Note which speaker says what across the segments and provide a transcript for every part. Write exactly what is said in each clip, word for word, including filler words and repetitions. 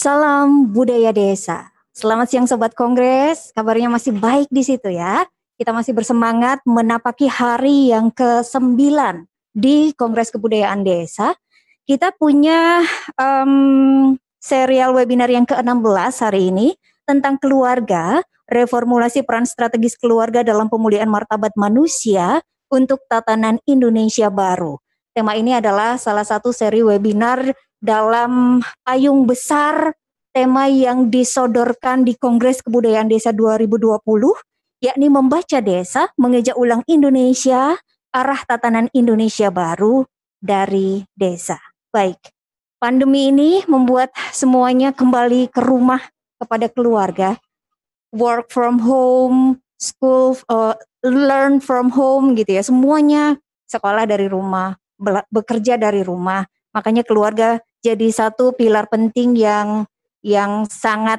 Speaker 1: Salam budaya desa. Selamat siang Sobat Kongres, kabarnya masih baik di situ ya. Kita masih bersemangat menapaki hari yang kesembilan di Kongres Kebudayaan Desa. Kita punya um, serial webinar yang ke enam belas hari ini tentang keluarga, reformulasi peran strategis keluarga dalam pemulihan martabat manusia untuk tatanan Indonesia baru. Tema ini adalah salah satu seri webinar dalam payung besar tema yang disodorkan di Kongres Kebudayaan Desa dua ribu dua puluh, yakni membaca desa, mengejak ulang Indonesia, arah tatanan Indonesia baru dari desa. Baik, pandemi ini membuat semuanya kembali ke rumah kepada keluarga, work from home, school, uh, learn from home gitu ya, semuanya sekolah dari rumah, bekerja dari rumah, makanya keluarga jadi satu pilar penting yang yang sangat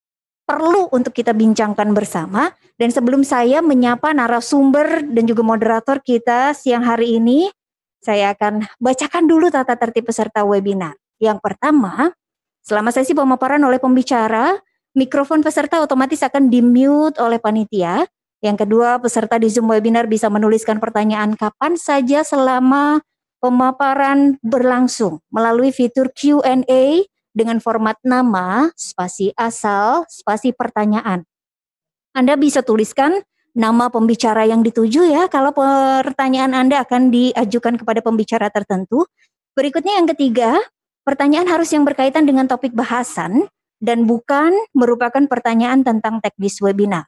Speaker 1: perlu untuk kita bincangkan bersama. Dan sebelum saya menyapa narasumber dan juga moderator kita siang hari ini, saya akan bacakan dulu tata tertib peserta webinar. Yang pertama, selama sesi pemaparan oleh pembicara, mikrofon peserta otomatis akan di-mute oleh panitia. Yang kedua, peserta di Zoom webinar bisa menuliskan pertanyaan kapan saja selama pemaparan berlangsung melalui fitur Q and A dengan format nama, spasi asal, spasi pertanyaan. Anda bisa tuliskan nama pembicara yang dituju ya, kalau pertanyaan Anda akan diajukan kepada pembicara tertentu. Berikutnya yang ketiga, pertanyaan harus yang berkaitan dengan topik bahasan dan bukan merupakan pertanyaan tentang teknis webinar.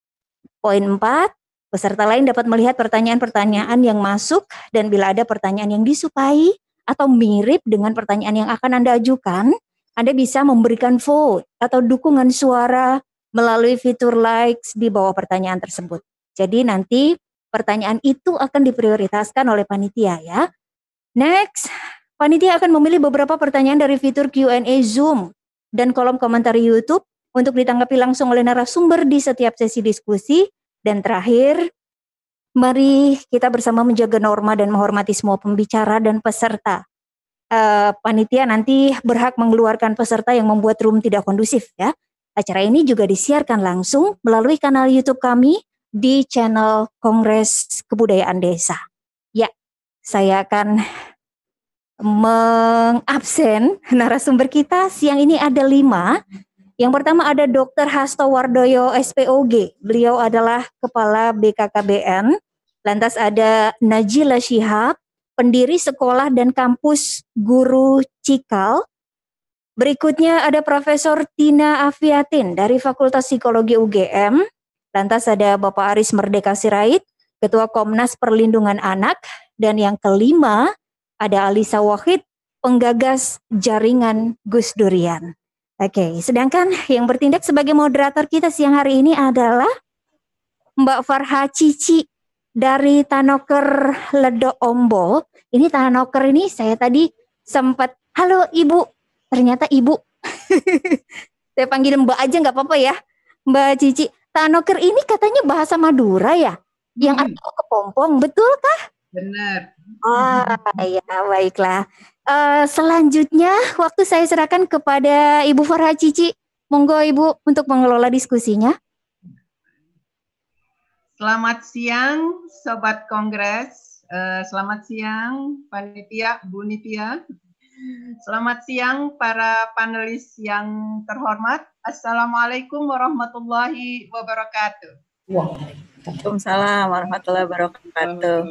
Speaker 1: Poin empat, peserta lain dapat melihat pertanyaan-pertanyaan yang masuk dan bila ada pertanyaan yang disukai atau mirip dengan pertanyaan yang akan Anda ajukan, Anda bisa memberikan vote atau dukungan suara melalui fitur likes di bawah pertanyaan tersebut. Jadi nanti pertanyaan itu akan diprioritaskan oleh panitia ya. Next, panitia akan memilih beberapa pertanyaan dari fitur Q and A Zoom dan kolom komentar YouTube untuk ditanggapi langsung oleh narasumber di setiap sesi diskusi. Dan terakhir, mari kita bersama menjaga norma dan menghormati semua pembicara dan peserta. Uh, panitia nanti berhak mengeluarkan peserta yang membuat room tidak kondusif ya. Acara ini juga disiarkan langsung melalui kanal YouTube kami di channel Kongres Kebudayaan Desa. Ya, saya akan mengabsen narasumber kita siang ini ada lima. Yang pertama ada Dokter Hasto Wardoyo S P O G. Beliau adalah Kepala B K K B N. Lantas ada Najila Shihab, pendiri sekolah dan kampus Guru Cikal. Berikutnya ada Profesor Tina Afiatin dari Fakultas Psikologi U G M. Lantas ada Bapak Aris Merdeka Sirait, Ketua Komnas Perlindungan Anak. Dan yang kelima ada Alisa Wahid, penggagas jaringan Gus Durian. Oke, sedangkan yang bertindak sebagai moderator kita siang hari ini adalah Mbak Farha Cici dari Tanoker Ledo Ombol. Ini Tanoker ini saya tadi sempat, halo Ibu, ternyata Ibu. Saya panggil Mbak aja nggak apa-apa ya, Mbak Cici. Tanoker ini katanya bahasa Madura ya, hmm. yang artinya kepompong, betul kah?
Speaker 2: Benar.
Speaker 1: Ah, ya baiklah. Uh, selanjutnya waktu saya serahkan kepada Ibu Farha Cici. Monggo Ibu untuk mengelola diskusinya.
Speaker 2: Selamat siang Sobat Kongres. Uh, selamat siang Panitia, Bu Nitya. Selamat siang para panelis yang terhormat. Assalamualaikum warahmatullahi wabarakatuh.
Speaker 3: Waalaikumsalam warahmatullahi wabarakatuh.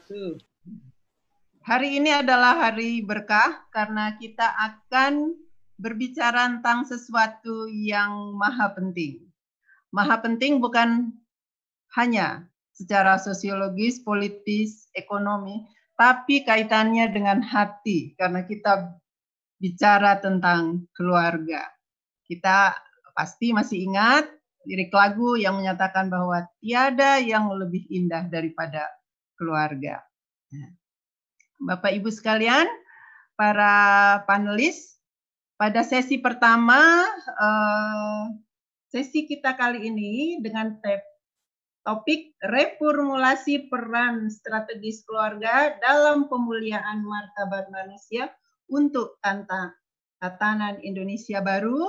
Speaker 2: Hari ini adalah hari berkah karena kita akan berbicara tentang sesuatu yang maha penting. Maha penting bukan hanya secara sosiologis, politis, ekonomi, tapi kaitannya dengan hati karena kita bicara tentang keluarga. Kita pasti masih ingat lirik lagu yang menyatakan bahwa tiada yang lebih indah daripada keluarga. Bapak Ibu sekalian, para panelis, pada sesi pertama, eh, sesi kita kali ini dengan topik reformulasi peran strategis keluarga dalam pemulihan martabat manusia untuk tata, Tatanan Indonesia Baru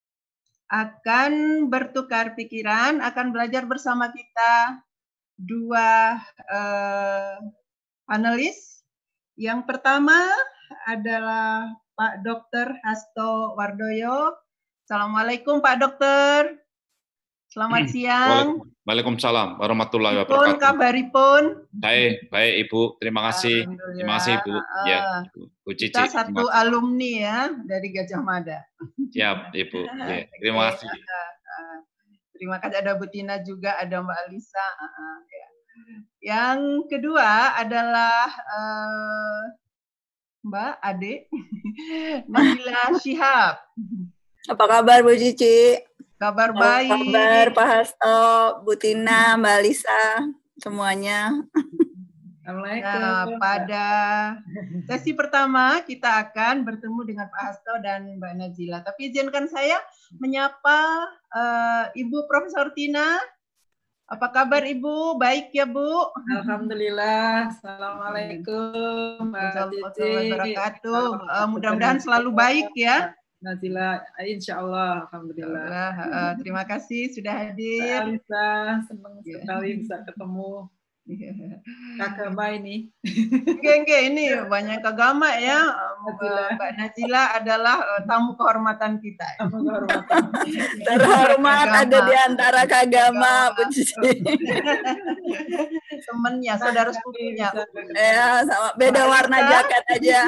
Speaker 2: akan bertukar pikiran, akan belajar bersama kita dua uh, panelis. Yang pertama adalah Pak Dokter Hasto Wardoyo. Assalamualaikum Pak Dokter. Selamat siang.
Speaker 4: Waalaikumsalam warahmatullahi
Speaker 2: wabarakatuh. Ipun kabaripun?
Speaker 4: Baik, baik Ibu. Terima kasih. Terima kasih Ibu. Uh, ya, Bu Cici.
Speaker 2: Kita satu alumni ya dari Gajah Mada.
Speaker 4: Siap, Ibu. Ya, terima
Speaker 2: okay.
Speaker 4: kasih.
Speaker 2: Uh, uh, terima kasih, ada Bu Tina juga, ada Mbak Alisa. Uh, uh, ya. Yang kedua adalah uh, Mbak Ade Nabila Shihab.
Speaker 3: Apa kabar Bu Cici?
Speaker 2: Kabar baik.
Speaker 3: Apa kabar Pak Hasto, Bu Tina, Mbak Lisa, semuanya.
Speaker 2: Nah, pada sesi pertama kita akan bertemu dengan Pak Hasto dan Mbak Nazila. Tapi izinkan saya menyapa uh, Ibu Profesor Tina. Apa kabar Ibu? Baik ya Bu?
Speaker 5: Alhamdulillah. Assalamualaikum.
Speaker 2: Warahmatullahi wabarakatuh. Uh, mudah-mudahan selalu baik ya.
Speaker 5: Nazila, insya Allah, alhamdulillah.
Speaker 2: Allah, uh, terima kasih sudah hadir.
Speaker 5: Alisa, senang yeah. sekali bisa ketemu. Kagama ini.
Speaker 2: Oke, oke, ini banyak kagama ya. Nazila. Mbak Nazila adalah uh, tamu kehormatan kita.
Speaker 3: Tamu kehormatan. Terhormat ada di antara kagama, Bu Cici.
Speaker 2: Temennya, saudara sepupunya.
Speaker 3: Ya, sama beda warna jaket aja.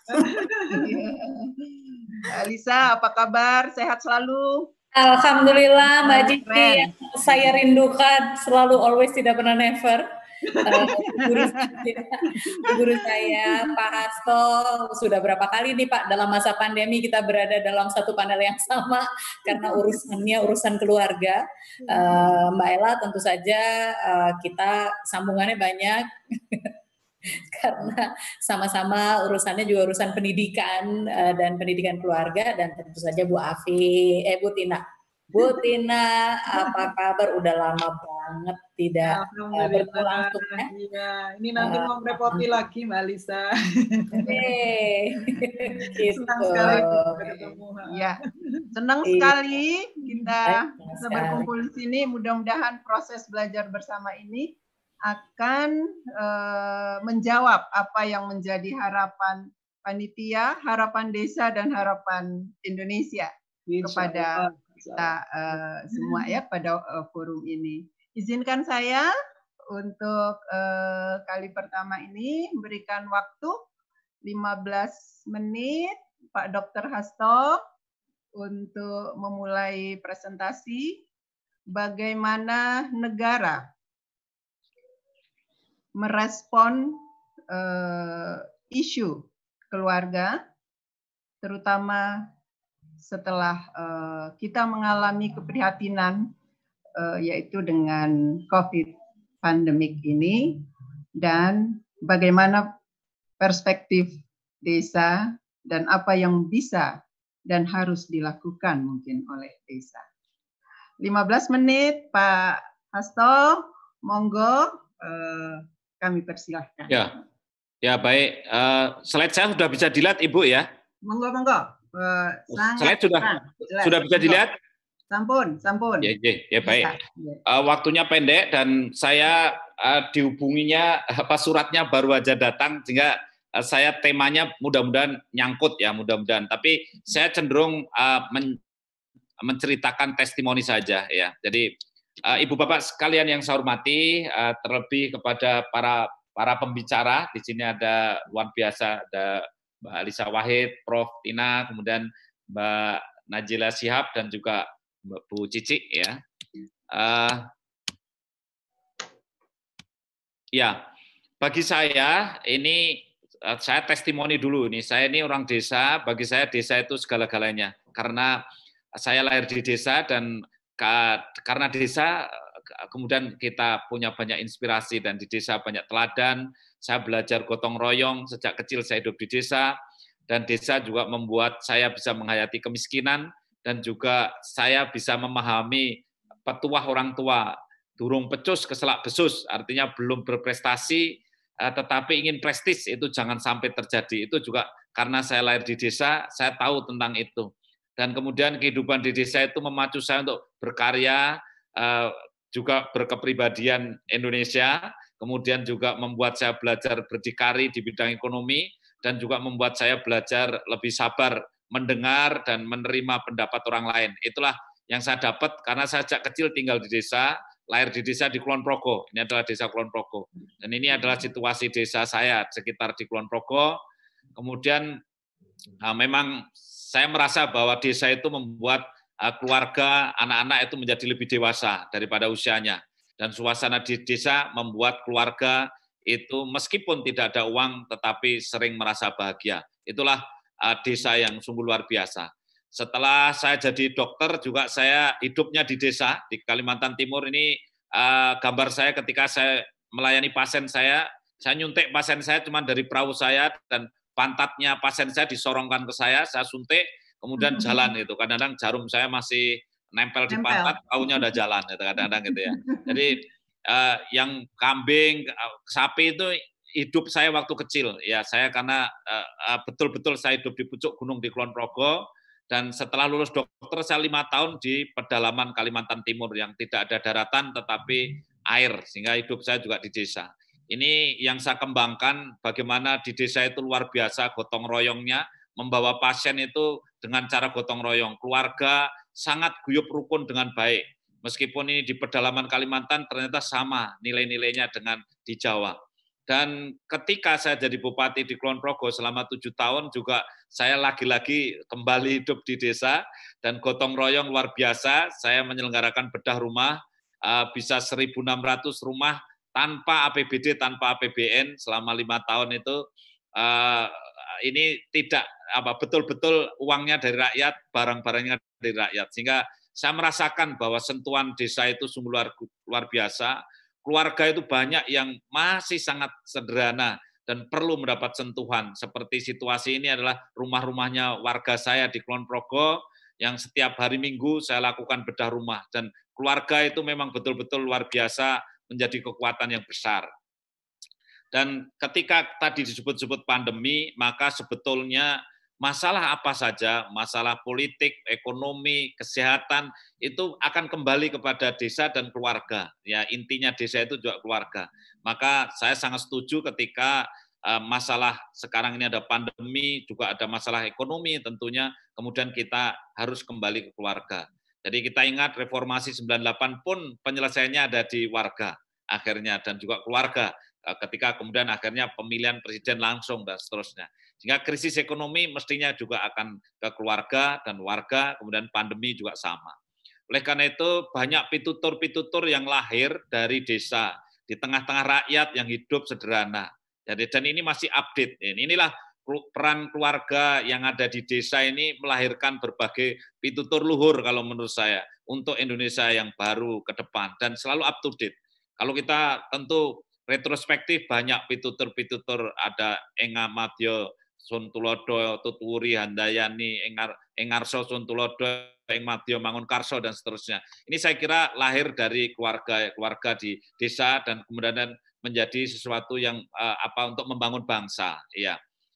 Speaker 2: Alisa, apa kabar? Sehat selalu?
Speaker 6: Alhamdulillah, Mbak Cici. Saya rindukan selalu, always, tidak pernah never. Uh, guru, saya, guru saya, Pak Hasto, sudah berapa kali nih Pak dalam masa pandemi kita berada dalam satu panel yang sama karena urusannya urusan keluarga. Uh, Mbak Ella tentu saja uh, kita sambungannya banyak. Karena sama-sama urusannya juga urusan pendidikan uh, dan pendidikan keluarga, dan tentu saja Bu Afi, eh Bu Tina, Bu Tina, apa kabar? Udah lama banget tidak uh, berlangsung ya.
Speaker 5: Iya, ini nanti uh, mau merepoti uh, lagi Mbak Lisa.
Speaker 2: Hey. Gitu. Senang sekali ketemu. Ya, senang sekali kita bisa berkumpul di sini. Mudah-mudahan proses belajar bersama ini akan uh, menjawab apa yang menjadi harapan panitia, harapan desa, dan harapan Indonesia kepada kita uh, semua ya pada uh, forum ini. Izinkan saya untuk uh, kali pertama ini memberikan waktu lima belas menit Pak Dokter Hasto untuk memulai presentasi bagaimana negara merespon uh, isu keluarga, terutama setelah uh, kita mengalami keprihatinan uh, yaitu dengan COVID pandemik ini, dan bagaimana perspektif desa dan apa yang bisa dan harus dilakukan mungkin oleh desa. lima belas menit Pak Hasto, monggo. Uh, kami persilahkan.
Speaker 4: Ya, ya baik. Uh, slide saya sudah bisa dilihat Ibu ya?
Speaker 2: Monggo, monggo. Uh,
Speaker 4: slide sudah jelas. Sudah bisa dilihat?
Speaker 2: Sampun, sampun.
Speaker 4: Ya, ya, ya baik. Uh, waktunya pendek dan saya uh, dihubunginya apa suratnya baru aja datang, sehingga uh, saya temanya mudah-mudahan nyangkut ya, mudah-mudahan. Tapi saya cenderung uh, men menceritakan testimoni saja ya. Jadi Uh, Ibu Bapak sekalian yang saya hormati, uh, terlebih kepada para para pembicara di sini ada luar biasa, ada Mbak Alisa Wahid, Prof Tina, kemudian Mbak Nazila Shihab dan juga Mbak Bu Cici ya. Uh, ya, bagi saya ini uh, saya testimoni dulu nih. Saya ini orang desa, bagi saya desa itu segala-galanya karena saya lahir di desa dan karena desa kemudian kita punya banyak inspirasi dan di desa banyak teladan. Saya belajar gotong royong sejak kecil, saya hidup di desa, dan desa juga membuat saya bisa menghayati kemiskinan dan juga saya bisa memahami petuah orang tua, durung pecus keselak besus, artinya belum berprestasi tetapi ingin prestis, itu jangan sampai terjadi. Itu juga karena saya lahir di desa, saya tahu tentang itu. Dan kemudian kehidupan di desa itu memacu saya untuk berkarya, juga berkepribadian Indonesia, kemudian juga membuat saya belajar berdikari di bidang ekonomi, dan juga membuat saya belajar lebih sabar mendengar dan menerima pendapat orang lain. Itulah yang saya dapat karena saya sejak kecil tinggal di desa, lahir di desa di Kulon Progo. Ini adalah desa Kulon Progo. Dan ini adalah situasi desa saya sekitar di Kulon Progo. Kemudian nah, memang saya merasa bahwa desa itu membuat uh, keluarga, anak-anak itu menjadi lebih dewasa daripada usianya. Dan suasana di desa membuat keluarga itu meskipun tidak ada uang, tetapi sering merasa bahagia. Itulah uh, desa yang sungguh luar biasa. Setelah saya jadi dokter, juga saya hidupnya di desa, di Kalimantan Timur. Ini uh, gambar saya ketika saya melayani pasien saya, saya nyuntik pasien saya cuma dari perahu saya, dan pantatnya pasien saya disorongkan ke saya, saya suntik, kemudian jalan itu. Kadang-kadang jarum saya masih nempel di nempel. pantat, perahunya udah jalan gitu, kadang-kadang gitu ya. Jadi uh, yang kambing, uh, sapi itu hidup saya waktu kecil. Ya saya karena uh, betul-betul saya hidup di pucuk gunung di Kulon Progo, dan setelah lulus dokter saya lima tahun di pedalaman Kalimantan Timur yang tidak ada daratan tetapi air, sehingga hidup saya juga di desa. Ini yang saya kembangkan, bagaimana di desa itu luar biasa gotong royongnya, membawa pasien itu dengan cara gotong royong. Keluarga sangat guyup rukun dengan baik. Meskipun ini di pedalaman Kalimantan, ternyata sama nilai-nilainya dengan di Jawa. Dan ketika saya jadi bupati di Kulon Progo selama tujuh tahun, juga saya lagi-lagi kembali hidup di desa, dan gotong royong luar biasa. Saya menyelenggarakan bedah rumah, bisa seribu enam ratus rumah, tanpa A P B D, tanpa A P B N selama lima tahun itu. Uh, ini tidak apa betul-betul uangnya dari rakyat, barang-barangnya dari rakyat, sehingga saya merasakan bahwa sentuhan desa itu sungguh luar, luar biasa. Keluarga itu banyak yang masih sangat sederhana dan perlu mendapat sentuhan. Seperti situasi ini adalah rumah-rumahnya warga saya di Kulon Progo, yang setiap hari Minggu saya lakukan bedah rumah, dan keluarga itu memang betul-betul luar biasa, menjadi kekuatan yang besar. Dan ketika tadi disebut-sebut pandemi, maka sebetulnya masalah apa saja, masalah politik, ekonomi, kesehatan, itu akan kembali kepada desa dan keluarga. Ya, intinya desa itu juga keluarga. Maka saya sangat setuju ketika uh, masalah sekarang ini ada pandemi, juga ada masalah ekonomi tentunya, kemudian kita harus kembali ke keluarga. Jadi kita ingat reformasi sembilan puluh delapan pun penyelesaiannya ada di warga akhirnya, dan juga keluarga ketika kemudian akhirnya pemilihan presiden langsung dan seterusnya. Sehingga krisis ekonomi mestinya juga akan ke keluarga dan warga, kemudian pandemi juga sama. Oleh karena itu banyak pitutur-pitutur yang lahir dari desa di tengah-tengah rakyat yang hidup sederhana. Jadi dan ini masih update. Inilah peran keluarga yang ada di desa ini melahirkan berbagai pitutur luhur kalau menurut saya untuk Indonesia yang baru ke depan dan selalu up to date. Kalau kita tentu retrospektif banyak pitutur-pitutur, ada Enga Madyo Suntulodo, Tuturi Handayani, Engar Engarso Suntulodo, Eng Madyo Mangunkarso dan seterusnya. Ini saya kira lahir dari keluarga keluarga di desa dan kemudian menjadi sesuatu yang uh, apa untuk membangun bangsa. Ya.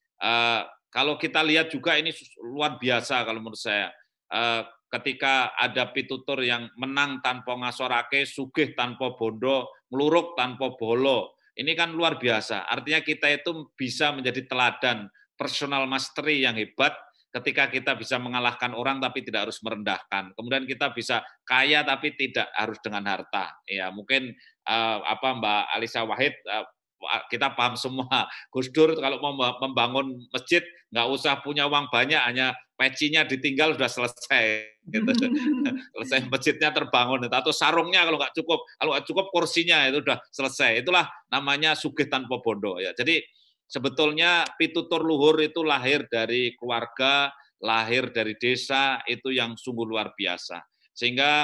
Speaker 4: Uh, kalau kita lihat juga ini luar biasa kalau menurut saya. Uh, ketika ada pitutur yang menang tanpa ngasorake, sugih tanpa bondo, meluruk tanpa bolo. Ini kan luar biasa. Artinya kita itu bisa menjadi teladan personal mastery yang hebat ketika kita bisa mengalahkan orang tapi tidak harus merendahkan. Kemudian kita bisa kaya tapi tidak harus dengan harta. Ya, mungkin uh, apa Mbak Alisa Wahid uh, kita paham semua, Gus Dur kalau mau membangun masjid nggak usah punya uang banyak, hanya pecinya ditinggal sudah selesai. Gitu. Selesai masjidnya terbangun, atau sarungnya kalau nggak cukup, kalau nggak cukup kursinya itu sudah selesai. Itulah namanya sugih tanpa bondo. Ya, jadi sebetulnya pitutur luhur itu lahir dari keluarga, lahir dari desa, itu yang sungguh luar biasa. Sehingga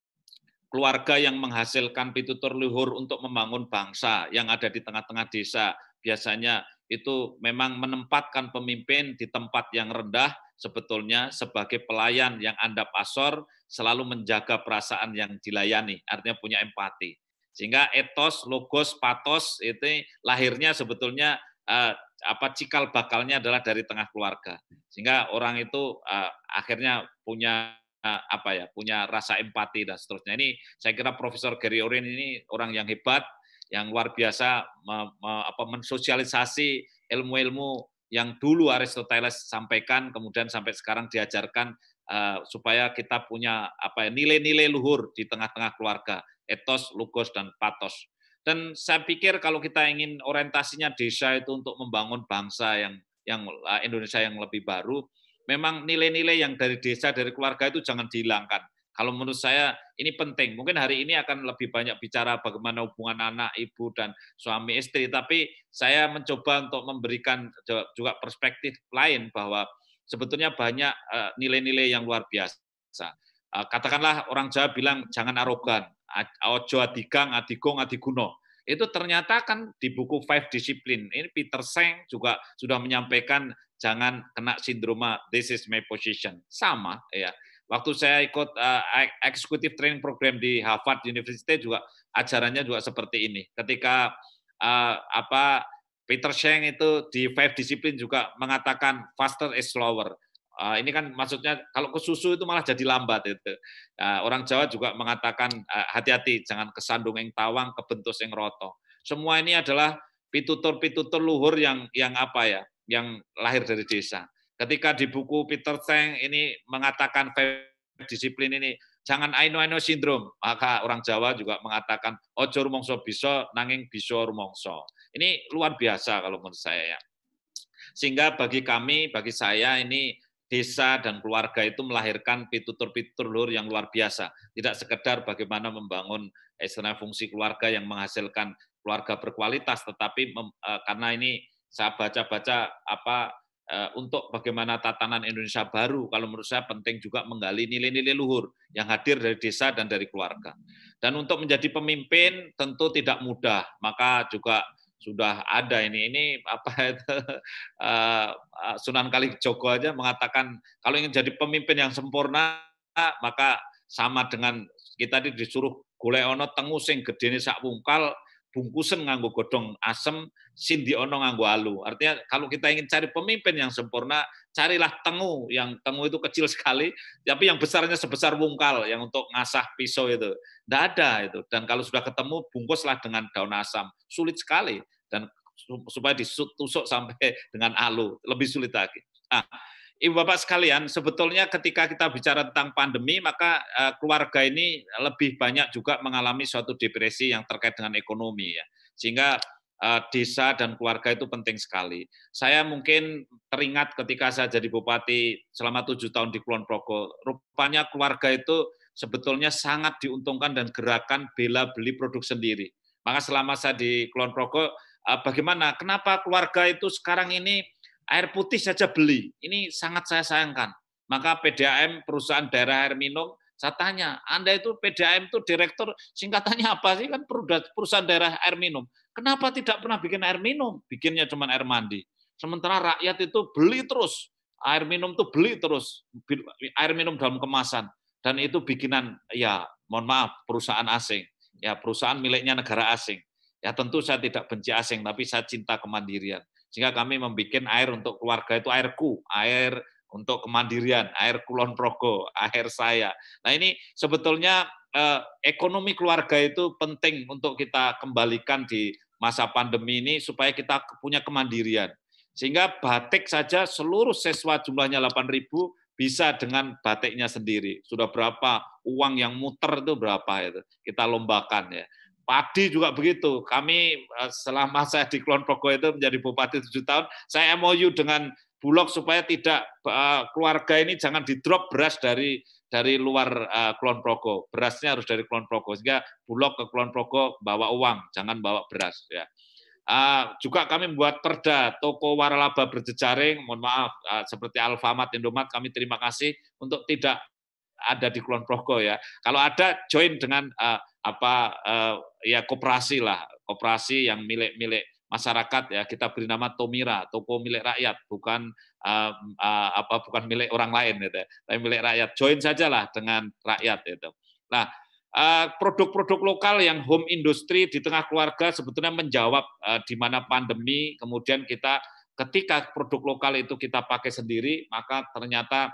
Speaker 4: keluarga yang menghasilkan pitutur luhur untuk membangun bangsa yang ada di tengah-tengah desa, biasanya itu memang menempatkan pemimpin di tempat yang rendah, sebetulnya sebagai pelayan yang andap asor, selalu menjaga perasaan yang dilayani, artinya punya empati. Sehingga etos, logos, patos itu lahirnya sebetulnya uh, apa cikal bakalnya adalah dari tengah keluarga. Sehingga orang itu uh, akhirnya punya uh, apa ya, punya rasa empati dan seterusnya. Ini saya kira Profesor Gary Oren ini orang yang hebat, yang luar biasa me, me, apa, mensosialisasi ilmu-ilmu yang dulu Aristoteles sampaikan, kemudian sampai sekarang diajarkan uh, supaya kita punya apa ya, nilai-nilai luhur di tengah-tengah keluarga, etos, logos, dan pathos. Dan saya pikir kalau kita ingin orientasinya desa itu untuk membangun bangsa yang yang uh, Indonesia yang lebih baru, memang nilai-nilai yang dari desa, dari keluarga itu jangan dihilangkan. Kalau menurut saya ini penting. Mungkin hari ini akan lebih banyak bicara bagaimana hubungan anak, ibu, dan suami istri. Tapi saya mencoba untuk memberikan juga perspektif lain bahwa sebetulnya banyak nilai-nilai yang luar biasa. Katakanlah orang Jawa bilang jangan arogan. Ojo adigang, adigong, adiguno. Itu ternyata kan di buku Five Discipline. Ini Peter Seng juga sudah menyampaikan jangan kena sindroma this is my position. Sama ya. Waktu saya ikut uh, executive training program di Harvard University juga ajarannya juga seperti ini. Ketika uh, apa Peter Seng itu di Five Discipline juga mengatakan faster is slower. Uh, ini kan maksudnya kalau ke susu itu malah jadi lambat itu. Uh, orang Jawa juga mengatakan uh, hati-hati jangan kesandung yang tawang, kebentus yang roto. Semua ini adalah pitutur-pitutur luhur yang yang apa ya, yang lahir dari desa. Ketika di buku Peter Seng ini mengatakan five disiplin ini, jangan aino-aino sindrom, maka orang Jawa juga mengatakan ojo rumongso bisa, nanging bisa rumongso. Ini luar biasa kalau menurut saya ya. Sehingga bagi kami, bagi saya ini desa dan keluarga itu melahirkan pitutur-pitutur luhur yang luar biasa. Tidak sekedar bagaimana membangun istilah fungsi keluarga yang menghasilkan keluarga berkualitas, tetapi mem, uh, karena ini saya baca-baca apa Uh, untuk bagaimana tatanan Indonesia baru, kalau menurut saya penting juga menggali nilai-nilai luhur yang hadir dari desa dan dari keluarga. Dan untuk menjadi pemimpin tentu tidak mudah, maka juga sudah ada ini ini apa itu uh, Sunan Kalijogo aja mengatakan kalau ingin jadi pemimpin yang sempurna maka sama dengan kita disuruh golek ono tengu sing gedene sak wungkal bungkusen nganggo godong asem, sindi ono nganggo alu. Artinya kalau kita ingin cari pemimpin yang sempurna, carilah tengu, yang tengu itu kecil sekali, tapi yang besarnya sebesar wungkal, yang untuk ngasah pisau itu. Tidak ada itu. Dan kalau sudah ketemu, bungkuslah dengan daun asam. Sulit sekali. Dan supaya ditusuk sampai dengan alu, lebih sulit lagi. Nah, Ibu Bapak sekalian, sebetulnya ketika kita bicara tentang pandemi, maka uh, keluarga ini lebih banyak juga mengalami suatu depresi yang terkait dengan ekonomi ya. Sehingga uh, desa dan keluarga itu penting sekali. Saya mungkin teringat ketika saya jadi bupati selama tujuh tahun di Kulon Progo, rupanya keluarga itu sebetulnya sangat diuntungkan dan gerakan bela beli produk sendiri. Maka selama saya di Kulon Progo, uh, bagaimana? Kenapa keluarga itu sekarang ini air putih saja beli, ini sangat saya sayangkan. Maka P D A M, perusahaan daerah air minum, saya tanya, Anda itu P D A M itu direktur, singkatannya apa sih? Kan perusahaan daerah air minum. Kenapa tidak pernah bikin air minum? Bikinnya cuma air mandi. Sementara rakyat itu beli terus, air minum itu beli terus, air minum dalam kemasan. Dan itu bikinan, ya mohon maaf, perusahaan asing. Ya perusahaan miliknya negara asing. Ya tentu saya tidak benci asing, tapi saya cinta kemandirian. Sehingga kami membuat air untuk keluarga itu airku, air untuk kemandirian, air Kulon Progo, air saya. Nah ini sebetulnya eh, ekonomi keluarga itu penting untuk kita kembalikan di masa pandemi ini supaya kita punya kemandirian. Sehingga batik saja seluruh siswa jumlahnya delapan ribu bisa dengan batiknya sendiri. Sudah berapa uang yang muter itu berapa itu kita lombakan ya. Padi juga begitu. Kami selama saya di Kulon Progo itu menjadi bupati tujuh tahun, saya M O U dengan Bulog supaya tidak uh, keluarga ini jangan di-drop beras dari dari luar uh, Kulon Progo. Berasnya harus dari Kulon Progo. Sehingga Bulog ke Kulon Progo bawa uang, jangan bawa beras. Ya. Uh, juga kami membuat perda toko waralaba berjejaring. Mohon maaf, uh, seperti Alfamart, Indomaret, kami terima kasih untuk tidak ada di Kulon Progo ya. Kalau ada join dengan uh, apa uh, ya koperasi lah, koperasi yang milik-milik masyarakat ya, kita beri nama Tomira, toko milik rakyat, bukan uh, uh, apa bukan milik orang lain gitu, tapi milik rakyat. Join sajalah dengan rakyat itu. Nah, produk-produk lokal yang home industry di tengah keluarga sebetulnya menjawab di mana pandemi, kemudian kita ketika produk lokal itu kita pakai sendiri, maka ternyata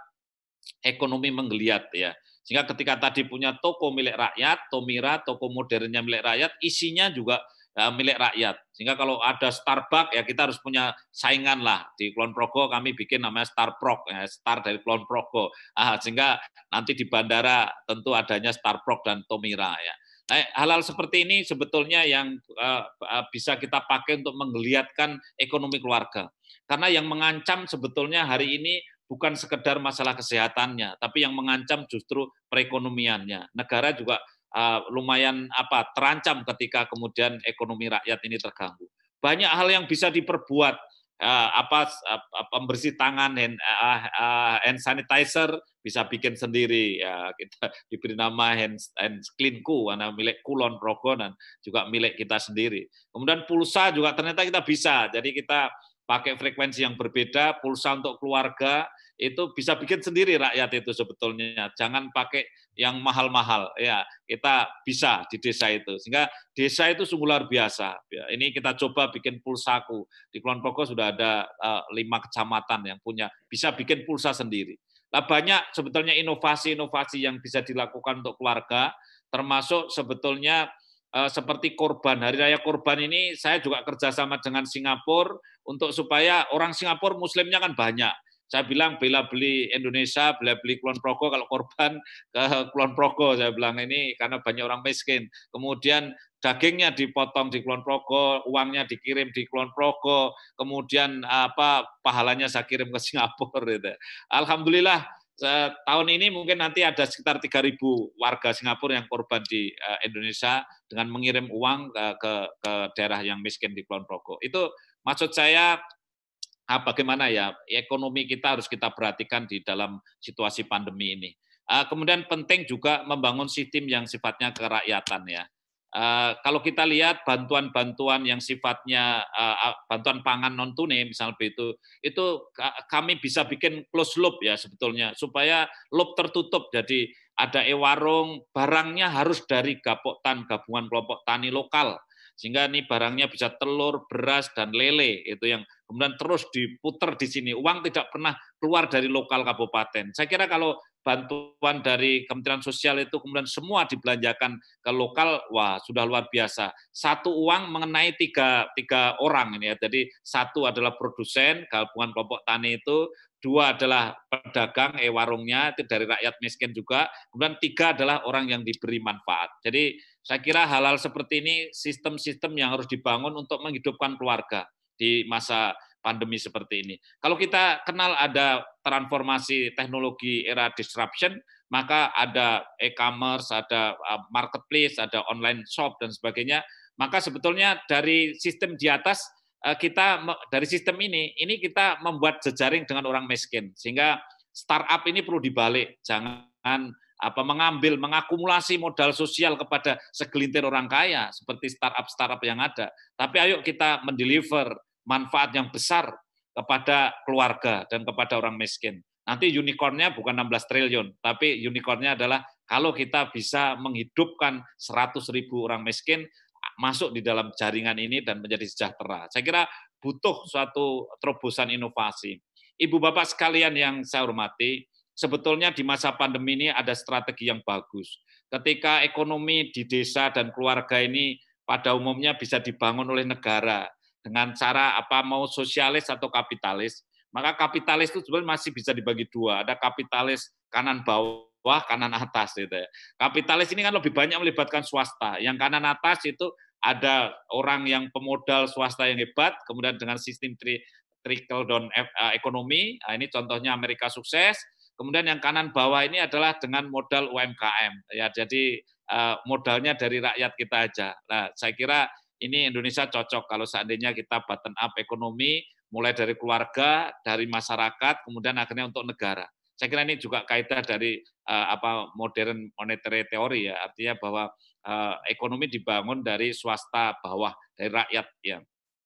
Speaker 4: ekonomi menggeliat ya. Sehingga ketika tadi punya toko milik rakyat, Tomira, toko modernnya milik rakyat, isinya juga uh, milik rakyat. Sehingga kalau ada Starbucks ya kita harus punya saingan lah. Di Kulon Progo kami bikin namanya Starprok, ya, Star dari Kulon Progo. Ah, sehingga nanti di bandara tentu adanya Starprok dan Tomira ya. Nah, hal-hal seperti ini sebetulnya yang uh, bisa kita pakai untuk menggeliatkan ekonomi keluarga. Karena yang mengancam sebetulnya hari ini bukan sekedar masalah kesehatannya, tapi yang mengancam justru perekonomiannya. Negara juga uh, lumayan apa terancam ketika kemudian ekonomi rakyat ini terganggu. Banyak hal yang bisa diperbuat, uh, apa uh, pembersih tangan, hand, uh, uh, hand sanitizer bisa bikin sendiri. Ya, kita diberi nama hand, hand cleanku, karena milik Kulon Progo dan juga milik kita sendiri. Kemudian pulsa juga ternyata kita bisa. Jadi kita pakai frekuensi yang berbeda, pulsa untuk keluarga, itu bisa bikin sendiri rakyat itu sebetulnya. Jangan pakai yang mahal-mahal. Ya, kita bisa di desa itu. Sehingga desa itu sungguh luar biasa. Ya, ini kita coba bikin pulsaku. Di Kulon Progo sudah ada uh, lima kecamatan yang punya, bisa bikin pulsa sendiri. Nah, banyak sebetulnya inovasi-inovasi yang bisa dilakukan untuk keluarga, termasuk sebetulnya Uh, seperti korban, Hari Raya Korban ini saya juga kerjasama dengan Singapura untuk supaya orang Singapura Muslimnya kan banyak. Saya bilang bela beli Indonesia, bela beli Kulon Progo, kalau korban ke Kulon Progo, saya bilang ini karena banyak orang miskin. Kemudian dagingnya dipotong di Kulon Progo, uangnya dikirim di Kulon Progo, kemudian apa pahalanya saya kirim ke Singapura. Gitu. Alhamdulillah. Tahun ini mungkin nanti ada sekitar tiga ribu warga Singapura yang korban di uh, Indonesia dengan mengirim uang ke, ke, ke daerah yang miskin di Kulon Progo. Itu maksud saya ah, bagaimana ya ekonomi kita harus kita perhatikan di dalam situasi pandemi ini. Uh, kemudian penting juga membangun sistem yang sifatnya kerakyatan ya. Uh, kalau kita lihat bantuan-bantuan yang sifatnya uh, bantuan pangan non tunai misalnya itu itu kami bisa bikin close loop ya sebetulnya supaya loop tertutup, jadi ada e-warung, barangnya harus dari Gapoktan, gabungan kelompok tani lokal, sehingga ini barangnya bisa telur, beras dan lele itu yang kemudian terus diputar di sini, uang tidak pernah keluar dari lokal kabupaten. Saya kira kalau bantuan dari Kementerian Sosial itu kemudian semua dibelanjakan ke lokal, wah sudah luar biasa. Satu uang mengenai tiga, tiga orang ini ya. Jadi satu adalah produsen, gabungan kelompok tani itu, dua adalah pedagang, eh warungnya itu dari rakyat miskin juga, kemudian tiga adalah orang yang diberi manfaat. Jadi saya kira hal-hal seperti ini sistem-sistem yang harus dibangun untuk menghidupkan keluarga di masa pandemi seperti ini. Kalau kita kenal ada transformasi teknologi era disruption, maka ada e-commerce, ada marketplace, ada online shop dan sebagainya. Maka sebetulnya dari sistem di atas kita dari sistem ini, ini kita membuat jejaring dengan orang miskin. Sehingga startup ini perlu dibalik, jangan apa mengambil mengakumulasi modal sosial kepada segelintir orang kaya seperti startup-startup yang ada. Tapi ayo kita mendeliver manfaat yang besar kepada keluarga dan kepada orang miskin. Nanti unicorn-nya bukan enam belas triliun, tapi unicorn-nya adalah kalau kita bisa menghidupkan seratus ribu orang miskin masuk di dalam jaringan ini dan menjadi sejahtera. Saya kira butuh suatu terobosan inovasi. Ibu Bapak sekalian yang saya hormati, sebetulnya di masa pandemi ini ada strategi yang bagus. Ketika ekonomi di desa dan keluarga ini pada umumnya bisa dibangun oleh negara, dengan cara apa mau sosialis atau kapitalis, maka kapitalis itu sebenarnya masih bisa dibagi dua, ada kapitalis kanan bawah, kanan atas gitu ya. Kapitalis ini kan lebih banyak melibatkan swasta, yang kanan atas itu ada orang yang pemodal swasta yang hebat, kemudian dengan sistem trickle down ekonomi, nah ini contohnya Amerika sukses, kemudian yang kanan bawah ini adalah dengan modal U M K M, ya jadi modalnya dari rakyat kita aja. Nah saya kira ini Indonesia cocok kalau seandainya kita button up ekonomi, mulai dari keluarga, dari masyarakat, kemudian akhirnya untuk negara. Saya kira ini juga kaidah dari uh, apa modern monetary theory ya, artinya bahwa uh, ekonomi dibangun dari swasta bawah, dari rakyat ya.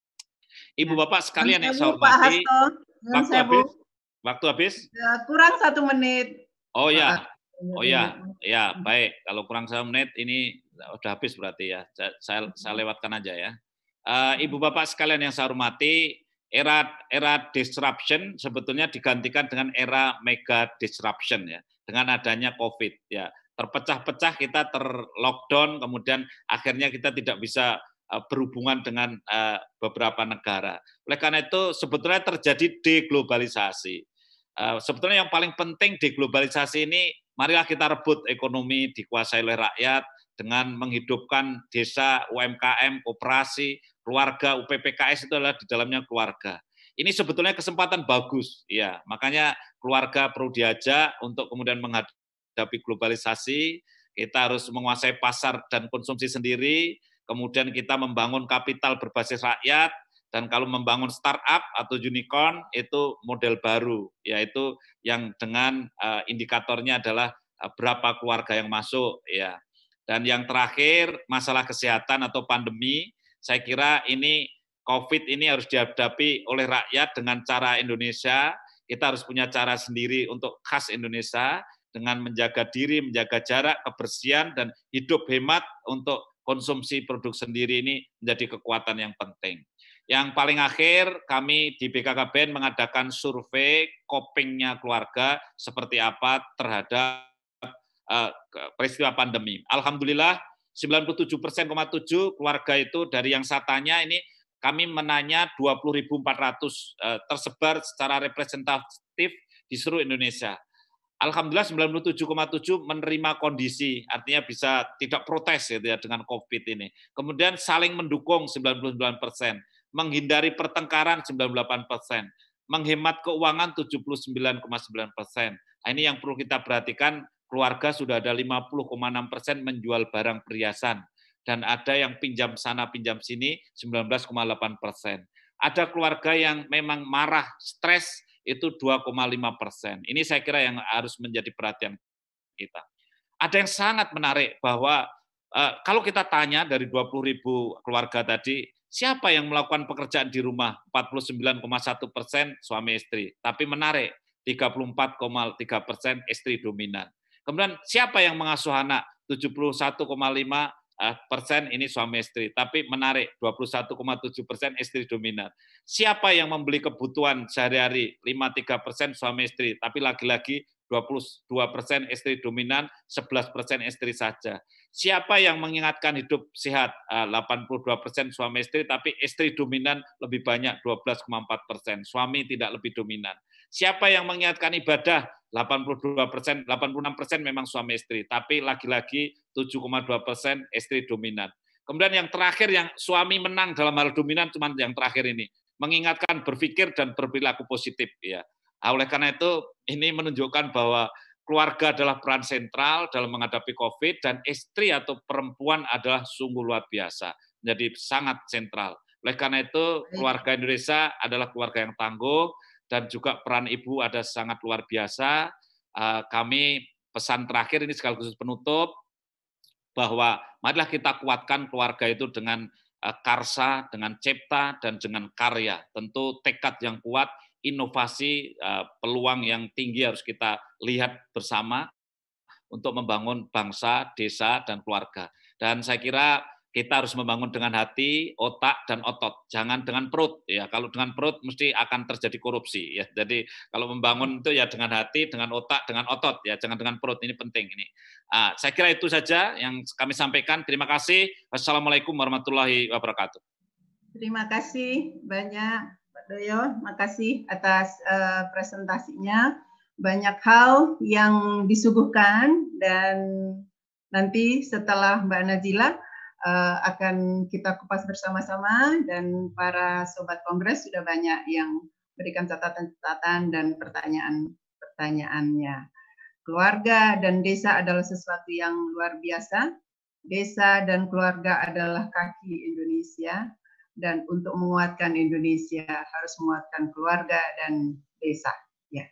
Speaker 4: Ibu Bapak sekalian yang saya hormati, waktu habis, waktu habis?
Speaker 2: Ya, kurang satu menit.
Speaker 4: Oh ya, Oh ya, ya baik. Kalau kurang satu menit ini udah habis berarti ya. Saya, saya lewatkan aja ya. Uh, Ibu Bapak sekalian yang saya hormati, era era disruption sebetulnya digantikan dengan era mega disruption ya. Dengan adanya COVID ya. Terpecah-pecah kita terlockdown, kemudian akhirnya kita tidak bisa uh, berhubungan dengan uh, beberapa negara. Oleh karena itu sebetulnya terjadi deglobalisasi. Uh, sebetulnya yang paling penting deglobalisasi ini, marilah kita rebut ekonomi dikuasai oleh rakyat dengan menghidupkan desa, U M K M, koperasi, keluarga, U P P K S itu adalah di dalamnya keluarga. Ini sebetulnya kesempatan bagus, ya. Makanya keluarga perlu diajak untuk kemudian menghadapi globalisasi. Kita harus menguasai pasar dan konsumsi sendiri. Kemudian kita membangun kapital berbasis rakyat. Dan kalau membangun startup atau unicorn itu model baru, yaitu yang dengan uh, indikatornya adalah uh, berapa keluarga yang masuk, ya. Dan yang terakhir masalah kesehatan atau pandemi, saya kira ini COVID ini harus dihadapi oleh rakyat dengan cara Indonesia. Kita harus punya cara sendiri untuk khas Indonesia dengan menjaga diri, menjaga jarak, kebersihan dan hidup hemat untuk konsumsi produk sendiri ini menjadi kekuatan yang penting. Yang paling akhir, kami di B K K B N mengadakan survei copingnya keluarga seperti apa terhadap uh, peristiwa pandemi. Alhamdulillah, sembilan puluh tujuh persen koma tujuh keluarga itu dari yang saya tanya ini, kami menanya dua puluh ribu empat ratus uh, tersebar secara representatif di seluruh Indonesia. Alhamdulillah sembilan puluh tujuh koma tujuh menerima kondisi, artinya bisa tidak protes gitu ya dengan COVID ini. Kemudian saling mendukung sembilan puluh sembilan persen. Menghindari pertengkaran sembilan puluh delapan persen, menghemat keuangan tujuh puluh sembilan koma sembilan persen. Nah, ini yang perlu kita perhatikan, keluarga sudah ada lima puluh koma enam persen menjual barang perhiasan, dan ada yang pinjam sana pinjam sini sembilan belas koma delapan persen. Ada keluarga yang memang marah, stres, itu dua koma lima persen. Ini saya kira yang harus menjadi perhatian kita. Ada yang sangat menarik bahwa uh, kalau kita tanya dari dua puluh ribu keluarga tadi, siapa yang melakukan pekerjaan di rumah? empat puluh sembilan koma satu persen suami istri. Tapi menarik, tiga puluh empat koma tiga persen istri dominan. Kemudian siapa yang mengasuh anak? tujuh puluh satu koma lima persen ini suami istri. Tapi menarik, dua puluh satu koma tujuh persen istri dominan. Siapa yang membeli kebutuhan sehari-hari? lima puluh tiga persen suami istri. Tapi lagi-lagi dua puluh dua persen istri dominan, sebelas persen istri saja. Siapa yang mengingatkan hidup sehat? delapan puluh dua persen suami istri, tapi istri dominan lebih banyak, dua belas koma empat persen. Suami tidak lebih dominan. Siapa yang mengingatkan ibadah? delapan puluh dua persen, delapan puluh enam persen memang suami istri, tapi lagi-lagi tujuh koma dua persen istri dominan. Kemudian yang terakhir, yang suami menang dalam hal dominan, cuma yang terakhir ini, mengingatkan berpikir dan berperilaku positif. Ya. Oleh karena itu, ini menunjukkan bahwa keluarga adalah peran sentral dalam menghadapi COVID, dan istri atau perempuan adalah sungguh luar biasa, menjadi sangat sentral. Oleh karena itu, keluarga Indonesia adalah keluarga yang tangguh, dan juga peran ibu ada sangat luar biasa. Kami pesan terakhir ini sekaligus penutup, bahwa marilah kita kuatkan keluarga itu dengan karsa, dengan cipta, dan dengan karya. Tentu tekad yang kuat, inovasi, peluang yang tinggi harus kita lihat bersama untuk membangun bangsa, desa, dan keluarga. Dan saya kira kita harus membangun dengan hati, otak, dan otot. Jangan dengan perut. Ya, kalau dengan perut mesti akan terjadi korupsi. Ya, jadi kalau membangun itu ya dengan hati, dengan otak, dengan otot. Ya, jangan dengan perut. Ini penting ini. Ah, saya kira itu saja yang kami sampaikan. Terima kasih. Wassalamualaikum warahmatullahi wabarakatuh.
Speaker 2: Terima kasih banyak. Doyo, makasih atas uh, presentasinya. Banyak hal yang disuguhkan, dan nanti setelah Mbak Nazila uh, akan kita kupas bersama-sama, dan para sobat kongres sudah banyak yang berikan catatan-catatan dan pertanyaan-pertanyaannya. Keluarga dan desa adalah sesuatu yang luar biasa. Desa dan keluarga adalah kaki Indonesia. Dan untuk menguatkan Indonesia harus menguatkan keluarga dan desa. Ya.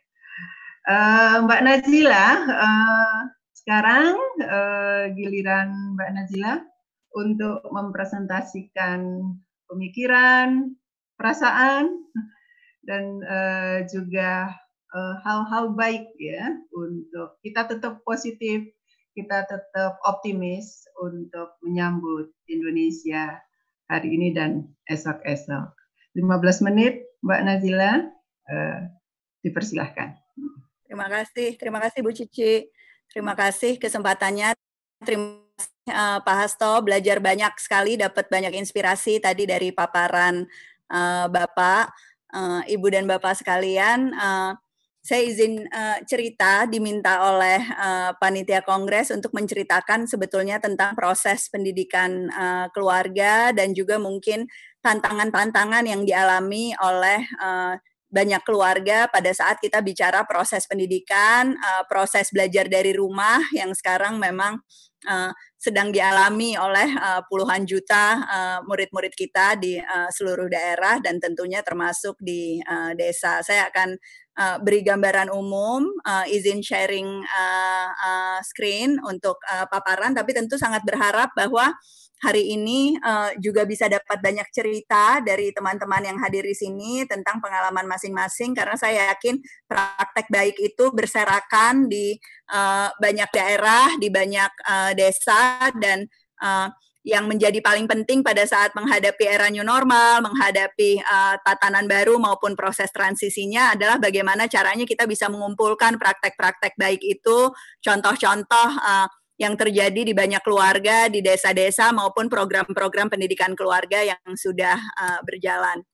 Speaker 2: Uh, Mbak Nazila, uh, sekarang uh, giliran Mbak Nazila untuk mempresentasikan pemikiran, perasaan, dan uh, juga hal-hal uh, baik ya, untuk kita tetap positif, kita tetap optimis untuk menyambut Indonesia hari ini dan esok-esok. lima belas menit, Mbak Nazila, uh, dipersilahkan.
Speaker 3: Terima kasih, terima kasih Bu Cici. Terima kasih kesempatannya. Terima kasih uh, Pak Hasto, belajar banyak sekali, dapat banyak inspirasi tadi dari paparan uh, Bapak, uh, Ibu dan Bapak sekalian. Uh, saya izin uh, cerita, diminta oleh uh, Panitia Kongres untuk menceritakan sebetulnya tentang proses pendidikan uh, keluarga dan juga mungkin tantangan-tantangan yang dialami oleh uh, banyak keluarga pada saat kita bicara proses pendidikan, uh, proses belajar dari rumah yang sekarang memang uh, sedang dialami oleh uh, puluhan juta uh, murid-murid kita di uh, seluruh daerah dan tentunya termasuk di uh, desa. Saya akan uh, beri gambaran umum, uh, izin sharing uh, uh, screen untuk uh, paparan, tapi tentu sangat berharap bahwa hari ini uh, juga bisa dapat banyak cerita dari teman-teman yang hadir di sini tentang pengalaman masing-masing, karena saya yakin praktek baik itu berserakan di uh, banyak daerah, di banyak uh, desa, dan uh, yang menjadi paling penting pada saat menghadapi era new normal, menghadapi uh, tatanan baru maupun proses transisinya adalah bagaimana caranya kita bisa mengumpulkan praktek-praktek baik itu, contoh-contoh uh, yang terjadi di banyak keluarga, di desa-desa maupun program-program pendidikan keluarga yang sudah uh, berjalan.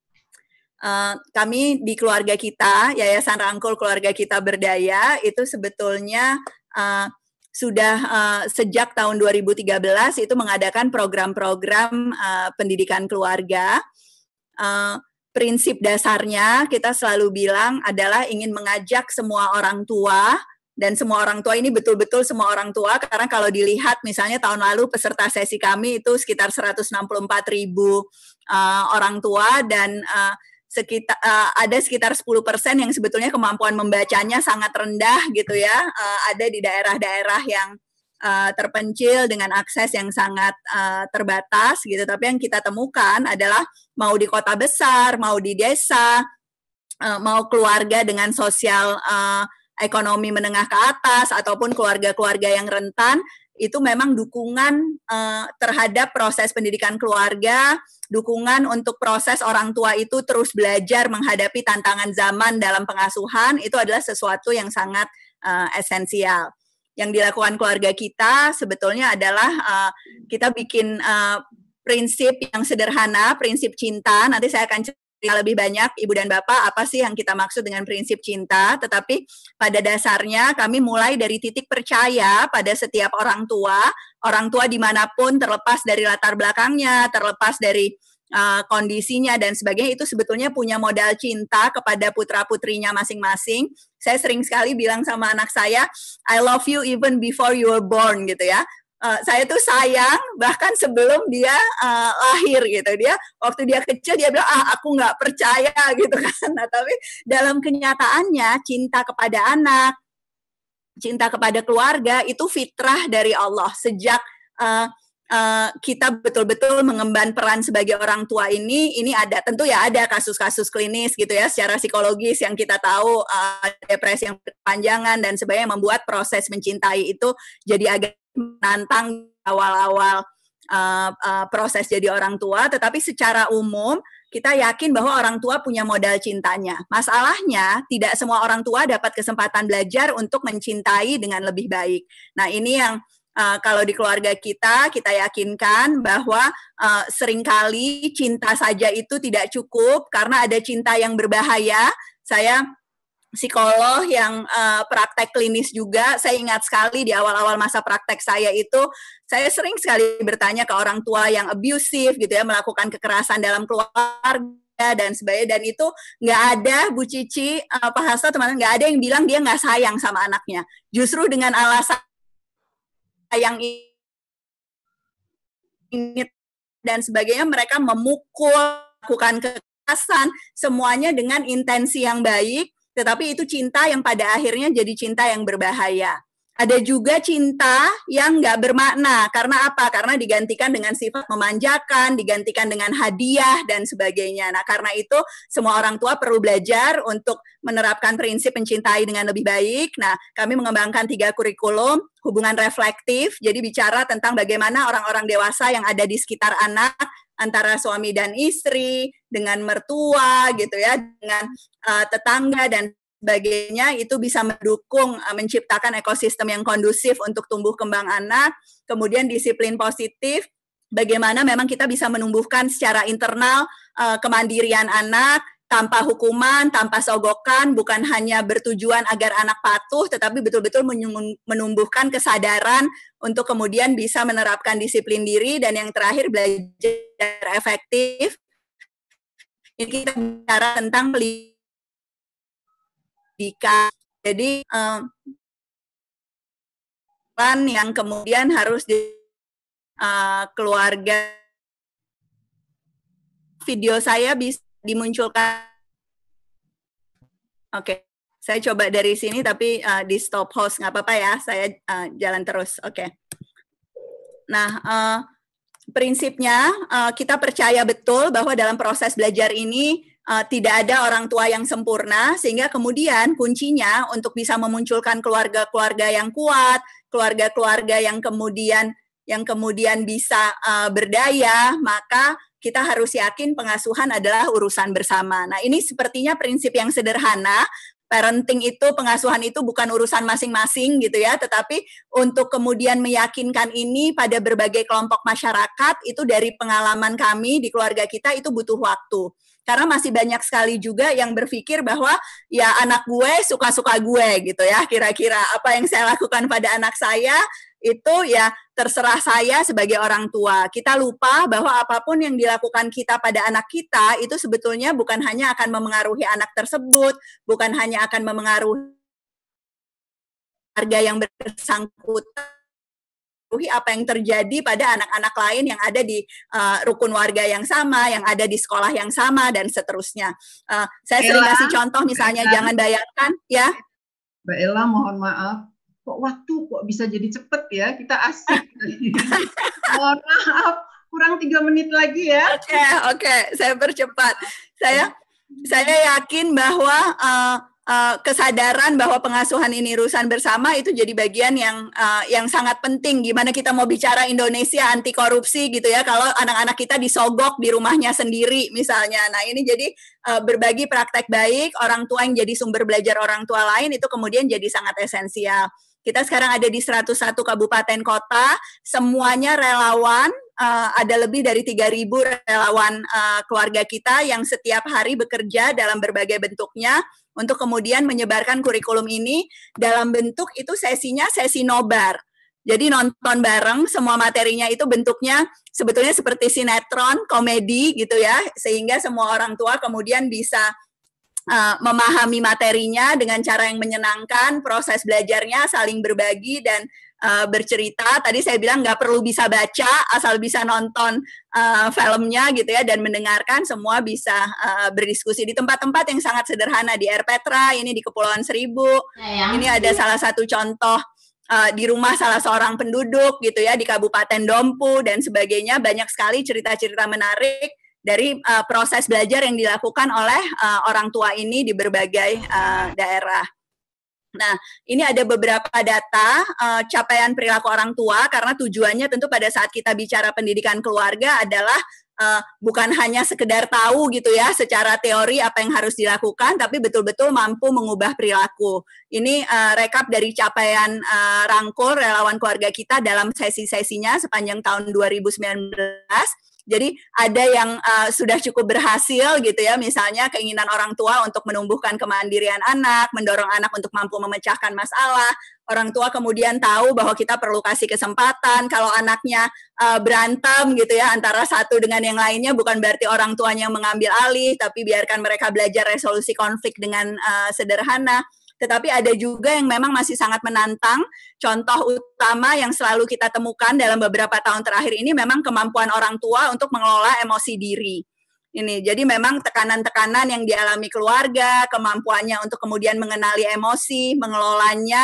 Speaker 3: Uh, kami di keluarga kita, Yayasan Rangkul Keluarga Kita Berdaya, itu sebetulnya uh, sudah uh, sejak tahun dua ribu tiga belas itu mengadakan program-program uh, pendidikan keluarga. Uh, prinsip dasarnya kita selalu bilang adalah ingin mengajak semua orang tua, dan semua orang tua ini betul-betul semua orang tua, karena kalau dilihat misalnya tahun lalu peserta sesi kami itu sekitar seratus enam puluh empat ribu uh, orang tua, dan uh, sekitar, uh, ada sekitar sepuluh persen yang sebetulnya kemampuan membacanya sangat rendah gitu ya, uh, ada di daerah-daerah yang uh, terpencil dengan akses yang sangat uh, terbatas gitu, tapi yang kita temukan adalah mau di kota besar, mau di desa, uh, mau keluarga dengan sosial uh, ekonomi menengah ke atas ataupun keluarga-keluarga yang rentan, itu memang dukungan uh, terhadap proses pendidikan keluarga, dukungan untuk proses orang tua itu terus belajar menghadapi tantangan zaman dalam pengasuhan, itu adalah sesuatu yang sangat uh, esensial. Yang dilakukan keluarga kita sebetulnya adalah uh, kita bikin uh, prinsip yang sederhana, prinsip cinta, nanti saya akan lebih banyak Ibu dan Bapak apa sih yang kita maksud dengan prinsip cinta, tetapi pada dasarnya kami mulai dari titik percaya pada setiap orang tua, orang tua dimanapun terlepas dari latar belakangnya, terlepas dari uh, kondisinya dan sebagainya, itu sebetulnya punya modal cinta kepada putra-putrinya masing-masing. Saya sering sekali bilang sama anak saya, I love you even before you were born gitu ya. Uh, saya tuh sayang bahkan sebelum dia uh, lahir gitu, dia waktu dia kecil dia bilang ah aku nggak percaya gitu kan, nah, tapi dalam kenyataannya cinta kepada anak, cinta kepada keluarga itu fitrah dari Allah. Sejak uh, uh, kita betul-betul mengemban peran sebagai orang tua ini, ini ada tentu ya ada kasus-kasus klinis gitu ya secara psikologis yang kita tahu, uh, depresi yang berkepanjangan dan sebagainya membuat proses mencintai itu jadi agak menantang awal-awal uh, uh, proses jadi orang tua, tetapi secara umum kita yakin bahwa orang tua punya modal cintanya. Masalahnya tidak semua orang tua dapat kesempatan belajar untuk mencintai dengan lebih baik. Nah ini yang uh, kalau di keluarga kita, kita yakinkan bahwa uh, seringkali cinta saja itu tidak cukup karena ada cinta yang berbahaya. Saya psikolog yang uh, praktek klinis juga, saya ingat sekali di awal-awal masa praktek saya itu, saya sering sekali bertanya ke orang tua yang abusive gitu ya, melakukan kekerasan dalam keluarga dan sebagainya, dan itu nggak ada, Bu Cici, uh, Pak Hasto, teman-teman, nggak ada yang bilang dia nggak sayang sama anaknya. Justru dengan alasan sayang ini dan sebagainya, mereka memukul, melakukan kekerasan, semuanya dengan intensi yang baik, tetapi itu cinta yang pada akhirnya jadi cinta yang berbahaya. ada juga cinta yang nggak bermakna. Karena apa? Karena digantikan dengan sifat memanjakan, digantikan dengan hadiah, dan sebagainya. Nah, karena itu semua orang tua perlu belajar untuk menerapkan prinsip mencintai dengan lebih baik. Nah, kami mengembangkan tiga kurikulum, hubungan reflektif, jadi bicara tentang bagaimana orang-orang dewasa yang ada di sekitar anak, antara suami dan istri, dengan mertua, gitu ya, dengan uh, tetangga, dan sebagainya, itu bisa mendukung uh, menciptakan ekosistem yang kondusif untuk tumbuh kembang anak. Kemudian disiplin positif, bagaimana memang kita bisa menumbuhkan secara internal uh, kemandirian anak tanpa hukuman, tanpa sogokan, bukan hanya bertujuan agar anak patuh, tetapi betul-betul menumbuhkan kesadaran untuk kemudian bisa menerapkan disiplin diri. Dan yang terakhir, belajar efektif. Ini kita bicara tentang pendidikan. Jadi um, yang kemudian harus di uh, keluarga. Video saya bisa dimunculkan. Oke, okay. Saya coba dari sini tapi uh, di stop host, nggak apa-apa ya, saya uh, jalan terus. Oke. Okay. Nah, uh, prinsipnya uh, kita percaya betul bahwa dalam proses belajar ini Uh, tidak ada orang tua yang sempurna, sehingga kemudian kuncinya untuk bisa memunculkan keluarga-keluarga yang kuat, keluarga-keluarga yang kemudian yang kemudian bisa uh, berdaya, maka kita harus yakin pengasuhan adalah urusan bersama. Nah, ini sepertinya prinsip yang sederhana. Parenting itu, pengasuhan itu bukan urusan masing-masing gitu ya, tetapi untuk kemudian meyakinkan ini pada berbagai kelompok masyarakat, itu dari pengalaman kami di keluarga kita itu butuh waktu. Karena masih banyak sekali juga yang berpikir bahwa ya anak gue suka-suka gue gitu ya, kira-kira apa yang saya lakukan pada anak saya itu ya terserah saya sebagai orang tua. Kita lupa bahwa apapun yang dilakukan kita pada anak kita itu sebetulnya bukan hanya akan memengaruhi anak tersebut, bukan hanya akan memengaruhi harga yang bersangkutan, apa yang terjadi pada anak-anak lain yang ada di uh, rukun warga yang sama, yang ada di sekolah yang sama, dan seterusnya. Uh, saya sering kasih contoh, misalnya Ella, jangan bayangkan, ya.
Speaker 2: Mbak Ella, mohon maaf, kok waktu kok bisa jadi cepet ya, kita asik. Mohon maaf, kurang tiga menit lagi ya.
Speaker 3: Oke, okay, oke, okay. Saya percepat. Saya, saya yakin bahwa uh, Uh, kesadaran bahwa pengasuhan ini urusan bersama itu jadi bagian yang uh, yang sangat penting. Gimana kita mau bicara Indonesia anti korupsi gitu ya, kalau anak-anak kita disogok di rumahnya sendiri misalnya. Nah, ini jadi uh, berbagi praktek baik, orang tua yang jadi sumber belajar orang tua lain itu kemudian jadi sangat esensial. Kita sekarang ada di seratus satu kabupaten kota, semuanya relawan, uh, ada lebih dari tiga ribu relawan uh, keluarga kita yang setiap hari bekerja dalam berbagai bentuknya untuk kemudian menyebarkan kurikulum ini dalam bentuk itu sesinya sesi nobar. Jadi nonton bareng, semua materinya itu bentuknya sebetulnya seperti sinetron, komedi gitu ya, sehingga semua orang tua kemudian bisa Uh, memahami materinya dengan cara yang menyenangkan, proses belajarnya saling berbagi dan uh, bercerita. Tadi saya bilang nggak perlu bisa baca, asal bisa nonton uh, filmnya gitu ya, dan mendengarkan, semua bisa uh, berdiskusi di tempat-tempat yang sangat sederhana, di Air Petra, ini di Kepulauan Seribu, ya. Ini ada salah satu contoh uh, di rumah salah seorang penduduk gitu ya, di Kabupaten Dompu dan sebagainya. Banyak sekali cerita-cerita menarik dari uh, proses belajar yang dilakukan oleh uh, orang tua ini di berbagai uh, daerah. Nah, ini ada beberapa data uh, capaian perilaku orang tua, karena tujuannya tentu pada saat kita bicara pendidikan keluarga adalah uh, bukan hanya sekedar tahu gitu ya secara teori apa yang harus dilakukan, tapi betul-betul mampu mengubah perilaku. Ini uh, rekap dari capaian uh, rangkul relawan keluarga kita dalam sesi-sesinya sepanjang tahun dua ribu sembilan belas. Jadi ada yang uh, sudah cukup berhasil gitu ya, misalnya keinginan orang tua untuk menumbuhkan kemandirian anak, mendorong anak untuk mampu memecahkan masalah. Orang tua kemudian tahu bahwa kita perlu kasih kesempatan, kalau anaknya uh, berantem gitu ya antara satu dengan yang lainnya, bukan berarti orang tuanya yang mengambil alih, tapi biarkan mereka belajar resolusi konflik dengan uh, sederhana. Tetapi ada juga yang memang masih sangat menantang. Contoh utama yang selalu kita temukan dalam beberapa tahun terakhir ini memang kemampuan orang tua untuk mengelola emosi diri. Ini, jadi memang tekanan-tekanan yang dialami keluarga, kemampuannya untuk kemudian mengenali emosi, mengelolanya,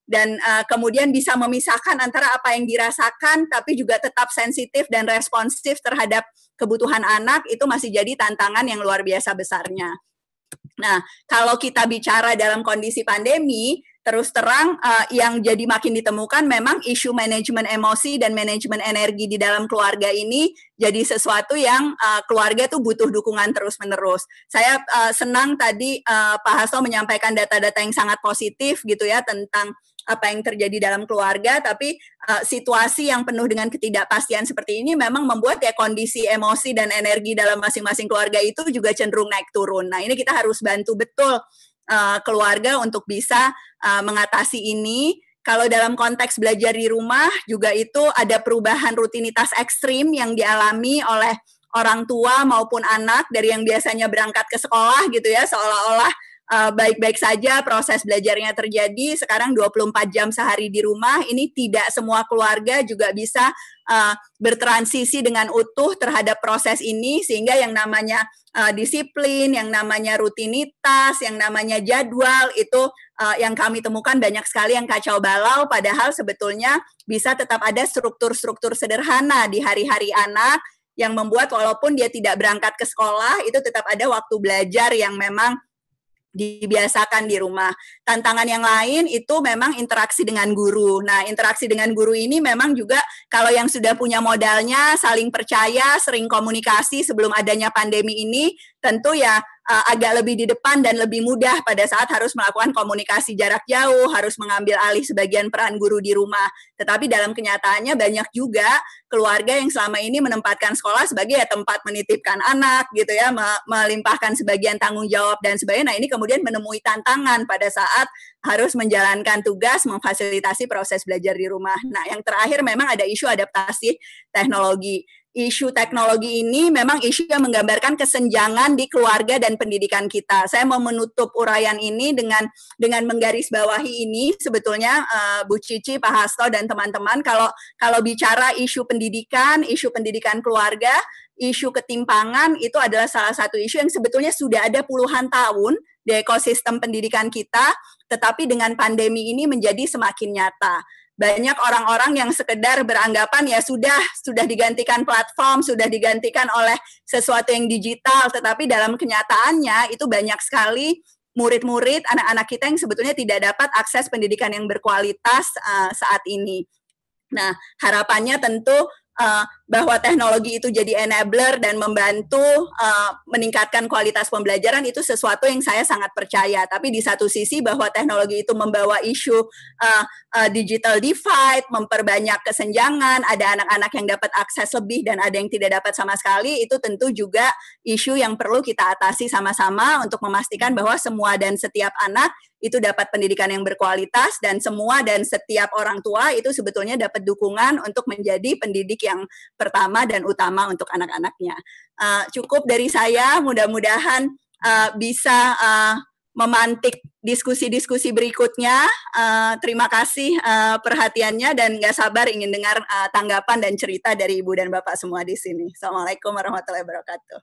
Speaker 3: dan uh, kemudian bisa memisahkan antara apa yang dirasakan tapi juga tetap sensitif dan responsif terhadap kebutuhan anak, itu masih jadi tantangan yang luar biasa besarnya. Nah, kalau kita bicara dalam kondisi pandemi, terus terang uh, yang jadi makin ditemukan memang isu manajemen emosi dan manajemen energi di dalam keluarga ini jadi sesuatu yang uh, keluarga tuh butuh dukungan terus-menerus. Saya uh, senang tadi uh, Pak Hasto menyampaikan data-data yang sangat positif gitu ya tentang apa yang terjadi dalam keluarga, tapi uh, situasi yang penuh dengan ketidakpastian seperti ini memang membuat ya kondisi emosi dan energi dalam masing-masing keluarga itu juga cenderung naik turun. Nah, ini kita harus bantu betul uh, keluarga untuk bisa uh, mengatasi ini. Kalau dalam konteks belajar di rumah juga itu ada perubahan rutinitas ekstrim yang dialami oleh orang tua maupun anak dari yang biasanya berangkat ke sekolah gitu ya, seolah-olah Uh, baik-baik saja proses belajarnya terjadi, sekarang dua puluh empat jam sehari di rumah. Ini tidak semua keluarga juga bisa uh, bertransisi dengan utuh terhadap proses ini, sehingga yang namanya uh, disiplin, yang namanya rutinitas, yang namanya jadwal itu uh, yang kami temukan banyak sekali yang kacau balau, padahal sebetulnya bisa tetap ada struktur-struktur sederhana di hari-hari anak yang membuat walaupun dia tidak berangkat ke sekolah, itu tetap ada waktu belajar yang memang dibiasakan di rumah. Tantangan yang lain itu memang interaksi dengan guru. Nah, interaksi dengan guru ini memang juga kalau yang sudah punya modalnya, saling percaya, sering komunikasi sebelum adanya pandemi ini, tentu ya uh, agak lebih di depan dan lebih mudah pada saat harus melakukan komunikasi jarak jauh, harus mengambil alih sebagian peran guru di rumah. Tetapi dalam kenyataannya banyak juga keluarga yang selama ini menempatkan sekolah sebagai ya tempat menitipkan anak gitu ya, melimpahkan sebagian tanggung jawab dan sebagainya. Nah, ini kemudian menemui tantangan pada saat harus menjalankan tugas memfasilitasi proses belajar di rumah. Nah, yang terakhir memang ada isu adaptasi teknologi. Isu teknologi ini memang isu yang menggambarkan kesenjangan di keluarga dan pendidikan kita. Saya mau menutup uraian ini dengan dengan menggarisbawahi ini sebetulnya uh, Bu Cici, Pak Hasto dan teman-teman, kalau kalau bicara isu pendidikan, isu pendidikan keluarga, isu ketimpangan itu adalah salah satu isu yang sebetulnya sudah ada puluhan tahun di ekosistem pendidikan kita, tetapi dengan pandemi ini menjadi semakin nyata. Banyak orang-orang yang sekedar beranggapan ya sudah sudah digantikan platform, sudah digantikan oleh sesuatu yang digital, tetapi dalam kenyataannya itu banyak sekali murid-murid, anak-anak kita yang sebetulnya tidak dapat akses pendidikan yang berkualitas uh, saat ini. Nah, harapannya tentu uh, bahwa teknologi itu jadi enabler dan membantu uh, meningkatkan kualitas pembelajaran itu sesuatu yang saya sangat percaya. Tapi di satu sisi bahwa teknologi itu membawa isu uh, uh, digital divide, memperbanyak kesenjangan, ada anak-anak yang dapat akses lebih dan ada yang tidak dapat sama sekali, itu tentu juga isu yang perlu kita atasi sama-sama untuk memastikan bahwa semua dan setiap anak itu dapat pendidikan yang berkualitas dan semua dan setiap orang tua itu sebetulnya dapat dukungan untuk menjadi pendidik yang pertama dan utama untuk anak-anaknya. Uh, cukup dari saya, mudah-mudahan uh, bisa uh, memantik diskusi-diskusi berikutnya. Uh, terima kasih uh, perhatiannya dan nggak sabar ingin dengar uh, tanggapan dan cerita dari Ibu dan Bapak semua di sini. Assalamualaikum warahmatullahi wabarakatuh.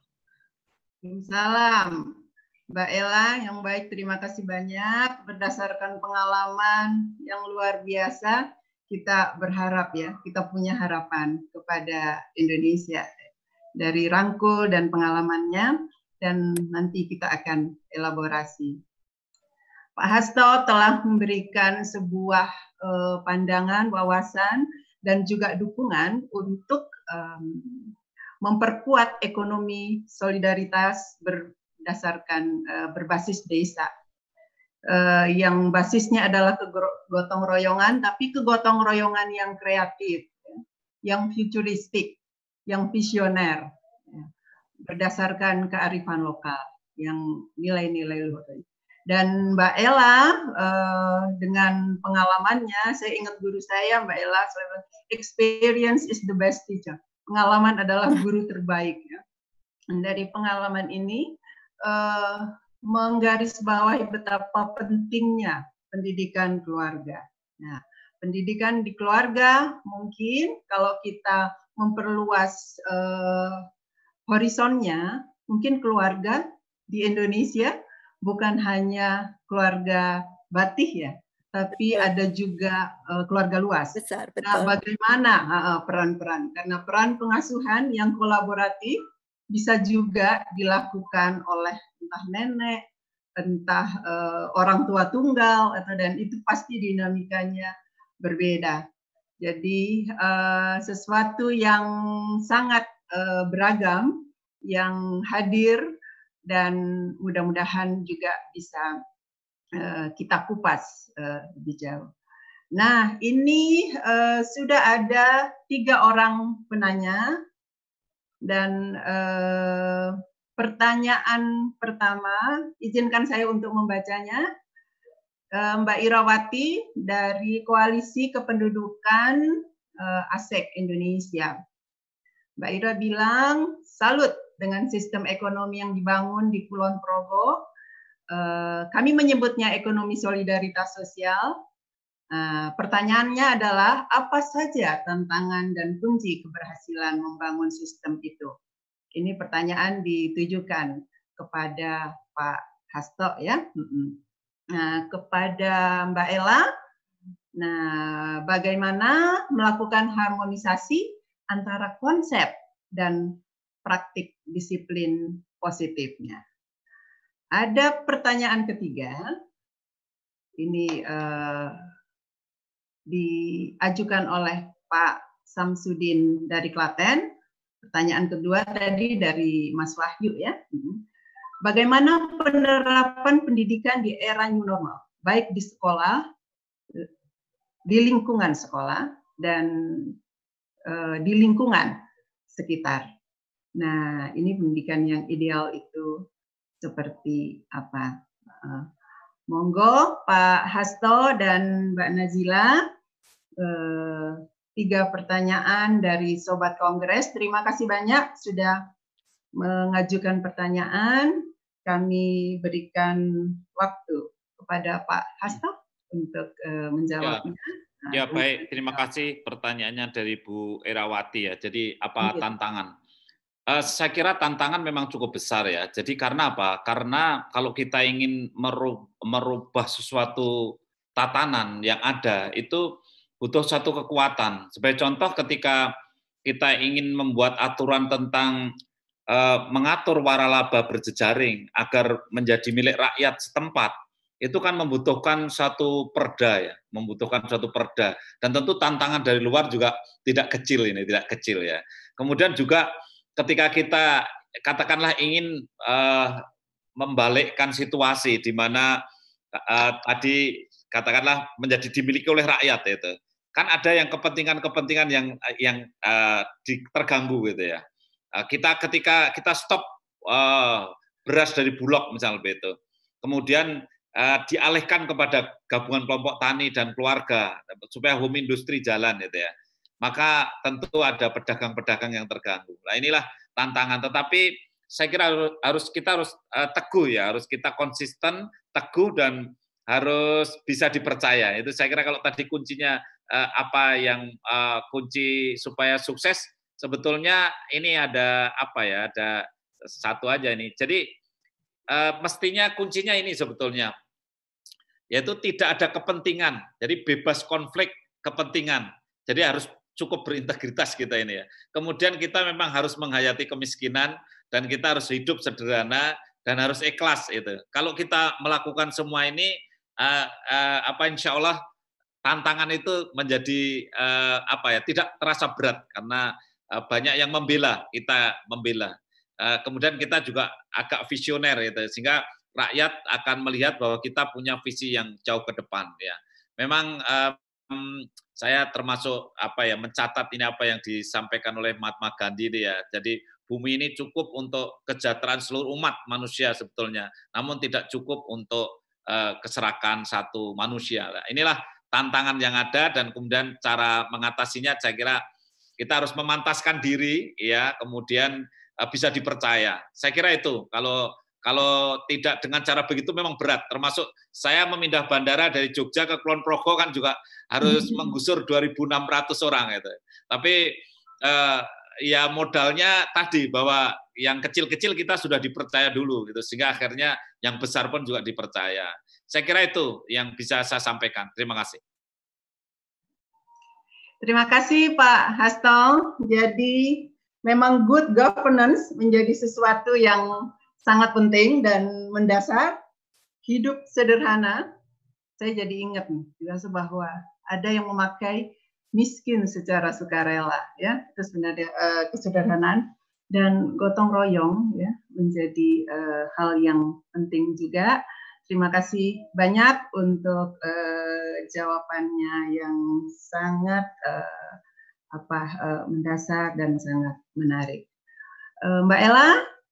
Speaker 2: Salam. Mbak Ella yang baik, terima kasih banyak. Berdasarkan pengalaman yang luar biasa, kita berharap ya, kita punya harapan kepada Indonesia dari rangkul dan pengalamannya, dan nanti kita akan elaborasi. Pak Hasto telah memberikan sebuah uh, pandangan, wawasan, dan juga dukungan untuk um, memperkuat ekonomi solidaritas ber berdasarkan uh, berbasis desa uh, yang basisnya adalah kegotong royongan, tapi kegotong royongan yang kreatif, ya, yang futuristik, yang visioner, ya, berdasarkan kearifan lokal, yang nilai-nilai luhur. Dan Mbak Ella uh, dengan pengalamannya, saya ingat guru saya Mbak Ella, experience is the best teacher. Pengalaman adalah guru terbaik. Ya. Dan dari pengalaman ini Uh, menggarisbawahi betapa pentingnya pendidikan keluarga. Nah, pendidikan di keluarga mungkin kalau kita memperluas uh, horizonnya, mungkin keluarga di Indonesia bukan hanya keluarga Batih ya, tapi betul. Ada juga uh, keluarga luas.
Speaker 3: Besar, betul.
Speaker 2: Nah, bagaimana peran-peran? Karena peran pengasuhan yang kolaboratif bisa juga dilakukan oleh entah nenek, entah uh, orang tua tunggal, atau dan itu pasti dinamikanya berbeda. Jadi uh, sesuatu yang sangat uh, beragam yang hadir dan mudah-mudahan juga bisa uh, kita kupas uh, lebih jauh. Nah, ini uh, sudah ada tiga orang penanya dan uh, pertanyaan pertama, izinkan saya untuk membacanya. Mbak Irawati dari Koalisi Kependudukan uh, A S E C Indonesia. Mbak Ira bilang, salut dengan sistem ekonomi yang dibangun di Kulon Progo. Uh, kami menyebutnya ekonomi solidaritas sosial. Uh, pertanyaannya adalah, apa saja tantangan dan kunci keberhasilan membangun sistem itu? Ini pertanyaan ditujukan kepada Pak Hasto ya. Nah, kepada Mbak Ella, nah bagaimana melakukan harmonisasi antara konsep dan praktik disiplin positifnya. Ada pertanyaan ketiga, ini uh, diajukan oleh Pak Samsudin dari Klaten. Pertanyaan kedua tadi dari Mas Wahyu ya. Bagaimana penerapan pendidikan di era new normal, baik di sekolah, di lingkungan sekolah, dan uh, di lingkungan sekitar. Nah, ini pendidikan yang ideal itu seperti apa? Uh, monggo Pak Hasto dan Mbak Nazila, uh, tiga pertanyaan dari Sobat Kongres. Terima kasih banyak sudah mengajukan pertanyaan. Kami berikan waktu kepada Pak Hasto untuk uh, menjawabnya.
Speaker 4: Ya, ya baik, terima kasih pertanyaannya dari Bu Irawati ya. Jadi apa ya. Tantangan? Uh, saya kira tantangan memang cukup besar ya. Jadi karena apa? Karena kalau kita ingin merubah sesuatu tatanan yang ada, itu butuh satu kekuatan. Sebagai contoh ketika kita ingin membuat aturan tentang Uh, mengatur waralaba berjejaring agar menjadi milik rakyat setempat, itu kan membutuhkan satu perda ya, membutuhkan satu perda, dan tentu tantangan dari luar juga tidak kecil ini, tidak kecil ya. Kemudian juga ketika kita katakanlah ingin uh, membalikkan situasi di mana uh, tadi katakanlah menjadi dimiliki oleh rakyat itu, kan ada yang kepentingan-kepentingan yang yang uh, terganggu gitu ya. Kita ketika kita stop uh, beras dari Bulog misalnya itu, kemudian uh, dialihkan kepada gabungan kelompok tani dan keluarga supaya home industry jalan itu ya, maka tentu ada pedagang-pedagang yang terganggu. Nah inilah tantangan. Tetapi saya kira harus kita harus uh, teguh ya, harus kita konsisten, teguh dan harus bisa dipercaya. Itu saya kira kalau tadi kuncinya uh, apa yang uh, kunci supaya sukses. Sebetulnya ini ada apa ya, ada satu aja nih. Jadi uh, mestinya kuncinya ini sebetulnya, yaitu tidak ada kepentingan. Jadi bebas konflik kepentingan. Jadi harus cukup berintegritas kita ini ya. Kemudian kita memang harus menghayati kemiskinan dan kita harus hidup sederhana dan harus ikhlas itu. Kalau kita melakukan semua ini, uh, uh, apa insya Allah tantangan itu menjadi uh, apa ya, tidak terasa berat karena banyak yang membela, kita membela. Kemudian kita juga agak visioner gitu, sehingga rakyat akan melihat bahwa kita punya visi yang jauh ke depan ya. Memang um, saya termasuk apa ya mencatat ini apa yang disampaikan oleh Mahatma Gandhi ini ya. Jadi bumi ini cukup untuk kesejahteraan seluruh umat manusia sebetulnya, namun tidak cukup untuk uh, keserakan satu manusia. Nah, inilah tantangan yang ada dan kemudian cara mengatasinya saya kira kita harus memantaskan diri, ya, kemudian uh, bisa dipercaya. Saya kira itu. Kalau kalau tidak dengan cara begitu memang berat. Termasuk saya memindah bandara dari Jogja ke Kulon Progo kan juga harus menggusur dua ribu enam ratus orang itu. Tapi uh, ya modalnya tadi bahwa yang kecil-kecil kita sudah dipercaya dulu, gitu. Sehingga akhirnya yang besar pun juga dipercaya. Saya kira itu yang bisa saya sampaikan. Terima kasih.
Speaker 2: Terima kasih Pak Hasto. Jadi memang good governance menjadi sesuatu yang sangat penting dan mendasar. Hidup sederhana. Saya jadi ingat nih, bahwa ada yang memakai miskin secara sukarela, ya, itu sebenarnya uh, kesederhanaan dan gotong royong, ya, menjadi uh, hal yang penting juga. Terima kasih banyak untuk uh, jawabannya yang sangat uh, apa uh, mendasar dan sangat menarik. Uh, Mbak Ella,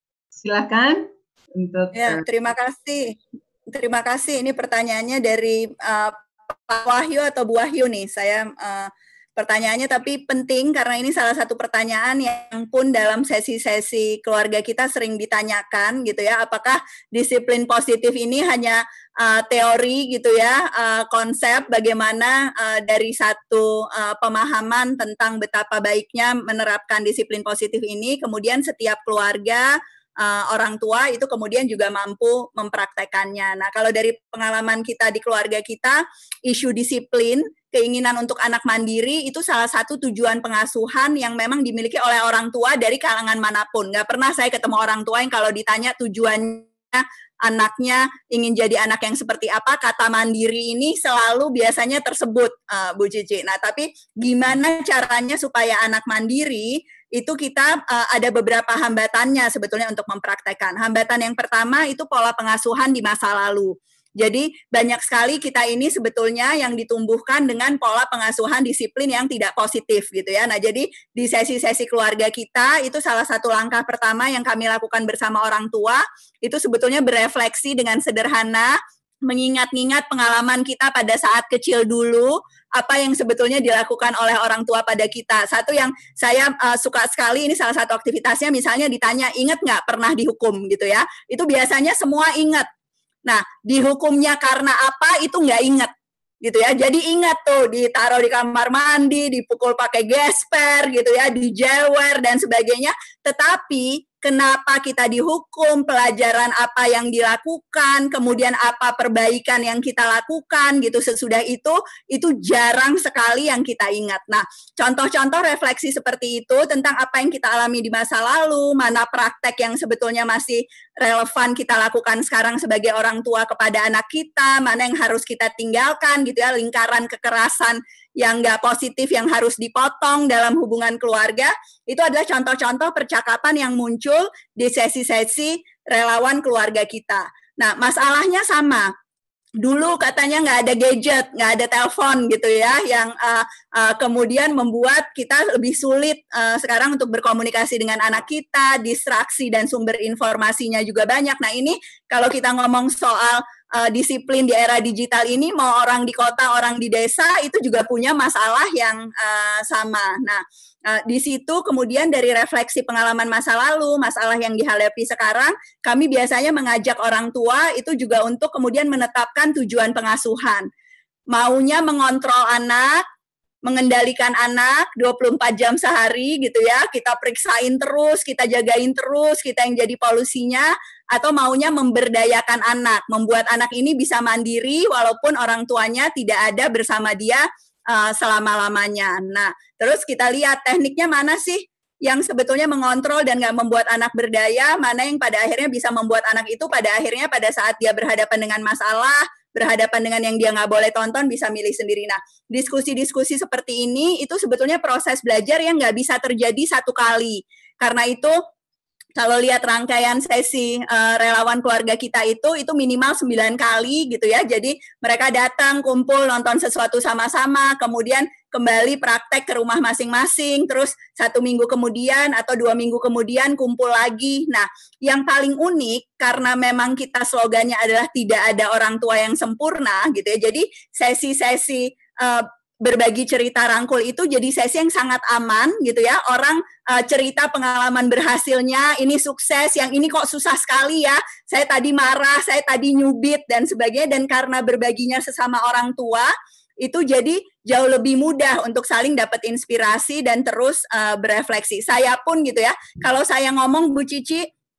Speaker 2: silakan untuk.
Speaker 3: Ya, terima kasih, terima kasih. Ini pertanyaannya dari uh, Pak Wahyu atau Bu Wahyu nih. Saya uh, pertanyaannya tapi penting karena ini salah satu pertanyaan yang pun dalam sesi-sesi keluarga kita sering ditanyakan gitu ya, apakah disiplin positif ini hanya uh, teori gitu ya, uh, konsep bagaimana uh, dari satu uh, pemahaman tentang betapa baiknya menerapkan disiplin positif ini, kemudian setiap keluarga Uh, orang tua itu kemudian juga mampu mempraktekannya. Nah, kalau dari pengalaman kita di keluarga kita, isu disiplin, keinginan untuk anak mandiri itu salah satu tujuan pengasuhan yang memang dimiliki oleh orang tua dari kalangan manapun. Nggak pernah saya ketemu orang tua yang kalau ditanya tujuannya anaknya ingin jadi anak yang seperti apa, kata mandiri ini selalu biasanya tersebut, uh, Bu Cici. Nah, tapi gimana caranya supaya anak mandiri itu kita uh, ada beberapa hambatannya sebetulnya untuk mempraktekkan. Hambatan yang pertama itu pola pengasuhan di masa lalu. Jadi banyak sekali kita ini sebetulnya yang ditumbuhkan dengan pola pengasuhan disiplin yang tidak positif gitu ya. Nah, jadi di sesi-sesi keluarga kita itu salah satu langkah pertama yang kami lakukan bersama orang tua itu sebetulnya berefleksi dengan sederhana, mengingat-ingat pengalaman kita pada saat kecil dulu, apa yang sebetulnya dilakukan oleh orang tua pada kita. Satu yang saya uh, suka sekali, ini salah satu aktivitasnya, misalnya ditanya, ingat nggak pernah dihukum gitu ya, itu biasanya semua ingat. Nah, dihukumnya karena apa, itu nggak ingat gitu ya. Jadi ingat tuh, ditaruh di kamar mandi, dipukul pakai gesper gitu ya, dijewer dan sebagainya, tetapi kenapa kita dihukum, pelajaran apa yang dilakukan, kemudian apa perbaikan yang kita lakukan gitu sesudah itu, itu jarang sekali yang kita ingat. Nah, contoh-contoh refleksi seperti itu tentang apa yang kita alami di masa lalu, mana praktek yang sebetulnya masih relevan kita lakukan sekarang sebagai orang tua kepada anak kita, mana yang harus kita tinggalkan gitu ya, lingkaran kekerasan yang nggak positif yang harus dipotong dalam hubungan keluarga, itu adalah contoh-contoh percakapan yang muncul di sesi-sesi relawan keluarga kita. Nah, masalahnya sama. Dulu katanya nggak ada gadget, nggak ada telepon gitu ya, yang uh, uh, kemudian membuat kita lebih sulit uh, sekarang untuk berkomunikasi dengan anak kita, distraksi dan sumber informasinya juga banyak. Nah, ini kalau kita ngomong soal uh, disiplin di era digital ini, mau orang di kota, orang di desa, itu juga punya masalah yang uh, sama. Nah, Uh, di situ kemudian dari refleksi pengalaman masa lalu, masalah yang dihadapi sekarang, kami biasanya mengajak orang tua itu juga untuk kemudian menetapkan tujuan pengasuhan. Maunya mengontrol anak, mengendalikan anak dua puluh empat jam sehari gitu ya, kita periksain terus, kita jagain terus, kita yang jadi polusinya, atau maunya memberdayakan anak, membuat anak ini bisa mandiri walaupun orang tuanya tidak ada bersama dia Uh, selama-lamanya. Nah, terus kita lihat tekniknya mana sih yang sebetulnya mengontrol dan nggak membuat anak berdaya, mana yang pada akhirnya bisa membuat anak itu pada akhirnya pada saat dia berhadapan dengan masalah, berhadapan dengan yang dia nggak boleh tonton, bisa milih sendiri. Nah, diskusi-diskusi seperti ini itu sebetulnya proses belajar yang nggak bisa terjadi satu kali. Karena itu kalau lihat rangkaian sesi uh, relawan keluarga kita itu, itu minimal sembilan kali gitu ya. Jadi mereka datang, kumpul, nonton sesuatu sama-sama, kemudian kembali praktek ke rumah masing-masing, terus satu minggu kemudian atau dua minggu kemudian kumpul lagi. Nah, yang paling unik karena memang kita slogannya adalah tidak ada orang tua yang sempurna gitu ya. Jadi sesi-sesi uh, berbagi cerita rangkul itu jadi sesi yang sangat aman gitu ya. Orang uh, cerita pengalaman berhasilnya, ini sukses, yang ini kok susah sekali ya. Saya tadi marah, saya tadi nyubit dan sebagainya, dan karena berbaginya sesama orang tua itu jadi jauh lebih mudah untuk saling dapat inspirasi dan terus uh, berefleksi. Saya pun gitu ya. Kalau saya ngomong Bu Cici,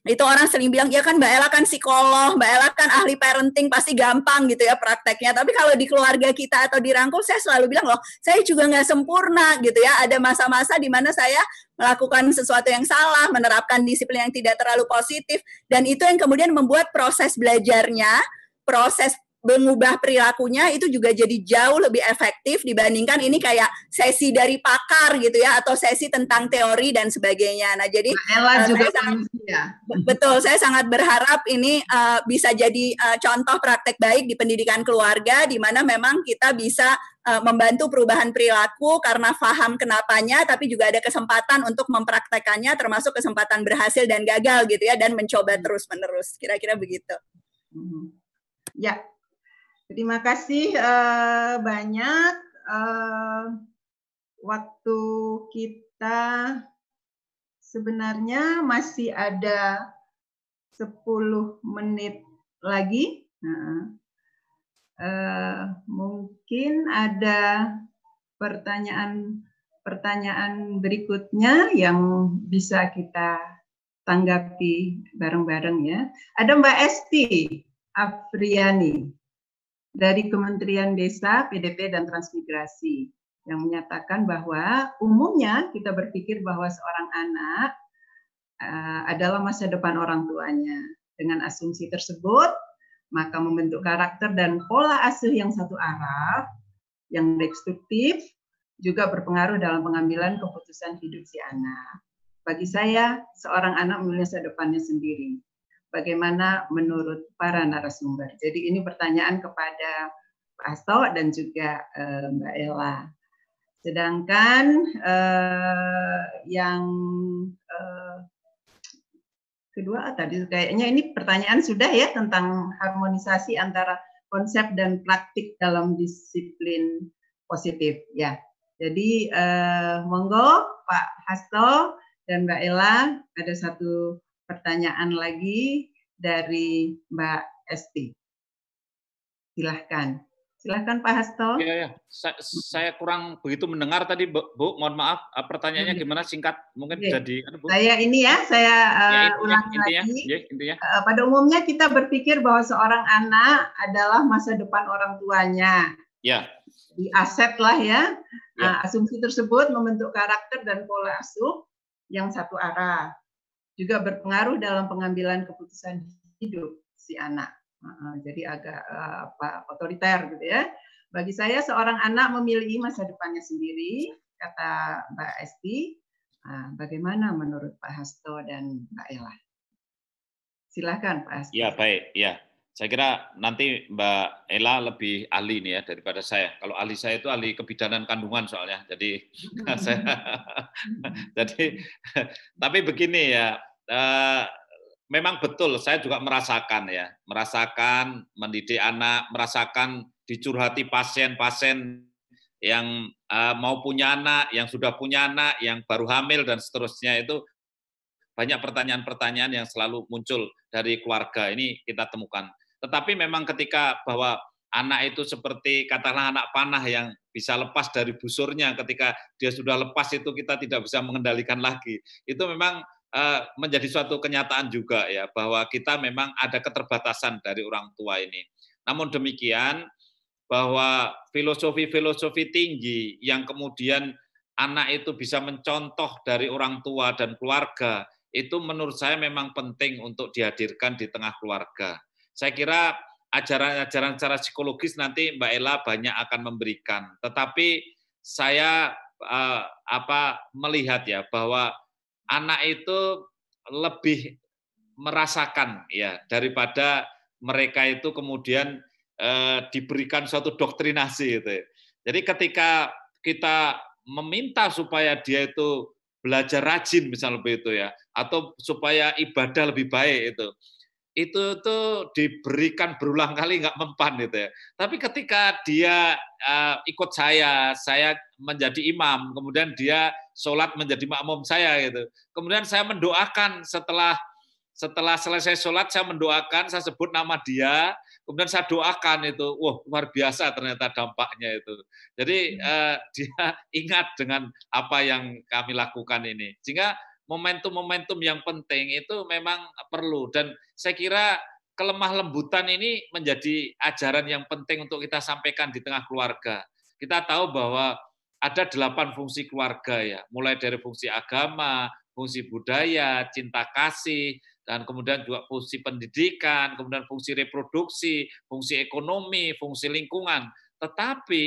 Speaker 3: Itu orang sering bilang, ya kan Mbak Ella kan psikolog, Mbak Ella kan ahli parenting, pasti gampang gitu ya prakteknya. Tapi kalau di keluarga kita atau dirangkul, saya selalu bilang loh, saya juga nggak sempurna gitu ya. Ada masa-masa di mana saya melakukan sesuatu yang salah, menerapkan disiplin yang tidak terlalu positif, dan itu yang kemudian membuat proses belajarnya, proses mengubah perilakunya itu juga jadi jauh lebih efektif dibandingkan ini kayak sesi dari pakar gitu ya, atau sesi tentang teori dan sebagainya. Nah, jadi
Speaker 2: Ella uh, juga
Speaker 3: saya sangat, betul, saya sangat berharap ini uh, bisa jadi uh, contoh praktek baik di pendidikan keluarga, di mana memang kita bisa uh, membantu perubahan perilaku karena paham kenapanya, tapi juga ada kesempatan untuk mempraktekannya, termasuk kesempatan berhasil dan gagal gitu ya, dan mencoba terus-menerus. Kira-kira begitu.
Speaker 2: Ya. Terima kasih uh, banyak. Uh, waktu kita sebenarnya masih ada sepuluh menit lagi. Nah, uh, mungkin ada pertanyaan-pertanyaan berikutnya yang bisa kita tanggapi bareng-bareng ya. Ada Mbak Esti Afriani dari Kementerian Desa, P D P, dan Transmigrasi yang menyatakan bahwa umumnya kita berpikir bahwa seorang anak uh, adalah masa depan orang tuanya. Dengan asumsi tersebut, maka membentuk karakter dan pola asuh yang satu arah, yang destruktif, juga berpengaruh dalam pengambilan keputusan hidup si anak. Bagi saya, seorang anak memiliki masa depannya sendiri. Bagaimana menurut para narasumber? Jadi ini pertanyaan kepada Pak Hasto dan juga uh, Mbak Ella. Sedangkan uh, yang uh, kedua tadi kayaknya ini pertanyaan sudah ya tentang harmonisasi antara konsep dan praktik dalam disiplin positif ya. Jadi uh, monggo Pak Hasto dan Mbak Ella, ada satu pertanyaan lagi dari Mbak Esti. Silahkan. Silahkan Pak Hasto.
Speaker 4: Iya, ya. Saya, saya kurang begitu mendengar tadi, Bu. Bu, mohon maaf. Pertanyaannya gimana? Singkat, mungkin
Speaker 2: Oke.
Speaker 4: jadi. Bu.
Speaker 2: Saya ini ya, saya uh,
Speaker 4: ya, intinya,
Speaker 2: ulangi
Speaker 4: intinya,
Speaker 2: lagi.
Speaker 4: Ya, intinya.
Speaker 2: Uh, pada umumnya kita berpikir bahwa seorang anak adalah masa depan orang tuanya.
Speaker 4: Ya.
Speaker 2: Di aset lah ya.
Speaker 4: Ya.
Speaker 2: Uh, asumsi tersebut membentuk karakter dan pola asuh yang satu arah. Juga berpengaruh dalam pengambilan keputusan hidup si anak. Uh, jadi agak uh, apa, otoriter gitu ya. Bagi saya seorang anak memiliki masa depannya sendiri, kata Mbak Esti. Uh, bagaimana menurut Pak Hasto dan Mbak Ella? Silakan Pak Hasto.
Speaker 4: Ya baik, ya. Saya kira nanti Mbak Ella lebih ahli nih ya daripada saya. Kalau ahli saya itu ahli kebidanan kandungan soalnya. Jadi saya, jadi tapi begini ya. Uh, memang betul, saya juga merasakan ya, merasakan mendidik anak, merasakan dicurhati pasien-pasien yang uh, mau punya anak, yang sudah punya anak, yang baru hamil dan seterusnya, itu banyak pertanyaan-pertanyaan yang selalu muncul dari keluarga ini kita temukan. Tetapi memang ketika bahwa anak itu seperti katakanlah anak panah yang bisa lepas dari busurnya, ketika dia sudah lepas itu kita tidak bisa mengendalikan lagi. Itu memang Uh, menjadi suatu kenyataan juga ya, bahwa kita memang ada keterbatasan dari orang tua ini. Namun demikian, bahwa filosofi-filosofi tinggi yang kemudian anak itu bisa mencontoh dari orang tua dan keluarga, itu menurut saya memang penting untuk dihadirkan di tengah keluarga. Saya kira ajaran-ajaran secara psikologis nanti Mbak Ella banyak akan memberikan. Tetapi saya uh, apa melihat ya bahwa anak itu lebih merasakan ya daripada mereka itu kemudian eh, diberikan suatu doktrinasi itu. Jadi ketika kita meminta supaya dia itu belajar rajin misalnya begitu ya, atau supaya ibadah lebih baik itu, itu tuh diberikan berulang kali nggak mempan gitu ya. Tapi ketika dia uh, ikut saya, saya menjadi imam, kemudian dia sholat menjadi makmum saya gitu. Kemudian saya mendoakan setelah setelah selesai sholat, saya mendoakan, saya sebut nama dia, kemudian saya doakan itu, wah luar biasa ternyata dampaknya itu. Jadi uh, dia ingat dengan apa yang kami lakukan ini. Sehingga momentum-momentum yang penting itu memang perlu. Dan saya kira kelemah lembutan ini menjadi ajaran yang penting untuk kita sampaikan di tengah keluarga. Kita tahu bahwa ada delapan fungsi keluarga ya, mulai dari fungsi agama, fungsi budaya, cinta kasih, dan kemudian juga fungsi pendidikan, kemudian fungsi reproduksi, fungsi ekonomi, fungsi lingkungan. Tetapi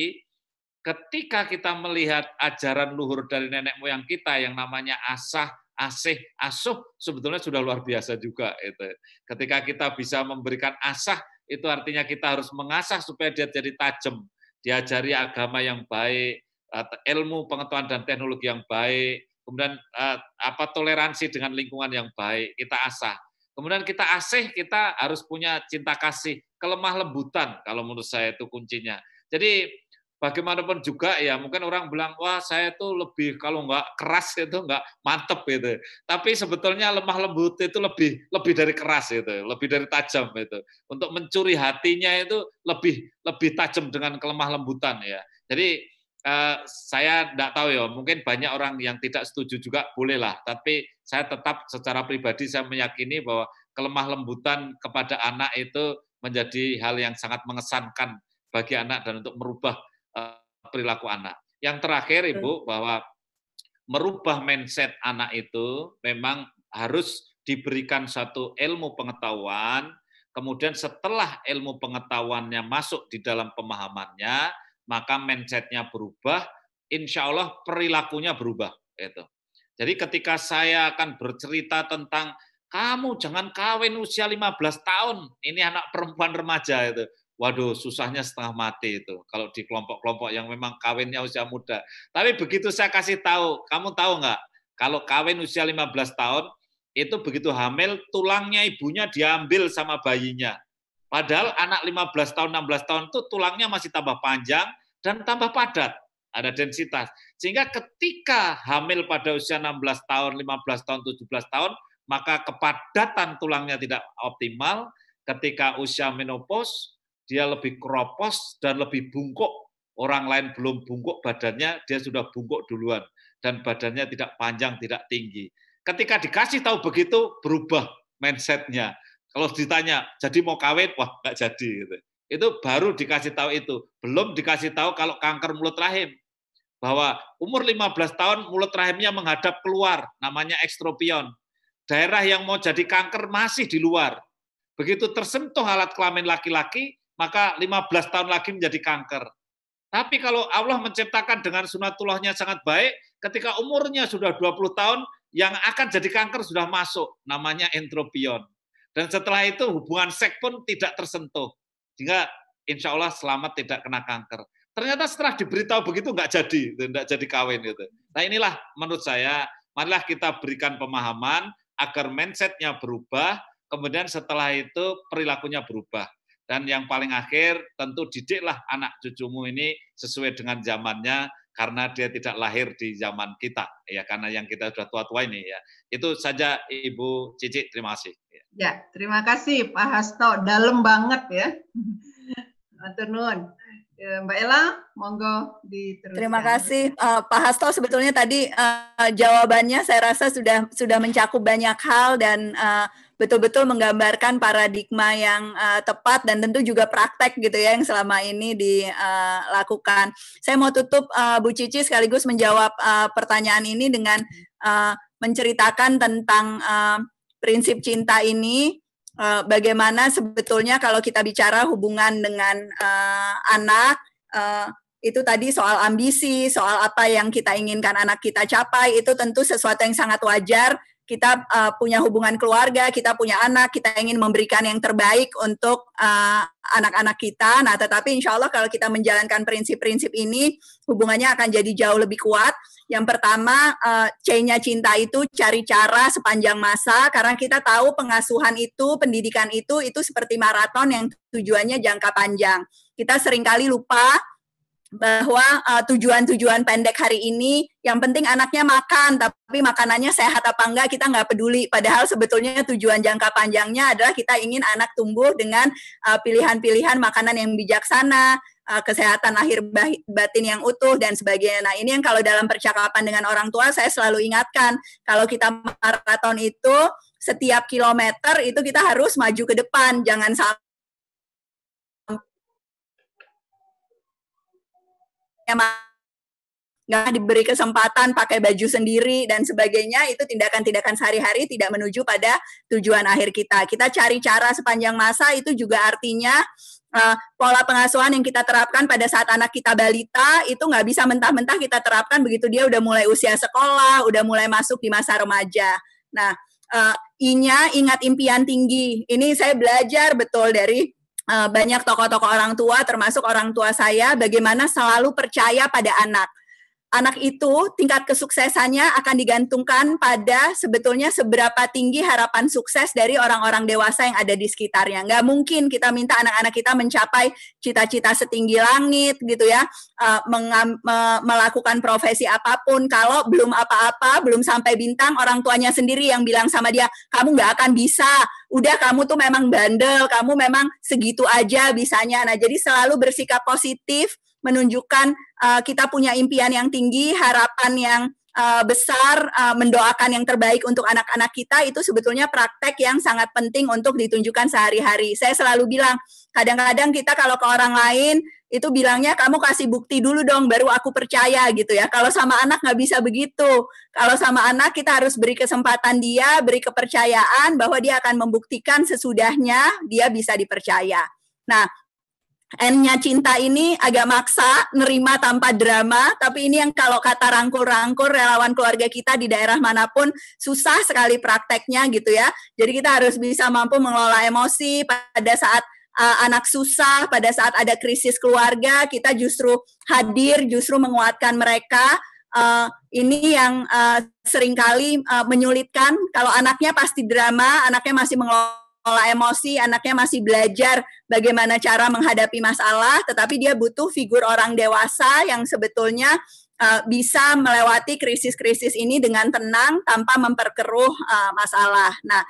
Speaker 4: ketika kita melihat ajaran luhur dari nenek moyang kita yang namanya asah, asih, asuh, sebetulnya sudah luar biasa juga. Itu. Ketika kita bisa memberikan asah, itu artinya kita harus mengasah supaya dia jadi tajam, diajari agama yang baik, ilmu, pengetahuan dan teknologi yang baik, kemudian uh, apa toleransi dengan lingkungan yang baik, kita asah. Kemudian kita asih, kita harus punya cinta kasih, kelemah lembutan, kalau menurut saya itu kuncinya. Jadi bagaimanapun juga ya, mungkin orang bilang, wah saya itu lebih, kalau nggak keras itu nggak mantep gitu. Tapi sebetulnya lemah lembut itu lebih lebih dari keras itu, lebih dari tajam itu. Untuk mencuri hatinya itu lebih lebih tajam dengan kelemah lembutan ya. Jadi Uh, saya tidak tahu ya, mungkin banyak orang yang tidak setuju juga, bolehlah. Tapi saya tetap secara pribadi saya meyakini bahwa kelemah lembutan kepada anak itu menjadi hal yang sangat mengesankan bagi anak dan untuk merubah uh, perilaku anak. Yang terakhir Ibu, bahwa merubah mindset anak itu memang harus diberikan satu ilmu pengetahuan, kemudian setelah ilmu pengetahuannya masuk di dalam pemahamannya, maka mindset-nya berubah, insya Allah perilakunya berubah. Itu. Jadi ketika saya akan bercerita tentang kamu jangan kawin usia lima belas tahun, ini anak perempuan remaja itu. Waduh, susahnya setengah mati itu kalau di kelompok-kelompok yang memang kawinnya usia muda. Tapi begitu saya kasih tahu, kamu tahu nggak? Kalau kawin usia lima belas tahun, itu begitu hamil, tulangnya ibunya diambil sama bayinya. Padahal anak lima belas tahun, enam belas tahun itu tulangnya masih tambah panjang dan tambah padat, ada densitas. Sehingga ketika hamil pada usia enam belas tahun, lima belas tahun, tujuh belas tahun, maka kepadatan tulangnya tidak optimal. Ketika usia menopause, dia lebih keropos dan lebih bungkuk. Orang lain belum bungkuk badannya, dia sudah bungkuk duluan. Dan badannya tidak panjang, tidak tinggi. Ketika dikasih tahu begitu, berubah mindset-nya. Kalau ditanya, jadi mau kawin, wah nggak jadi. Gitu. Itu baru dikasih tahu itu. Belum dikasih tahu kalau kanker mulut rahim. Bahwa umur lima belas tahun mulut rahimnya menghadap keluar, namanya ekstropion. Daerah yang mau jadi kanker masih di luar. Begitu tersentuh alat kelamin laki-laki, maka lima belas tahun lagi menjadi kanker. Tapi kalau Allah menciptakan dengan sunatullahnya sangat baik, ketika umurnya sudah dua puluh tahun, yang akan jadi kanker sudah masuk, namanya entropion. Dan setelah itu hubungan seks pun tidak tersentuh. Sehingga insya Allah selamat tidak kena kanker. Ternyata setelah diberitahu begitu nggak jadi, nggak jadi kawin gitu. Nah inilah menurut saya, marilah kita berikan pemahaman agar mindset-nya berubah, kemudian setelah itu perilakunya berubah. Dan yang paling akhir tentu didiklah anak cucumu ini sesuai dengan zamannya, karena dia tidak lahir di zaman kita, ya karena yang kita sudah tua-tua ini ya. Itu saja Ibu Cici, terima kasih.
Speaker 2: Ya, terima kasih Pak Hasto, dalam banget ya. Matur nuwun. Mbak Ella, monggo diteruskan.
Speaker 3: Terima kasih uh, Pak Hasto. Sebetulnya tadi uh, jawabannya saya rasa sudah sudah mencakup banyak hal dan uh, betul-betul menggambarkan paradigma yang uh, tepat dan tentu juga praktek gitu ya yang selama ini dilakukan. Saya mau tutup uh, Bu Cici sekaligus menjawab uh, pertanyaan ini dengan uh, menceritakan tentang uh, prinsip cinta ini. Uh, bagaimana sebetulnya kalau kita bicara hubungan dengan uh, anak, uh, itu tadi soal ambisi, soal apa yang kita inginkan anak kita capai, itu tentu sesuatu yang sangat wajar. Kita uh, punya hubungan keluarga, kita punya anak, kita ingin memberikan yang terbaik untuk uh, anak-anak kita. Nah, tetapi insya Allah kalau kita menjalankan prinsip-prinsip ini, hubungannya akan jadi jauh lebih kuat. Yang pertama, uh, C-nya cinta itu cari cara sepanjang masa, karena kita tahu pengasuhan itu, pendidikan itu, itu seperti maraton yang tujuannya jangka panjang. Kita seringkali lupa bahwa uh, tujuan-tujuan pendek hari ini yang penting anaknya makan, tapi makanannya sehat apa enggak kita nggak peduli, padahal sebetulnya tujuan jangka panjangnya adalah kita ingin anak tumbuh dengan uh, pilihan-pilihan makanan yang bijaksana, uh, kesehatan lahir batin yang utuh dan sebagainya. Nah ini yang kalau dalam percakapan dengan orang tua saya selalu ingatkan, kalau kita maraton itu setiap kilometer itu kita harus maju ke depan, jangan sampai nggak diberi kesempatan pakai baju sendiri dan sebagainya, itu tindakan-tindakan sehari-hari tidak menuju pada tujuan akhir kita. Kita cari cara sepanjang masa, itu juga artinya uh, pola pengasuhan yang kita terapkan pada saat anak kita balita itu nggak bisa mentah-mentah kita terapkan begitu dia udah mulai usia sekolah, udah mulai masuk di masa remaja. Nah, uh, I-nya ingat impian tinggi. Ini saya belajar betul dari banyak tokoh-tokoh orang tua, termasuk orang tua saya, bagaimana selalu percaya pada anak. Anak itu tingkat kesuksesannya akan digantungkan pada sebetulnya seberapa tinggi harapan sukses dari orang-orang dewasa yang ada di sekitarnya. Nggak mungkin kita minta anak-anak kita mencapai cita-cita setinggi langit gitu ya, uh, mengam, me, melakukan profesi apapun kalau belum apa-apa, belum sampai bintang, orang tuanya sendiri yang bilang sama dia, kamu nggak akan bisa, udah kamu tuh memang bandel, kamu memang segitu aja bisanya. Nah jadi selalu bersikap positif, menunjukkan uh, kita punya impian yang tinggi, harapan yang uh, besar, uh, mendoakan yang terbaik untuk anak-anak kita, itu sebetulnya praktek yang sangat penting untuk ditunjukkan sehari-hari. Saya selalu bilang, kadang-kadang kita kalau ke orang lain, itu bilangnya kamu kasih bukti dulu dong, baru aku percaya gitu ya. Kalau sama anak nggak bisa begitu. Kalau sama anak kita harus beri kesempatan dia, beri kepercayaan bahwa dia akan membuktikan sesudahnya dia bisa dipercaya. Nah, N-nya cinta ini agak maksa, nerima tanpa drama, tapi ini yang kalau kata rangkul-rangkul relawan keluarga kita di daerah manapun, susah sekali prakteknya gitu ya. Jadi kita harus bisa mampu mengelola emosi pada saat uh, anak susah, pada saat ada krisis keluarga, kita justru hadir, justru menguatkan mereka. Uh, ini yang uh, seringkali uh, menyulitkan, kalau anaknya pasti drama, anaknya masih mengelola olah emosi, anaknya masih belajar bagaimana cara menghadapi masalah, tetapi dia butuh figur orang dewasa yang sebetulnya uh, bisa melewati krisis-krisis ini dengan tenang tanpa memperkeruh uh, masalah. Nah,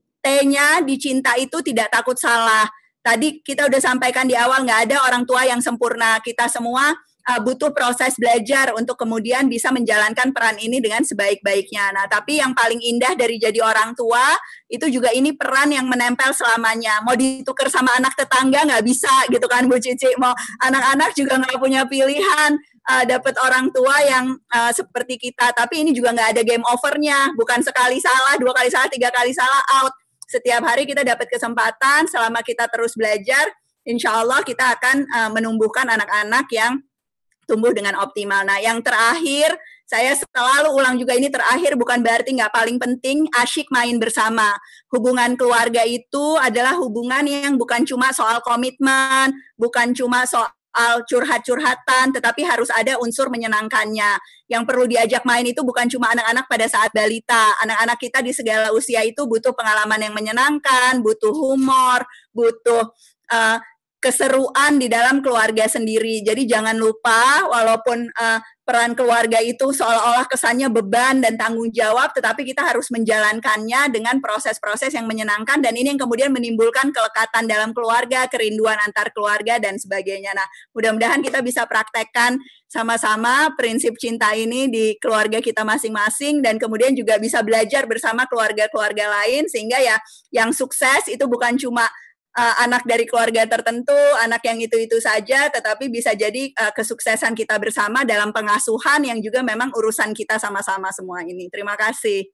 Speaker 3: T-nya di cinta itu tidak takut salah. Tadi kita udah sampaikan di awal, nggak ada orang tua yang sempurna. Kita semua uh, butuh proses belajar untuk kemudian bisa menjalankan peran ini dengan sebaik-baiknya. Nah, tapi yang paling indah dari jadi orang tua, itu juga ini peran yang menempel selamanya. Mau ditukar sama anak tetangga nggak bisa gitu kan Bu Cici. Mau anak-anak juga nggak punya pilihan uh, dapat orang tua yang uh, seperti kita. Tapi ini juga nggak ada game overnya. Bukan sekali salah, dua kali salah, tiga kali salah, out. Setiap hari kita dapat kesempatan, selama kita terus belajar, insya Allah kita akan uh, menumbuhkan anak-anak yang tumbuh dengan optimal. Nah, yang terakhir, saya selalu ulang juga, ini terakhir bukan berarti nggak paling penting, asyik main bersama. Hubungan keluarga itu adalah hubungan yang bukan cuma soal komitmen, bukan cuma soal curhat-curhatan, tetapi harus ada unsur menyenangkannya. Yang perlu diajak main itu bukan cuma anak-anak pada saat balita. Anak-anak kita di segala usia itu butuh pengalaman yang menyenangkan, butuh humor, butuh uh, keseruan di dalam keluarga sendiri. Jadi jangan lupa, walaupun uh, peran keluarga itu seolah-olah kesannya beban dan tanggung jawab, tetapi kita harus menjalankannya dengan proses-proses yang menyenangkan, dan ini yang kemudian menimbulkan kelekatan dalam keluarga, kerinduan antar keluarga, dan sebagainya. Nah, mudah-mudahan kita bisa praktekkan sama-sama prinsip cinta ini di keluarga kita masing-masing, dan kemudian juga bisa belajar bersama keluarga-keluarga lain, sehingga ya yang sukses itu bukan cuma Uh, anak dari keluarga tertentu, anak yang itu-itu saja, tetapi bisa jadi uh, kesuksesan kita bersama dalam pengasuhan yang juga memang urusan kita sama-sama semua ini. Terima kasih.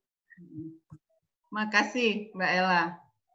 Speaker 2: Terima kasih Mbak Ella.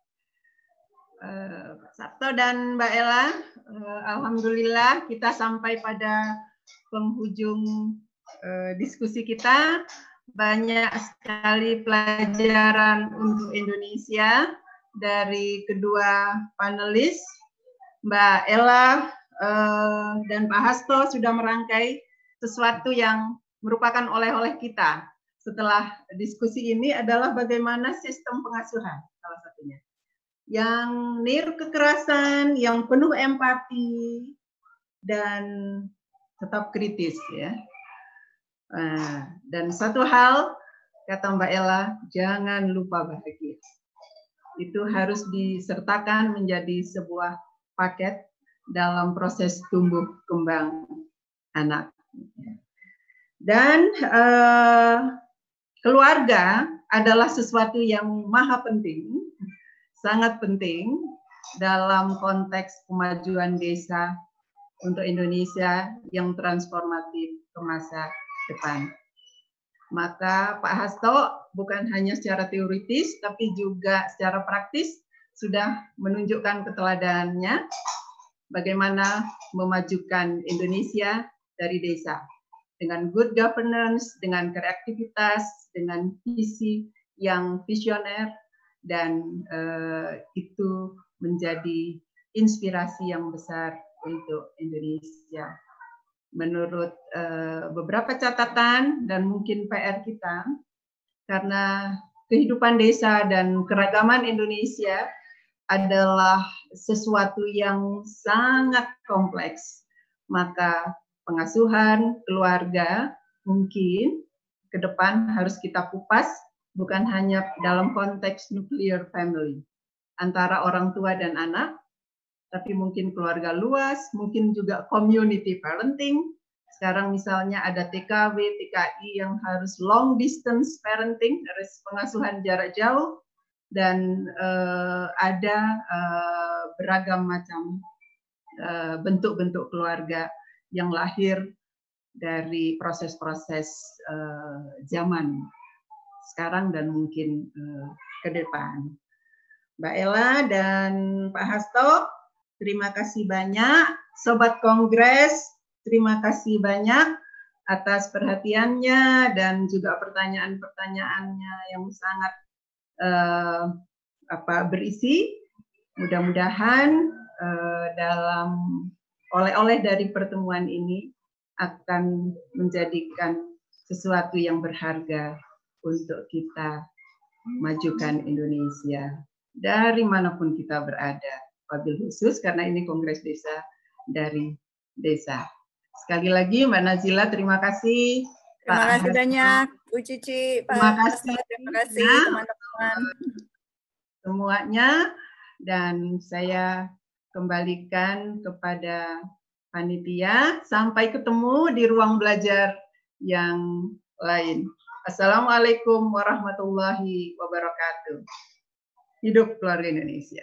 Speaker 2: Uh, Sabto dan Mbak Ella, uh, alhamdulillah kita sampai pada penghujung uh, diskusi kita. Banyak sekali pelajaran untuk Indonesia dari kedua panelis, Mbak Ella eh, dan Pak Hasto sudah merangkai sesuatu yang merupakan oleh-oleh kita setelah diskusi ini adalah bagaimana sistem pengasuhan salah satunya. Yang nir kekerasan, yang penuh empati, dan tetap kritis ya. Nah, dan satu hal kata Mbak Ella, jangan lupa bahagia. Itu harus disertakan menjadi sebuah paket dalam proses tumbuh kembang anak. Dan eh, keluarga adalah sesuatu yang maha penting, sangat penting dalam konteks kemajuan desa untuk Indonesia yang transformatif ke masa depan. Maka Pak Hasto bukan hanya secara teoritis, tapi juga secara praktis sudah menunjukkan keteladanannya bagaimana memajukan Indonesia dari desa dengan good governance, dengan kreativitas, dengan visi yang visioner, dan eh, itu menjadi inspirasi yang besar untuk Indonesia. Menurut uh, beberapa catatan dan mungkin P R kita, karena kehidupan desa dan keragaman Indonesia adalah sesuatu yang sangat kompleks, maka pengasuhan keluarga mungkin ke depan harus kita kupas bukan hanya dalam konteks nuclear family antara orang tua dan anak, tapi mungkin keluarga luas, mungkin juga community parenting. Sekarang misalnya ada T K W, T K I yang harus long distance parenting, harus pengasuhan jarak jauh, dan uh, ada uh, beragam macam bentuk-bentuk uh, keluarga yang lahir dari proses-proses uh, zaman sekarang dan mungkin uh, ke depan. Mbak Ella dan Pak Hasto, terima kasih banyak. Sobat Kongres, terima kasih banyak atas perhatiannya dan juga pertanyaan-pertanyaannya yang sangat uh, apa, berisi. Mudah-mudahan uh, dalam oleh-oleh dari pertemuan ini akan menjadikan sesuatu yang berharga untuk kita majukan Indonesia dari manapun kita berada. Wabil khusus karena ini Kongres Desa dari Desa. Sekali lagi Mbak Nazila, terima kasih.
Speaker 3: Terima
Speaker 2: Pak
Speaker 3: kasih
Speaker 2: Hasto.
Speaker 3: banyak Bu Cici, Pak
Speaker 2: Terima
Speaker 3: Hasto,
Speaker 2: kasih.
Speaker 3: terima kasih teman-teman.
Speaker 2: Semuanya, dan saya kembalikan kepada panitia. Sampai ketemu di ruang belajar yang lain. Assalamualaikum warahmatullahi wabarakatuh. Hidup keluarga Indonesia.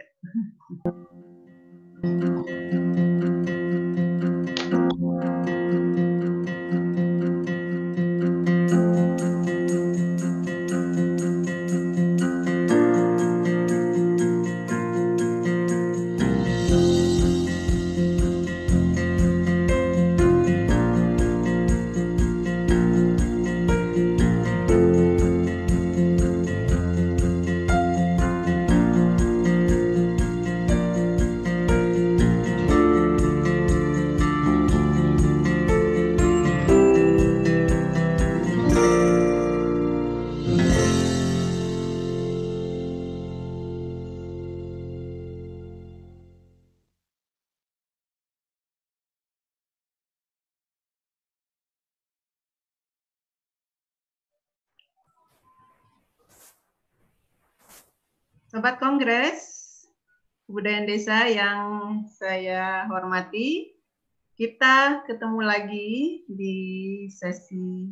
Speaker 2: Sobat Kongres, Kebudayaan Desa yang saya hormati, kita ketemu lagi di sesi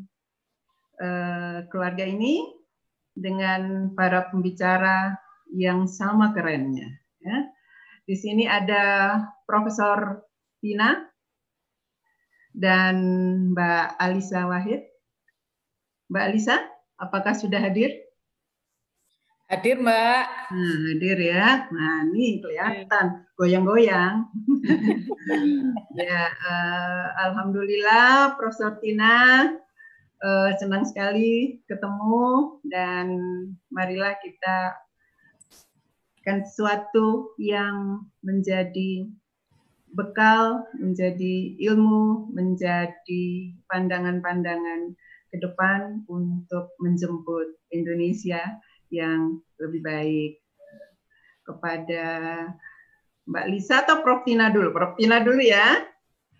Speaker 2: uh, keluarga ini dengan para pembicara yang sama kerennya. Ya. Di sini ada Profesor Tina dan Mbak Alisa Wahid. Mbak Alisa, apakah sudah hadir?
Speaker 6: Hadir, Mbak.
Speaker 2: Nah, hadir ya. Nah, ini kelihatan goyang-goyang. Ya, uh, alhamdulillah, Profesor Tina, uh, senang sekali ketemu dan marilah kita kan sesuatu yang menjadi bekal, menjadi ilmu, menjadi pandangan-pandangan ke depan untuk menjemput Indonesia yang lebih baik. Kepada Mbak Lisa atau Prof Tina dulu? Prof Tina dulu ya.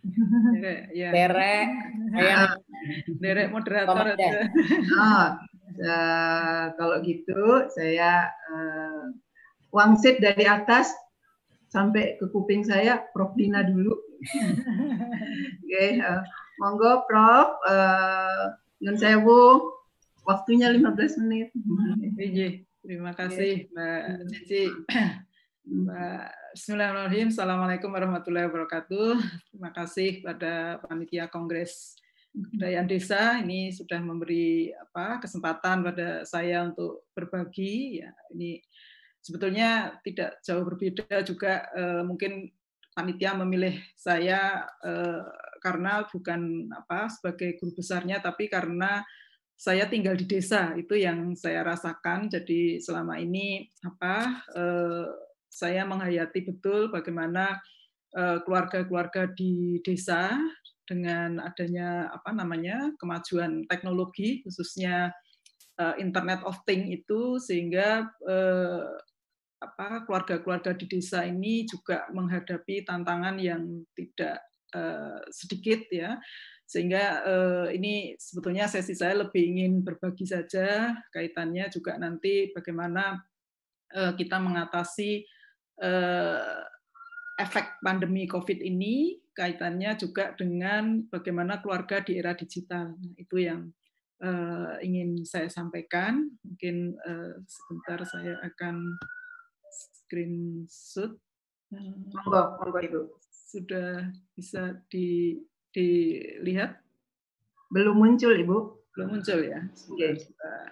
Speaker 5: Derek, ya.
Speaker 6: Derek, saya
Speaker 5: Derek moderator aja.
Speaker 2: Oh, uh, kalau gitu saya uh, wangsit dari atas sampai ke kuping saya, Prof Dina dulu. Oke, okay, uh, monggo Prof. Uh, Nyun sewu, waktunya lima belas menit.
Speaker 5: Iya, terima kasih Mbak Cici. Mbak Bismillahirrahmanirrahim. Assalamualaikum warahmatullahi wabarakatuh. Terima kasih pada panitia Kongres Kebudayaan Desa ini sudah memberi apa kesempatan pada saya untuk berbagi. Ya, ini sebetulnya tidak jauh berbeda juga eh, mungkin panitia memilih saya eh, karena bukan apa sebagai guru besarnya, tapi karena saya tinggal di desa, itu yang saya rasakan. Jadi selama ini apa eh, saya menghayati betul bagaimana keluarga-keluarga di desa dengan adanya apa namanya kemajuan teknologi, khususnya uh, Internet of Things itu, sehingga uh, apa keluarga-keluarga di desa ini juga menghadapi tantangan yang tidak uh, sedikit ya, sehingga uh, ini sebetulnya sesi saya lebih ingin berbagi saja kaitannya juga nanti bagaimana uh, kita mengatasi uh, efek pandemi COVID ini, kaitannya juga dengan bagaimana keluarga di era digital. Nah, itu yang uh, ingin saya sampaikan. Mungkin uh, sebentar saya akan screenshot.
Speaker 2: Monggo, monggo Ibu.
Speaker 5: Sudah bisa di, dilihat?
Speaker 2: Belum muncul Ibu.
Speaker 5: Belum muncul ya.
Speaker 2: Oke.
Speaker 5: Okay.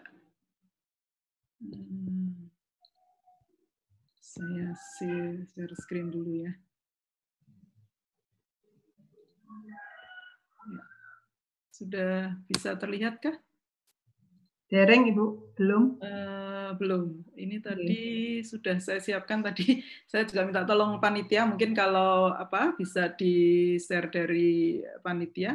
Speaker 5: Hmm. Saya share screen dulu ya. Ya. Sudah bisa terlihatkah?
Speaker 2: Dereng Ibu, belum?
Speaker 5: Uh, belum. Ini tadi okay. Sudah saya siapkan tadi. Saya juga minta tolong panitia. Mungkin kalau apa bisa di share dari panitia.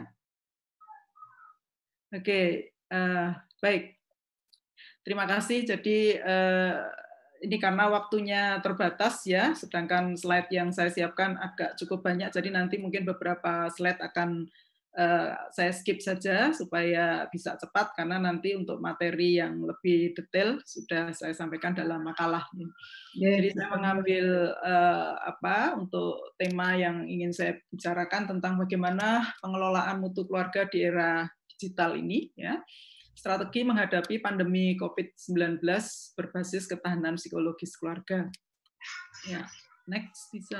Speaker 5: Oke, okay. uh, baik. Terima kasih. Jadi uh, ini karena waktunya terbatas ya, sedangkan slide yang saya siapkan agak cukup banyak, jadi nanti mungkin beberapa slide akan uh, saya skip saja supaya bisa cepat, karena nanti untuk materi yang lebih detail sudah saya sampaikan dalam makalah. Yeah, jadi saya mengambil uh, apa untuk tema yang ingin saya bicarakan tentang bagaimana pengelolaan mutu keluarga di era digital ini, ya. Strategi menghadapi pandemi COVID sembilan belas berbasis ketahanan psikologis keluarga. Ya, next bisa,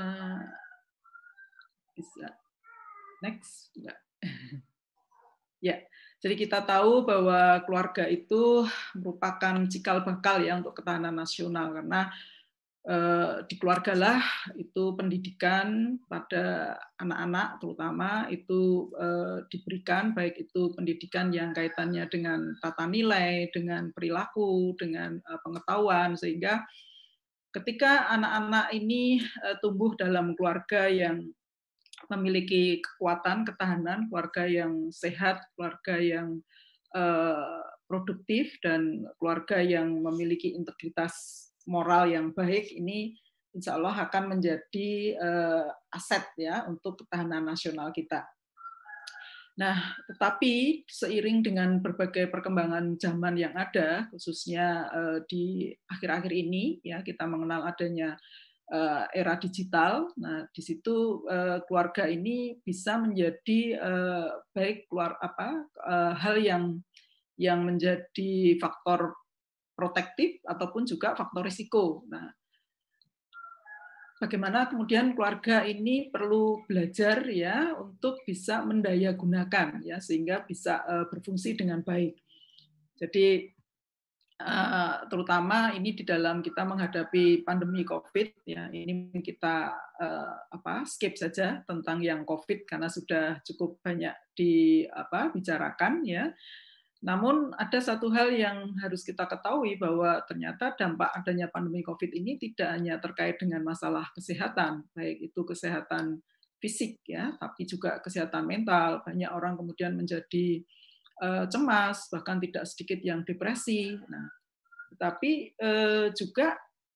Speaker 5: bisa, next enggak. Ya, jadi kita tahu bahwa keluarga itu merupakan cikal bakal ya untuk ketahanan nasional, karena di keluargalah itu pendidikan pada anak-anak terutama itu eh, diberikan, baik itu pendidikan yang kaitannya dengan tata nilai, dengan perilaku, dengan eh, pengetahuan, sehingga ketika anak-anak ini eh, tumbuh dalam keluarga yang memiliki kekuatan, ketahanan, keluarga yang sehat, keluarga yang eh, produktif, dan keluarga yang memiliki integritas moral yang baik, ini insya Allah akan menjadi uh, aset ya untuk ketahanan nasional kita. Nah, tetapi seiring dengan berbagai perkembangan zaman yang ada, khususnya uh, di akhir-akhir ini, ya kita mengenal adanya uh, era digital. Nah, di situ uh, keluarga ini bisa menjadi uh, baik keluar apa uh, hal yang yang menjadi faktor protektif ataupun juga faktor risiko. Nah, bagaimana kemudian keluarga ini perlu belajar ya untuk bisa mendayagunakan ya sehingga bisa uh, berfungsi dengan baik. Jadi uh, terutama ini di dalam kita menghadapi pandemi COVID ya, ini kita uh, apa skip saja tentang yang COVID karena sudah cukup banyak di apa bicarakan ya. Namun ada satu hal yang harus kita ketahui bahwa ternyata dampak adanya pandemi COVID ini tidak hanya terkait dengan masalah kesehatan, baik itu kesehatan fisik ya, tapi juga kesehatan mental. Banyak orang kemudian menjadi uh, cemas, bahkan tidak sedikit yang depresi. Nah, tetapi uh, juga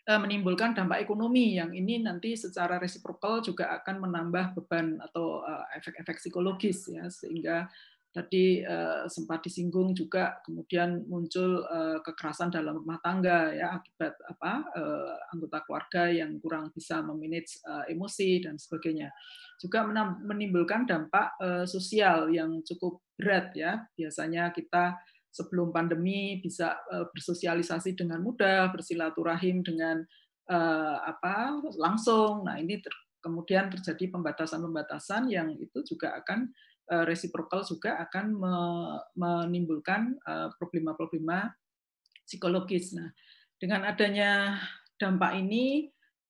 Speaker 5: menimbulkan dampak ekonomi yang ini nanti secara resiprokal juga akan menambah beban atau efek-efek psikologis ya, sehingga tadi uh, sempat disinggung juga kemudian muncul uh, kekerasan dalam rumah tangga ya akibat apa uh, anggota keluarga yang kurang bisa memanage uh, emosi dan sebagainya. Juga menimbulkan dampak uh, sosial yang cukup berat ya. Biasanya kita sebelum pandemi bisa uh, bersosialisasi dengan mudah, bersilaturahim dengan uh, apa langsung. Nah, ini ter kemudian terjadi pembatasan-pembatasan yang itu juga akan resiprokal juga akan menimbulkan problema-problema psikologis. Nah, dengan adanya dampak ini,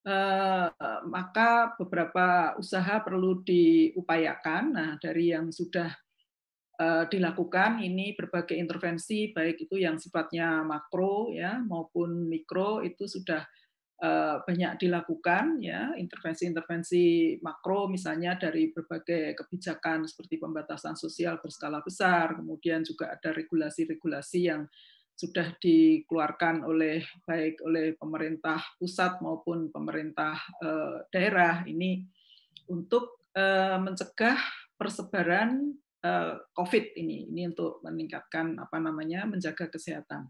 Speaker 5: maka beberapa usaha perlu diupayakan. Nah, dari yang sudah dilakukan ini berbagai intervensi, baik itu yang sifatnya makro ya maupun mikro itu sudah banyak dilakukan ya, intervensi-intervensi makro misalnya dari berbagai kebijakan seperti pembatasan sosial berskala besar, kemudian juga ada regulasi-regulasi yang sudah dikeluarkan oleh baik oleh pemerintah pusat maupun pemerintah eh, daerah ini untuk eh, mencegah persebaran eh, COVID ini, ini untuk meningkatkan apa namanya menjaga kesehatan.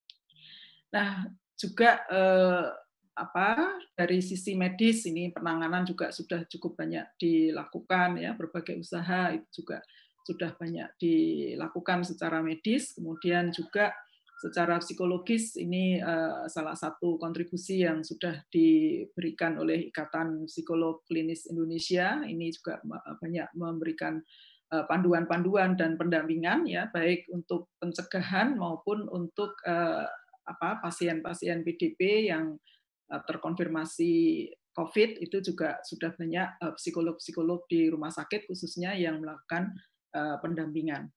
Speaker 5: Nah, juga eh, apa dari sisi medis ini penanganan juga sudah cukup banyak dilakukan ya, berbagai usaha itu juga sudah banyak dilakukan secara medis, kemudian juga secara psikologis ini uh, salah satu kontribusi yang sudah diberikan oleh Ikatan Psikolog Klinis Indonesia, ini juga banyak memberikan panduan-panduan dan pendampingan ya, baik untuk pencegahan maupun untuk uh, apa pasien-pasien P D P yang terkonfirmasi COVID itu juga sudah banyak psikolog-psikolog di rumah sakit khususnya yang melakukan pendampingan.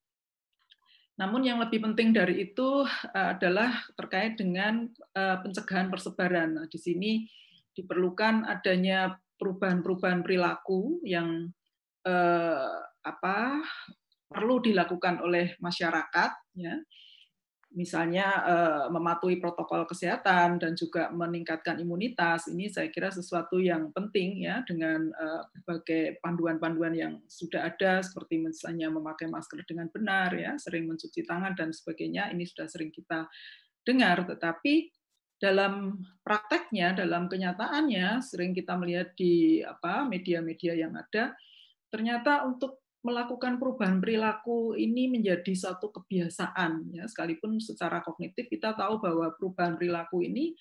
Speaker 5: Namun yang lebih penting dari itu adalah terkait dengan pencegahan persebaran. Nah, di sini diperlukan adanya perubahan-perubahan perilaku yang eh, apa perlu dilakukan oleh masyarakat ya. Misalnya eh, mematuhi protokol kesehatan dan juga meningkatkan imunitas, ini saya kira sesuatu yang penting ya dengan eh, berbagai panduan-panduan yang sudah ada seperti misalnya memakai masker dengan benar ya, sering mencuci tangan dan sebagainya, ini sudah sering kita dengar, tetapi dalam prakteknya, dalam kenyataannya sering kita melihat di apa media-media yang ada, ternyata untuk melakukan perubahan perilaku ini menjadi satu kebiasaan ya, sekalipun secara kognitif kita tahu bahwa perubahan perilaku ini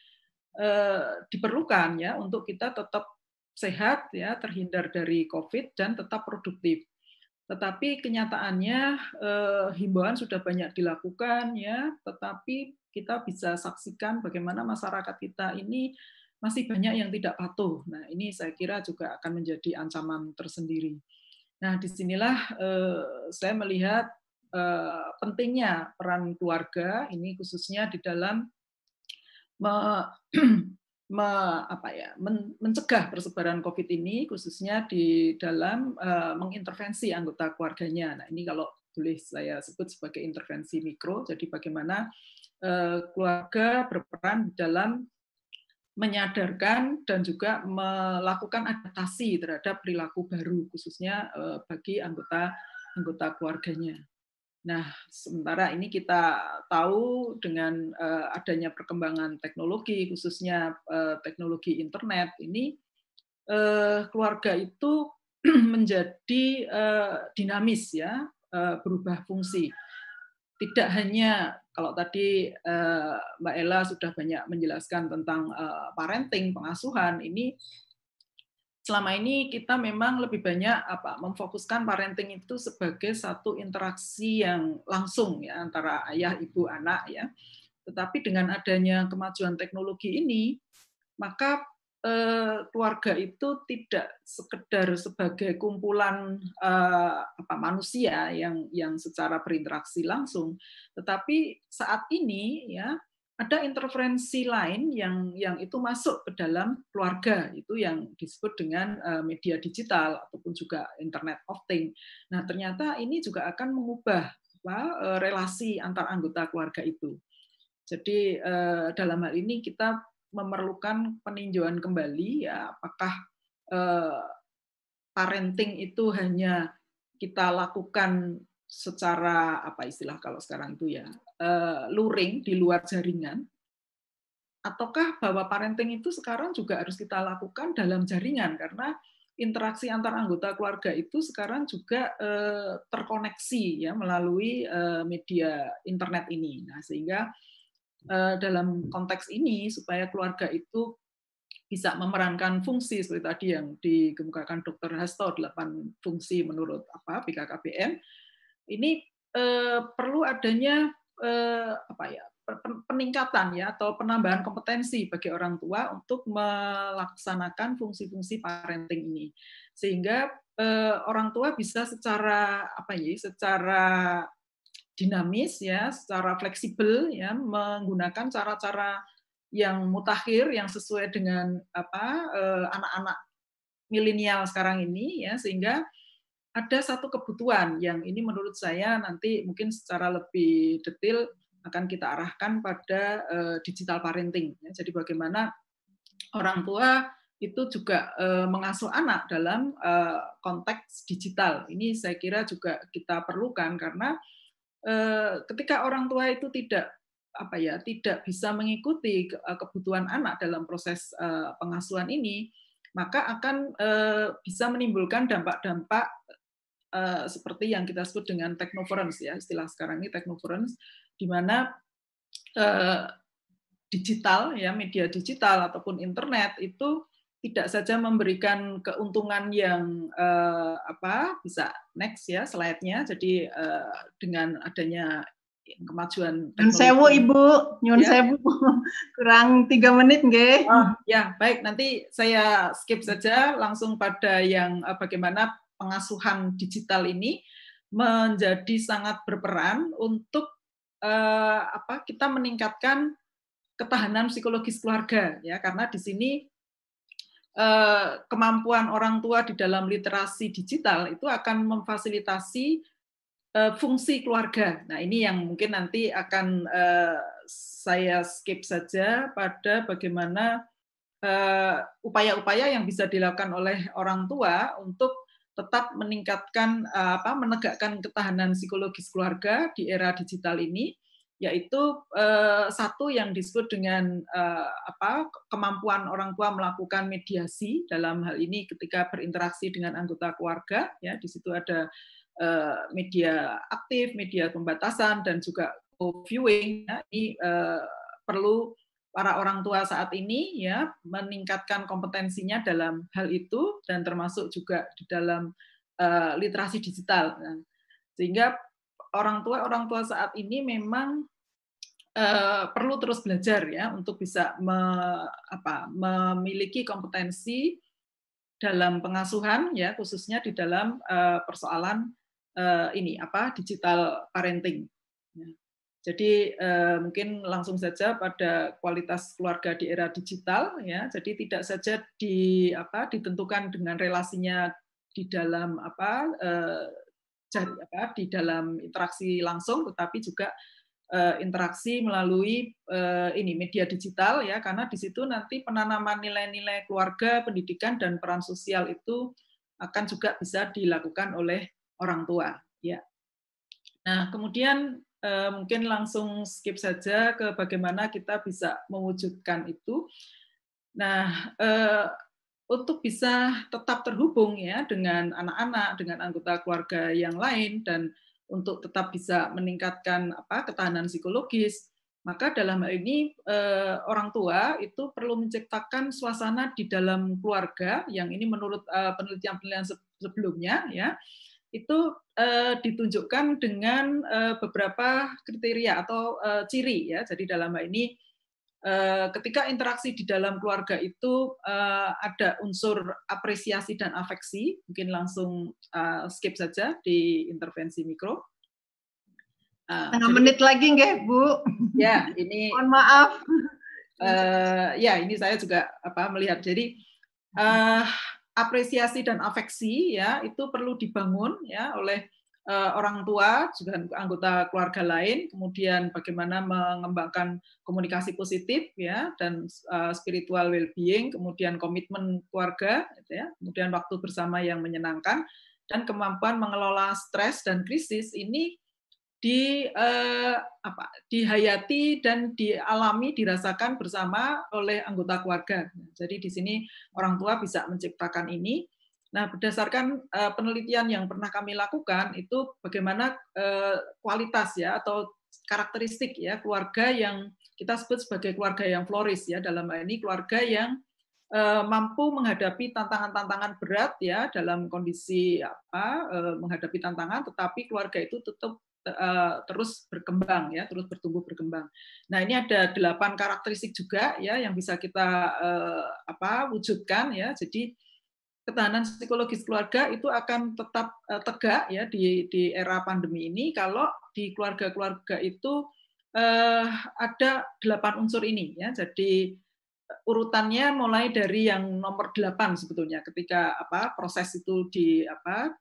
Speaker 5: eh, diperlukan ya untuk kita tetap sehat ya, terhindar dari COVID dan tetap produktif. Tetapi kenyataannya eh, himbauan sudah banyak dilakukan ya, tetapi kita bisa saksikan bagaimana masyarakat kita ini masih banyak yang tidak patuh. Nah, ini saya kira juga akan menjadi ancaman tersendiri. Nah, disinilah eh, saya melihat eh, pentingnya peran keluarga ini khususnya di dalam me, me, apa ya, men, mencegah persebaran COVID ini khususnya di dalam eh, mengintervensi anggota keluarganya. Nah, ini kalau boleh saya sebut sebagai intervensi mikro. Jadi bagaimana eh, keluarga berperan dalam menyadarkan dan juga melakukan adaptasi terhadap perilaku baru khususnya bagi anggota anggota keluarganya. Nah, sementara ini kita tahu dengan adanya perkembangan teknologi khususnya teknologi internet ini keluarga itu menjadi dinamis ya, berubah fungsi. Tidak hanya kalau tadi Mbak Ella sudah banyak menjelaskan tentang parenting, pengasuhan, ini selama ini kita memang lebih banyak apa memfokuskan parenting itu sebagai satu interaksi yang langsung ya antara ayah, ibu, anak ya. Tetapi dengan adanya kemajuan teknologi ini, maka eh, keluarga itu tidak sekedar sebagai kumpulan eh, apa manusia yang yang secara berinteraksi langsung, tetapi saat ini ya ada interferensi lain yang yang itu masuk ke dalam keluarga, itu yang disebut dengan uh, media digital ataupun juga Internet of Things. Nah, ternyata ini juga akan mengubah apa, uh, relasi antar anggota keluarga itu. Jadi uh, dalam hal ini kita memerlukan peninjauan kembali, ya, apakah uh, parenting itu hanya kita lakukan secara apa istilah kalau sekarang itu ya uh, luring di luar jaringan, ataukah bahwa parenting itu sekarang juga harus kita lakukan dalam jaringan, karena interaksi antar anggota keluarga itu sekarang juga eh, terkoneksi ya melalui eh, media internet ini. Nah, sehingga eh, dalam konteks ini supaya keluarga itu bisa memerankan fungsi seperti tadi yang dikemukakan Dokter Hasto, delapan fungsi menurut apa B K K B N, ini eh, perlu adanya eh, apa ya peningkatan ya atau penambahan kompetensi bagi orang tua untuk melaksanakan fungsi-fungsi parenting ini, sehingga eh, orang tua bisa secara apa ya secara dinamis ya, secara fleksibel ya menggunakan cara-cara yang mutakhir yang sesuai dengan apa eh, anak-anak milenial sekarang ini ya, sehingga ada satu kebutuhan yang ini menurut saya nanti mungkin secara lebih detail akan kita arahkan pada uh, digital parenting. Ya. Jadi bagaimana orang tua itu juga uh, mengasuh anak dalam uh, konteks digital. Ini saya kira juga kita perlukan karena uh, ketika orang tua itu tidak apa ya tidak bisa mengikuti uh, kebutuhan anak dalam proses uh, pengasuhan ini, maka akan uh, bisa menimbulkan dampak-dampak Uh, seperti yang kita sebut dengan technoference ya, istilah sekarang ini technoference, di mana uh, digital ya media digital ataupun internet itu tidak saja memberikan keuntungan yang uh, apa bisa next ya slide-nya, jadi uh, dengan adanya kemajuan
Speaker 2: teknologi. Nyun sewu Ibu, nyun
Speaker 5: ya,
Speaker 2: sewu kurang tiga menit nggih.
Speaker 5: Oh, ya baik, nanti saya skip saja langsung pada yang uh, bagaimana pengasuhan digital ini menjadi sangat berperan untuk eh, apa kita meningkatkan ketahanan psikologis keluarga ya, karena di sini eh, kemampuan orang tua di dalam literasi digital itu akan memfasilitasi eh, fungsi keluarga. Nah, ini yang mungkin nanti akan eh, saya skip saja pada bagaimana upaya-upaya uh, yang bisa dilakukan oleh orang tua untuk tetap meningkatkan apa menegakkan ketahanan psikologis keluarga di era digital ini, yaitu eh, satu yang disebut dengan eh, apa kemampuan orang tua melakukan mediasi dalam hal ini ketika berinteraksi dengan anggota keluarga ya, di situ ada eh, media aktif, media pembatasan dan juga co-viewing ya, ini eh, perlu para orang tua saat ini ya meningkatkan kompetensinya dalam hal itu dan termasuk juga di dalam uh, literasi digital. Nah, sehingga orang tua orang tua saat ini memang uh, perlu terus belajar ya untuk bisa me, apa, memiliki kompetensi dalam pengasuhan ya khususnya di dalam uh, persoalan uh, ini apa digital parenting. Ya. Jadi eh, mungkin langsung saja pada kualitas keluarga di era digital ya. Jadi tidak saja di apa ditentukan dengan relasinya di dalam apa eh, jari apa di dalam interaksi langsung, tetapi juga eh, interaksi melalui eh, ini media digital ya, karena di situ nanti penanaman nilai-nilai keluarga, pendidikan dan peran sosial itu akan juga bisa dilakukan oleh orang tua ya. Nah, kemudian Uh, mungkin langsung skip saja ke bagaimana kita bisa mewujudkan itu. Nah, uh, untuk bisa tetap terhubung ya dengan anak-anak, dengan anggota keluarga yang lain, dan untuk tetap bisa meningkatkan apa ketahanan psikologis, maka dalam hal ini uh, orang tua itu perlu menciptakan suasana di dalam keluarga yang ini menurut uh, penelitian-penelitian sebelumnya ya. Itu uh, ditunjukkan dengan uh, beberapa kriteria atau uh, ciri ya. Jadi dalam hal ini uh, ketika interaksi di dalam keluarga itu uh, ada unsur apresiasi dan afeksi, mungkin langsung uh, skip saja di intervensi mikro.
Speaker 2: Uh, Setengah jadi, menit lagi nggih, Bu?
Speaker 5: Ya, ini.
Speaker 2: Mohon maaf.
Speaker 5: Uh, ya, ini saya juga apa melihat. Jadi uh, apresiasi dan afeksi ya itu perlu dibangun ya oleh uh, orang tua, juga anggota keluarga lain, kemudian bagaimana mengembangkan komunikasi positif ya dan uh, spiritual well-being, kemudian komitmen keluarga, gitu ya, kemudian waktu bersama yang menyenangkan, dan kemampuan mengelola stres dan krisis ini di eh, apa dihayati dan dialami dirasakan bersama oleh anggota keluarga. Jadi di sini orang tua bisa menciptakan ini. Nah, berdasarkan eh, penelitian yang pernah kami lakukan itu bagaimana eh, kualitas ya atau karakteristik ya keluarga yang kita sebut sebagai keluarga yang floris ya, dalam hal ini keluarga yang eh, mampu menghadapi tantangan-tantangan berat ya dalam kondisi apa eh, menghadapi tantangan, tetapi keluarga itu tetap Uh, terus berkembang ya, terus bertumbuh berkembang. Nah, ini ada delapan karakteristik juga ya yang bisa kita uh, apa wujudkan ya. Jadi ketahanan psikologis keluarga itu akan tetap uh, tegak ya di di era pandemi ini kalau di keluarga-keluarga itu uh, ada delapan unsur ini ya. Jadi urutannya mulai dari yang nomor delapan sebetulnya ketika apa proses itu di apa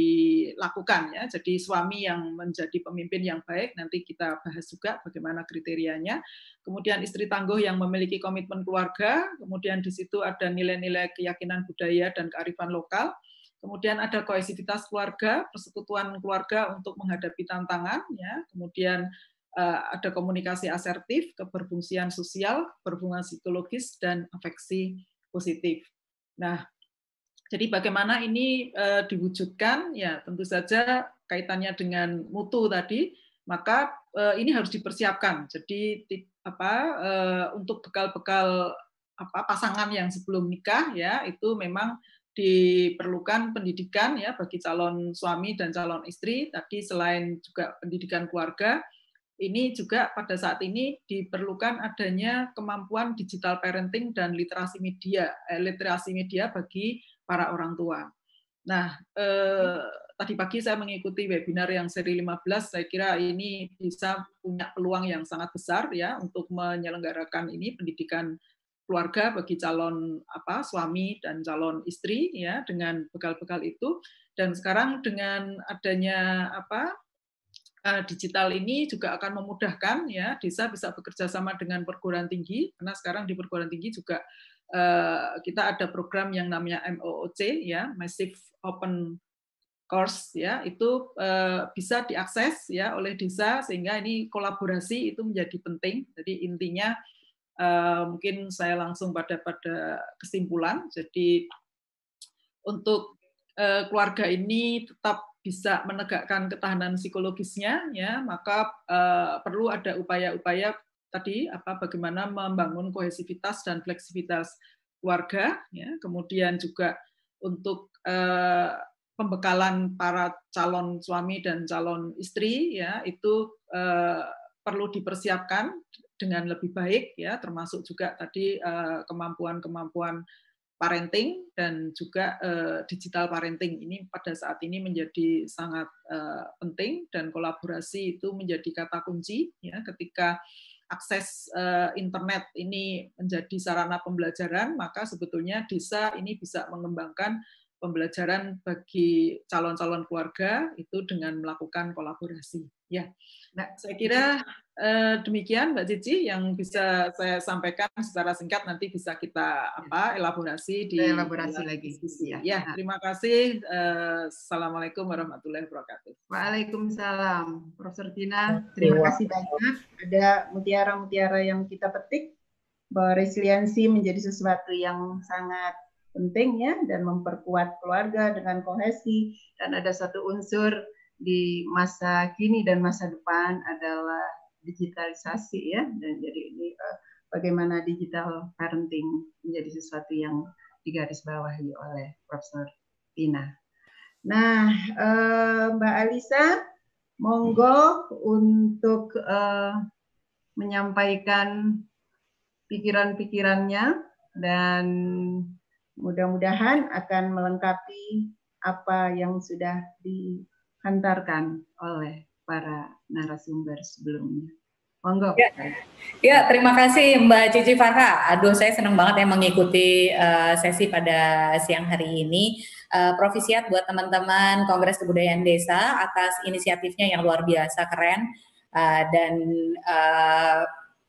Speaker 5: dilakukan ya. Jadi suami yang menjadi pemimpin yang baik, nanti kita bahas juga bagaimana kriterianya. Kemudian istri tangguh yang memiliki komitmen keluarga, kemudian di situ ada nilai-nilai keyakinan budaya dan kearifan lokal. Kemudian ada kohesivitas keluarga, persekutuan keluarga untuk menghadapi tantangan ya. Kemudian ada komunikasi asertif, keberfungsian sosial, berhubungan psikologis, dan afeksi positif. Nah, jadi bagaimana ini uh, diwujudkan? Ya, tentu saja kaitannya dengan mutu tadi, maka uh, ini harus dipersiapkan. Jadi apa uh, untuk bekal-bekal apa pasangan yang sebelum nikah ya itu memang diperlukan pendidikan ya bagi calon suami dan calon istri. Tadi selain juga pendidikan keluarga, ini juga pada saat ini diperlukan adanya kemampuan digital parenting dan literasi media, eh, literasi media bagi para orang tua. Nah, eh, tadi pagi saya mengikuti webinar yang seri lima belas, saya kira ini bisa punya peluang yang sangat besar ya untuk menyelenggarakan ini pendidikan keluarga bagi calon apa suami dan calon istri ya dengan bekal-bekal itu. Dan sekarang dengan adanya apa digital ini juga akan memudahkan ya desa bisa bekerja sama dengan perguruan tinggi, karena sekarang di perguruan tinggi juga uh, kita ada program yang namanya M O O C ya, Massive Open Course ya, itu uh, bisa diakses ya oleh desa, sehingga ini kolaborasi itu menjadi penting. Jadi intinya uh, mungkin saya langsung pada pada kesimpulan. Jadi untuk uh, keluarga ini tetap bisa menegakkan ketahanan psikologisnya ya, maka uh, perlu ada upaya-upaya tadi apa bagaimana membangun kohesivitas dan fleksibilitas keluarga ya, kemudian juga untuk uh, pembekalan para calon suami dan calon istri ya itu uh, perlu dipersiapkan dengan lebih baik ya, termasuk juga tadi uh, kemampuan-kemampuan parenting dan juga uh, digital parenting ini pada saat ini menjadi sangat uh, penting, dan kolaborasi itu menjadi kata kunci ya ketika akses uh, internet ini menjadi sarana pembelajaran, maka sebetulnya desa ini bisa mengembangkan pembelajaran bagi calon-calon keluarga itu dengan melakukan kolaborasi ya. Nah, saya kira eh, demikian Mbak Cici yang bisa saya sampaikan secara singkat, nanti bisa kita apa elaborasi di
Speaker 2: elaborasi lagi.
Speaker 5: Diskusi. Ya, ya, terima kasih. Eh, Assalamualaikum warahmatullahi wabarakatuh.
Speaker 2: Waalaikumsalam, Profesor Tina. Terima kasih banyak. Ada mutiara-mutiara yang kita petik bahwa resiliensi menjadi sesuatu yang sangat penting ya, dan memperkuat keluarga dengan kohesi, dan ada satu unsur di masa kini dan masa depan adalah digitalisasi ya, dan jadi ini uh, bagaimana digital parenting menjadi sesuatu yang digarisbawahi oleh Profesor Tina. Nah, uh, Mbak Alisa, monggo untuk uh, menyampaikan pikiran-pikirannya, dan mudah-mudahan akan melengkapi apa yang sudah dihantarkan oleh para narasumber sebelumnya. Monggo.
Speaker 6: Ya. Ya, terima kasih Mbak Cici Farha. Aduh, saya senang banget ya mengikuti uh, sesi pada siang hari ini. Uh, Provisiat buat teman-teman Kongres Kebudayaan Desa atas inisiatifnya yang luar biasa keren uh, dan uh,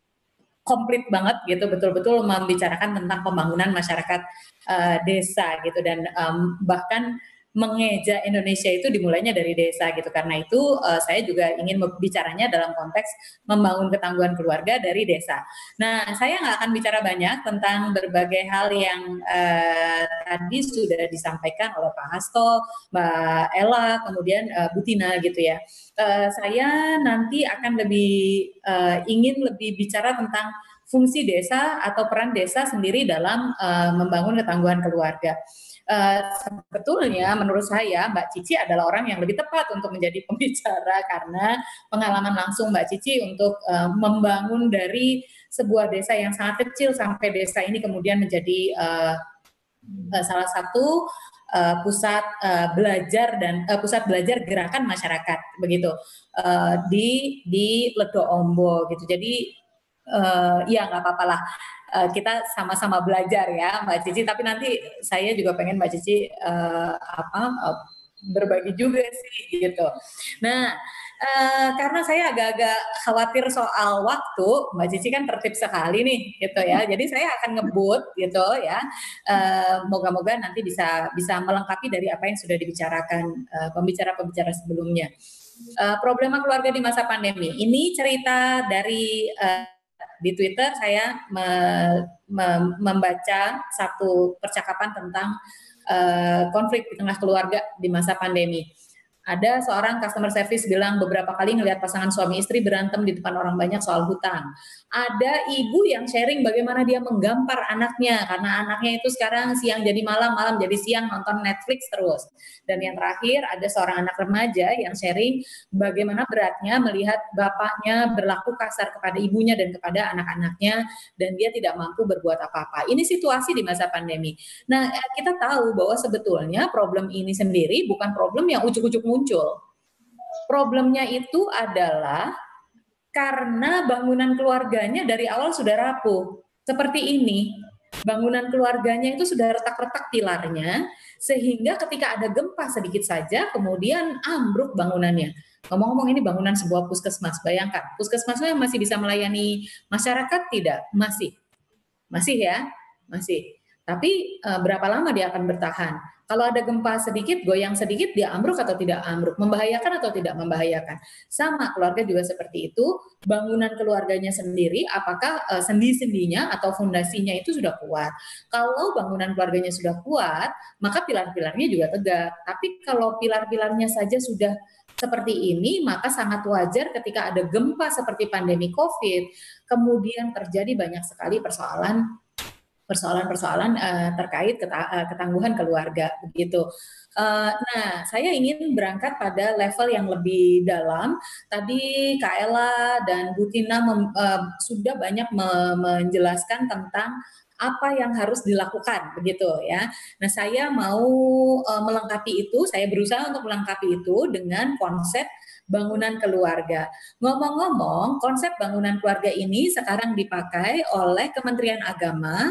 Speaker 6: komplit banget gitu, betul-betul membicarakan tentang pembangunan masyarakat uh, desa gitu, dan um, bahkan mengeja Indonesia itu dimulainya dari desa gitu. Karena itu uh, saya juga ingin bicaranya dalam konteks membangun ketangguhan keluarga dari desa. Nah, saya nggak akan bicara banyak tentang berbagai hal yang uh, tadi sudah disampaikan oleh Pak Hasto, Mbak Ella, kemudian uh, Bu Tina gitu ya. Uh, saya nanti akan lebih uh, ingin lebih bicara tentang fungsi desa atau peran desa sendiri dalam uh, membangun ketangguhan keluarga. Uh, sebetulnya menurut saya Mbak Cici adalah orang yang lebih tepat untuk menjadi pembicara karena pengalaman langsung Mbak Cici untuk uh, membangun dari sebuah desa yang sangat kecil sampai desa ini kemudian menjadi uh, uh, salah satu uh, pusat uh, belajar dan uh, pusat belajar gerakan masyarakat begitu uh, di di Ledo Ombo gitu. Jadi Uh, ya nggak apa-apa lah, uh, kita sama-sama belajar ya Mbak Cici, tapi nanti saya juga pengen Mbak Cici uh, apa uh, berbagi juga sih gitu. Nah, uh, karena saya agak-agak khawatir soal waktu, Mbak Cici kan tertib sekali nih gitu ya, jadi saya akan ngebut gitu ya, uh, moga-moga nanti bisa bisa melengkapi dari apa yang sudah dibicarakan uh, pembicara-pembicara sebelumnya. Uh, problema keluarga di masa pandemi ini cerita dari uh, di Twitter saya me, me, membaca satu percakapan tentang uh, konflik di tengah keluarga di masa pandemi. Ada seorang customer service bilang beberapa kali ngelihat pasangan suami istri berantem di depan orang banyak soal hutang. Ada ibu yang sharing bagaimana dia menggampar anaknya karena anaknya itu sekarang siang jadi malam, malam jadi siang nonton Netflix terus. Dan yang terakhir ada seorang anak remaja yang sharing bagaimana beratnya melihat bapaknya berlaku kasar kepada ibunya dan kepada anak-anaknya dan dia tidak mampu berbuat apa-apa. Ini situasi di masa pandemi. Nah, kita tahu bahwa sebetulnya problem ini sendiri bukan problem yang ujuk-ujuk muncul. Problemnya itu adalah karena bangunan keluarganya dari awal sudah rapuh. Seperti ini, bangunan keluarganya itu sudah retak-retak pilarnya, sehingga ketika ada gempa sedikit saja, kemudian ambruk bangunannya. Ngomong-ngomong ini bangunan sebuah puskesmas, bayangkan, puskesmasnya masih bisa melayani masyarakat? Tidak, masih. Masih ya, masih. Tapi e, berapa lama dia akan bertahan? Kalau ada gempa sedikit, goyang sedikit, dia ambruk atau tidak ambruk? Membahayakan atau tidak membahayakan? Sama, keluarga juga seperti itu. Bangunan keluarganya sendiri, apakah e, sendi-sendinya atau fondasinya itu sudah kuat? Kalau bangunan keluarganya sudah kuat, maka pilar-pilarnya juga tegak. Tapi kalau pilar-pilarnya saja sudah seperti ini, maka sangat wajar ketika ada gempa seperti pandemi COVID, kemudian terjadi banyak sekali persoalan persoalan-persoalan uh, terkait keta- uh, ketangguhan keluarga begitu. Uh, nah, saya ingin berangkat pada level yang lebih dalam. Tadi Kak Ella dan Bu Tina mem- uh, sudah banyak me- menjelaskan tentang apa yang harus dilakukan begitu ya. Nah, saya mau uh, melengkapi itu, saya berusaha untuk melengkapi itu dengan konsep bangunan keluarga. Ngomong-ngomong, konsep bangunan keluarga ini sekarang dipakai oleh Kementerian Agama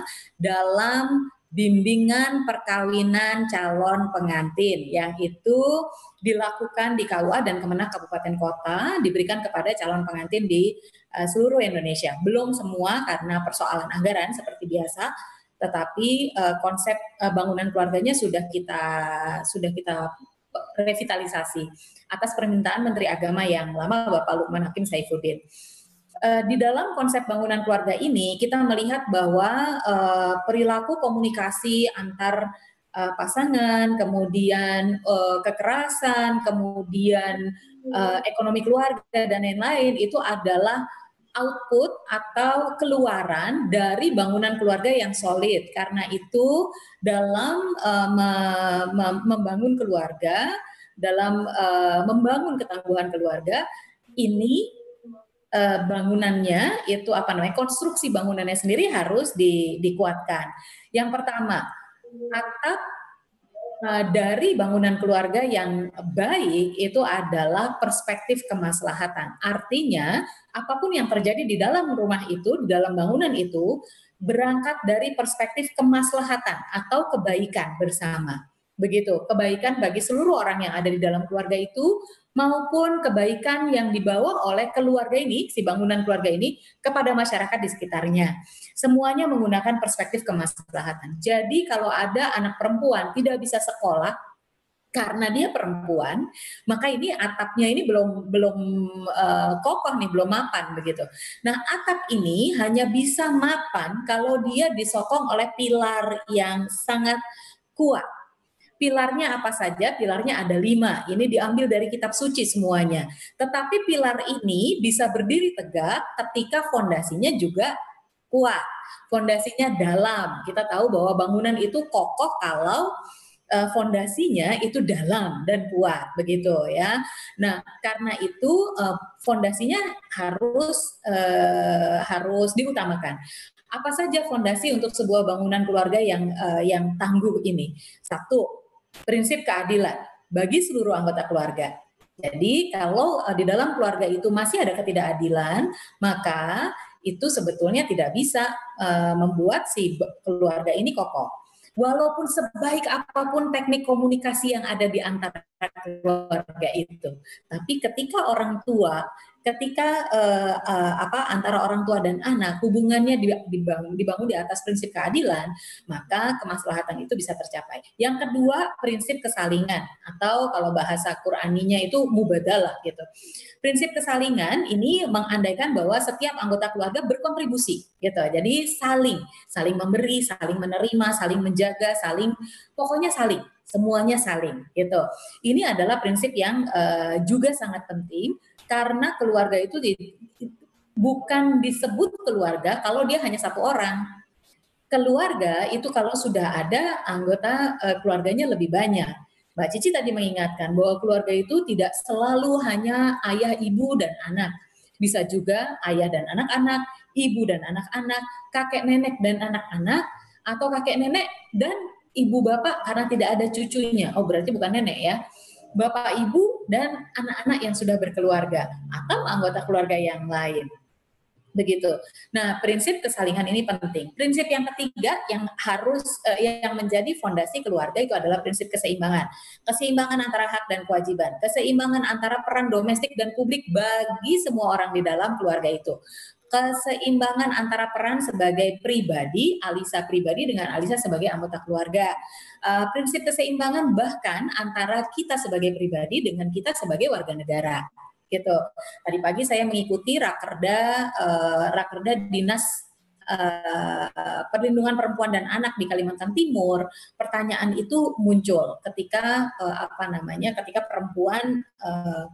Speaker 6: dalam bimbingan perkawinan calon pengantin yang itu dilakukan di K U A dan Kemenak Kabupaten Kota, diberikan kepada calon pengantin di uh, seluruh Indonesia. Belum semua karena persoalan anggaran seperti biasa, tetapi uh, konsep uh, bangunan keluarganya sudah kita sudah kita revitalisasi atas permintaan Menteri Agama yang lama Bapak Lukman Hakim Saifuddin. Uh, di dalam konsep bangunan keluarga ini kita melihat bahwa uh, perilaku komunikasi antar uh, pasangan, kemudian uh, kekerasan, kemudian uh, ekonomi keluarga dan lain-lain itu adalah output atau keluaran dari bangunan keluarga yang solid. Karena itu dalam uh, me- me- membangun keluarga, dalam uh, membangun ketangguhan keluarga, ini uh, bangunannya itu apa namanya konstruksi bangunannya sendiri harus di, dikuatkan. Yang pertama, atap dari bangunan keluarga yang baik itu adalah perspektif kemaslahatan. Artinya, apapun yang terjadi di dalam rumah itu, di dalam bangunan itu, berangkat dari perspektif kemaslahatan atau kebaikan bersama. Begitu, kebaikan bagi seluruh orang yang ada di dalam keluarga itu, maupun kebaikan yang dibawa oleh keluarga ini, si bangunan keluarga ini, kepada masyarakat di sekitarnya. Semuanya menggunakan perspektif kemaslahatan. Jadi kalau ada anak perempuan tidak bisa sekolah karena dia perempuan, maka ini atapnya ini belum belum uh, kokoh nih, belum mapan begitu. Nah, atap ini hanya bisa mapan kalau dia disokong oleh pilar yang sangat kuat. Pilarnya apa saja? Pilarnya ada lima. Ini diambil dari kitab suci semuanya. Tetapi pilar ini bisa berdiri tegak ketika fondasinya juga kuat. Fondasinya dalam. Kita tahu bahwa bangunan itu kokoh kalau uh, fondasinya itu dalam dan kuat, begitu ya. Nah, karena itu uh, fondasinya harus uh, harus diutamakan. Apa saja fondasi untuk sebuah bangunan keluarga yang uh, yang tangguh ini? Satu, prinsip keadilan bagi seluruh anggota keluarga. Jadi kalau uh, di dalam keluarga itu masih ada ketidakadilan, maka itu sebetulnya tidak bisa uh, membuat si keluarga ini kokoh. Walaupun sebaik apapun teknik komunikasi yang ada di antara keluarga itu, tapi ketika orang tua, ketika uh, uh, apa antara orang tua dan anak hubungannya dibangun, dibangun di atas prinsip keadilan, maka kemaslahatan itu bisa tercapai. Yang kedua, prinsip kesalingan atau kalau bahasa Qur'aninya itu mubadalah gitu. Prinsip kesalingan ini mengandaikan bahwa setiap anggota keluarga berkontribusi gitu. Jadi saling, saling memberi, saling menerima, saling menjaga, saling pokoknya saling, semuanya saling gitu. Ini adalah prinsip yang uh, juga sangat penting karena keluarga itu di, bukan disebut keluarga kalau dia hanya satu orang. Keluarga itu kalau sudah ada anggota uh, keluarganya lebih banyak. Mbak Cici tadi mengingatkan bahwa keluarga itu tidak selalu hanya ayah, ibu, dan anak. Bisa juga ayah dan anak-anak, ibu dan anak-anak, kakek nenek dan anak-anak, atau kakek nenek dan ibu bapak karena tidak ada cucunya. Oh, berarti bukan nenek ya. Bapak, ibu, dan anak-anak yang sudah berkeluarga, atau anggota keluarga yang lain. Begitu. Nah, prinsip kesalingan ini penting. Prinsip yang ketiga yang harus eh, yang menjadi fondasi keluarga itu adalah prinsip keseimbangan. Keseimbangan antara hak dan kewajiban, keseimbangan antara peran domestik dan publik bagi semua orang di dalam keluarga itu. Keseimbangan antara peran sebagai pribadi, Alisa pribadi dengan Alisa sebagai anggota keluarga. Uh, prinsip keseimbangan bahkan antara kita sebagai pribadi dengan kita sebagai warga negara. Gitu. Tadi pagi saya mengikuti rakerda uh, rakerda dinas uh, perlindungan perempuan dan anak di Kalimantan Timur. Pertanyaan itu muncul ketika uh, apa namanya ketika perempuan uh,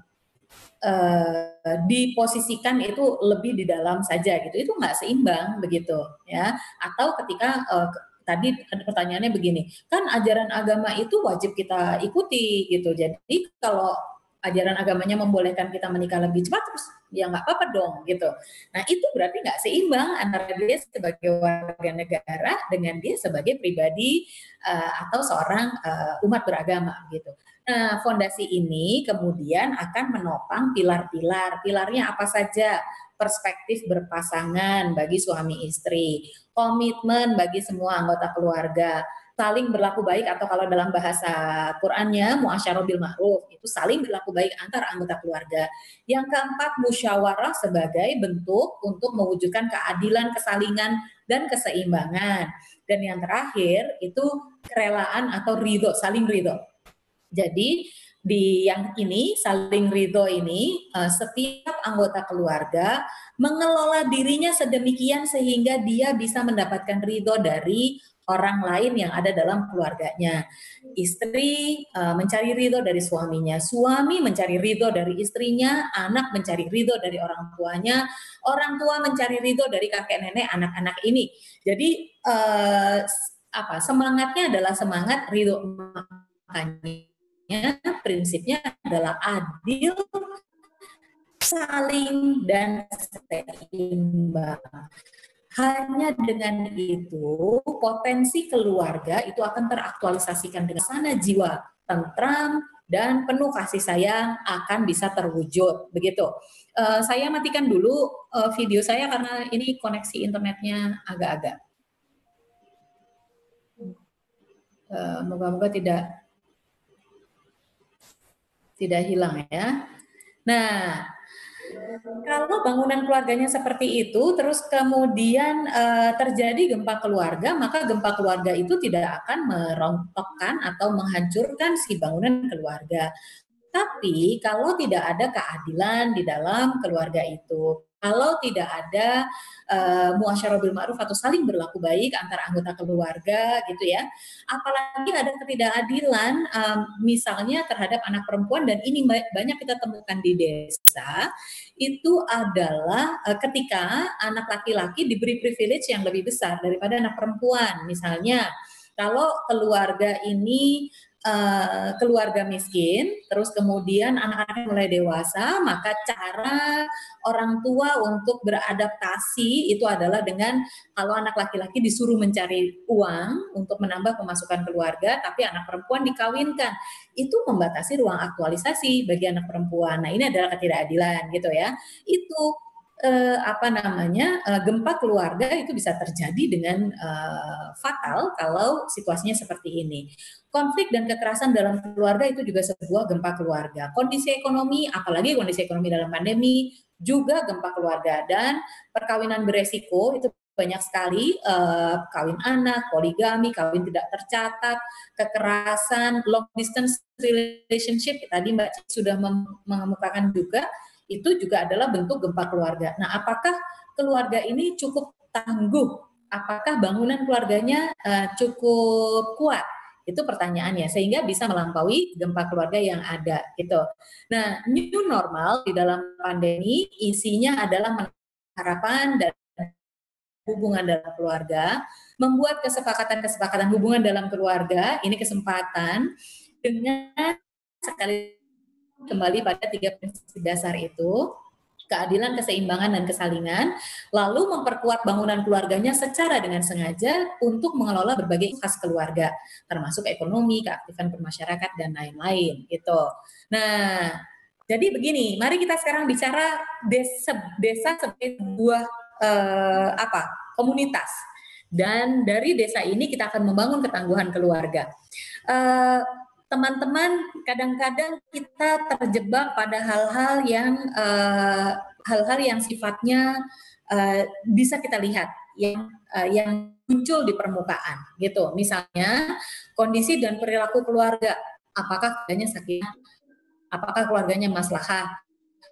Speaker 6: uh, diposisikan itu lebih di dalam saja gitu. Itu nggak seimbang begitu ya. Atau ketika uh, tadi pertanyaannya begini, kan ajaran agama itu wajib kita ikuti gitu. Jadi kalau ajaran agamanya membolehkan kita menikah lebih cepat, terus ya nggak apa-apa dong gitu. Nah itu berarti nggak seimbang antara dia sebagai warga negara dengan dia sebagai pribadi uh, atau seorang uh, umat beragama gitu. Nah fondasi ini kemudian akan menopang pilar-pilar. Pilarnya apa saja? Perspektif berpasangan bagi suami istri, komitmen bagi semua anggota keluarga, saling berlaku baik atau kalau dalam bahasa Qur'annya muasyarah bil ma'ruf, itu saling berlaku baik antar anggota keluarga. Yang keempat, musyawarah sebagai bentuk untuk mewujudkan keadilan, kesalingan, dan keseimbangan. Dan yang terakhir itu kerelaan atau ridho, saling ridho. Jadi di yang ini saling ridho ini setiap anggota keluarga mengelola dirinya sedemikian sehingga dia bisa mendapatkan ridho dari orang lain yang ada dalam keluarganya. Istri uh, mencari ridho dari suaminya, suami mencari ridho dari istrinya, anak mencari ridho dari orang tuanya, orang tua mencari ridho dari kakek nenek anak-anak ini. Jadi uh, apa semangatnya adalah semangat ridho. Makanya prinsipnya adalah adil, saling dan seimbang. Hanya dengan itu, potensi keluarga itu akan teraktualisasikan dengan sana jiwa tentram dan penuh kasih sayang akan bisa terwujud. Begitu. Uh, saya matikan dulu uh, video saya karena ini koneksi internetnya agak-agak. Uh, moga-moga tidak tidak hilang ya. Nah, kalau bangunan keluarganya seperti itu, terus kemudian uh, terjadi gempa keluarga, maka gempa keluarga itu tidak akan merontokkan atau menghancurkan si bangunan keluarga. Tapi kalau tidak ada keadilan di dalam keluarga itu, kalau tidak ada uh, muasyarah bil ma'ruf atau saling berlaku baik antara anggota keluarga gitu ya, apalagi ada ketidakadilan um, misalnya terhadap anak perempuan, dan ini banyak kita temukan di desa, itu adalah uh, ketika anak laki-laki diberi privilege yang lebih besar daripada anak perempuan. Misalnya kalau keluarga ini Uh, keluarga miskin, terus kemudian anak-anak mulai dewasa, maka cara orang tua untuk beradaptasi itu adalah dengan kalau anak laki-laki disuruh mencari uang untuk menambah pemasukan keluarga, tapi anak perempuan dikawinkan, itu membatasi ruang aktualisasi bagi anak perempuan. Nah, ini adalah ketidakadilan gitu ya. Itu eh, apa namanya eh, gempa keluarga itu bisa terjadi dengan eh, fatal kalau situasinya seperti ini. Konflik dan kekerasan dalam keluarga itu juga sebuah gempa keluarga. Kondisi ekonomi, apalagi kondisi ekonomi dalam pandemi, juga gempa keluarga. Dan perkawinan beresiko itu banyak sekali, eh, kawin anak, poligami, kawin tidak tercatat, kekerasan, long distance relationship, tadi Mbak Cici sudah mengemukakan juga, itu juga adalah bentuk gempa keluarga. Nah, apakah keluarga ini cukup tangguh? Apakah bangunan keluarganya uh, cukup kuat? Itu pertanyaannya, sehingga bisa melampaui gempa keluarga yang ada gitu. Nah, new normal di dalam pandemi isinya adalah harapan dan hubungan dalam keluarga, membuat kesepakatan-kesepakatan hubungan dalam keluarga, ini kesempatan dengan sekali kembali pada tiga prinsip dasar itu, keadilan, keseimbangan, dan kesalingan, lalu memperkuat bangunan keluarganya secara dengan sengaja untuk mengelola berbagai khas keluarga, termasuk ekonomi, keaktifan bermasyarakat, dan lain-lain. Gitu. Nah, jadi begini, mari kita sekarang bicara desa, desa sebagai sebuah eh, apa, komunitas. Dan dari desa ini kita akan membangun ketangguhan keluarga. Eh, teman-teman, kadang-kadang kita terjebak pada hal-hal yang uh, hal-hal yang sifatnya uh, bisa kita lihat yang uh, yang muncul di permukaan gitu. Misalnya kondisi dan perilaku keluarga, apakah keluarganya sakit, apakah keluarganya maslahah,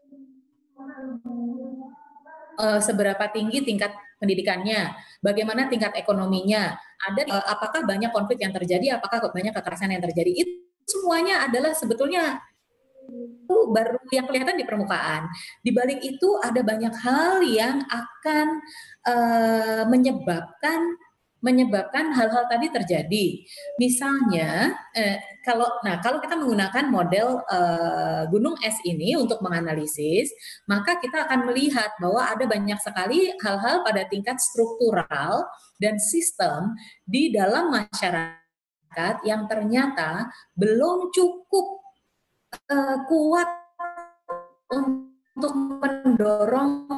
Speaker 6: uh, seberapa tinggi tingkat pendidikannya, bagaimana tingkat ekonominya, ada uh, apakah banyak konflik yang terjadi, apakah banyak kekerasan yang terjadi. Itu semuanya adalah sebetulnya itu baru yang kelihatan di permukaan. Di balik itu ada banyak hal yang akan uh, menyebabkan menyebabkan hal-hal tadi terjadi. Misalnya, eh, kalau nah kalau kita menggunakan model eh, gunung es ini untuk menganalisis, maka kita akan melihat bahwa ada banyak sekali hal-hal pada tingkat struktural dan sistem di dalam masyarakat yang ternyata belum cukup uh, kuat untuk mendorong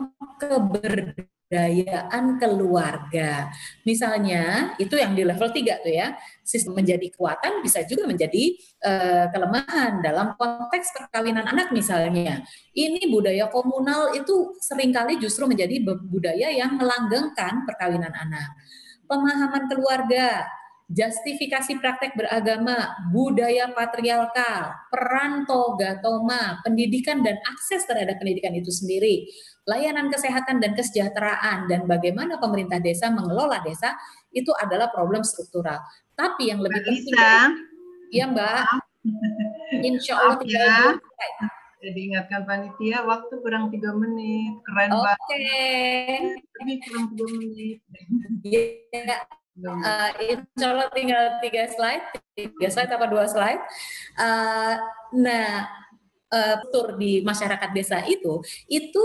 Speaker 6: keberdayaan keluarga. Misalnya, itu yang di level tiga tuh ya, sistem menjadi kekuatan bisa juga menjadi uh, kelemahan dalam konteks perkawinan anak misalnya. Ini budaya komunal itu seringkali justru menjadi budaya yang melanggengkan perkawinan anak. Pemahaman keluarga, justifikasi praktek beragama, budaya patriarkal, peran toga toma, pendidikan dan akses terhadap pendidikan itu sendiri, layanan kesehatan dan kesejahteraan, dan bagaimana pemerintah desa mengelola desa, itu adalah problem struktural. Tapi yang lebih penting, ya Mbak, insya Allah
Speaker 2: ya. Jadi ingatkan panitia, waktu kurang tiga menit, keren
Speaker 6: okay.
Speaker 2: banget. Oke. Tapi kurang tiga menit.
Speaker 6: Ya. Uh, insya Allah tinggal tiga slide, tiga slide apa dua slide. Uh, nah, uh, tur di masyarakat desa itu, itu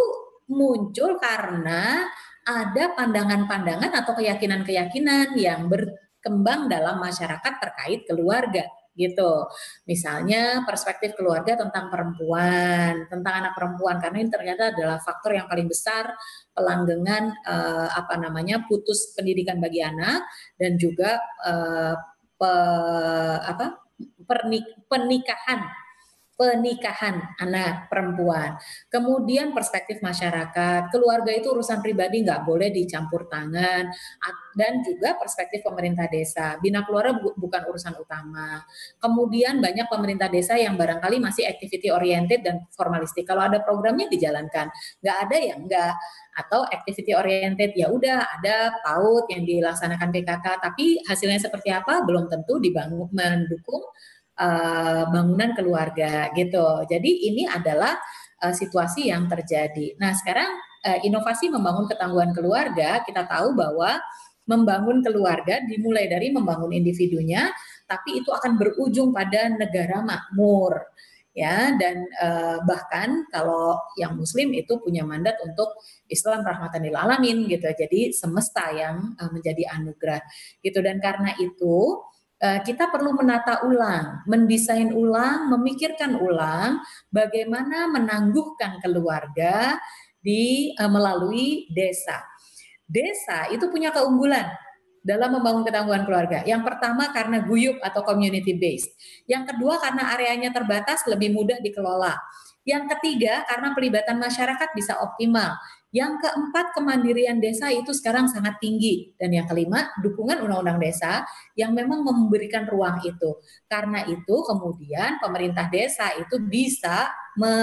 Speaker 6: muncul karena ada pandangan-pandangan atau keyakinan-keyakinan yang berkembang dalam masyarakat terkait keluarga gitu. Misalnya perspektif keluarga tentang perempuan, tentang anak perempuan, karena ini ternyata adalah faktor yang paling besar pelanggengan eh, apa namanya putus pendidikan bagi anak dan juga eh, pe, apa pernik, pernikahan pernikahan anak perempuan. Kemudian perspektif masyarakat, keluarga itu urusan pribadi, nggak boleh dicampur tangan, dan juga perspektif pemerintah desa, bina keluarga bu bukan urusan utama. Kemudian banyak pemerintah desa yang barangkali masih activity oriented dan formalistik. Kalau ada programnya dijalankan, nggak ada ya nggak, atau activity oriented ya udah ada PAUD yang dilaksanakan P K K, tapi hasilnya seperti apa belum tentu dibangun mendukung Uh, bangunan keluarga gitu. Jadi ini adalah uh, situasi yang terjadi. Nah sekarang uh, inovasi membangun ketangguhan keluarga, kita tahu bahwa membangun keluarga dimulai dari membangun individunya, tapi itu akan berujung pada negara makmur. Ya, dan uh, bahkan kalau yang Muslim itu punya mandat untuk Islam rahmatan lil alamin gitu. Jadi semesta yang uh, menjadi anugerah gitu. Dan karena itu kita perlu menata ulang, mendesain ulang, memikirkan ulang bagaimana menangguhkan keluarga di uh, melalui desa. Desa itu punya keunggulan dalam membangun ketangguhan keluarga. Yang pertama karena guyup atau community based. Yang kedua karena areanya terbatas, lebih mudah dikelola. Yang ketiga karena pelibatan masyarakat bisa optimal. Yang keempat, kemandirian desa itu sekarang sangat tinggi. Dan yang kelima, dukungan undang-undang desa yang memang memberikan ruang itu. Karena itu kemudian pemerintah desa itu bisa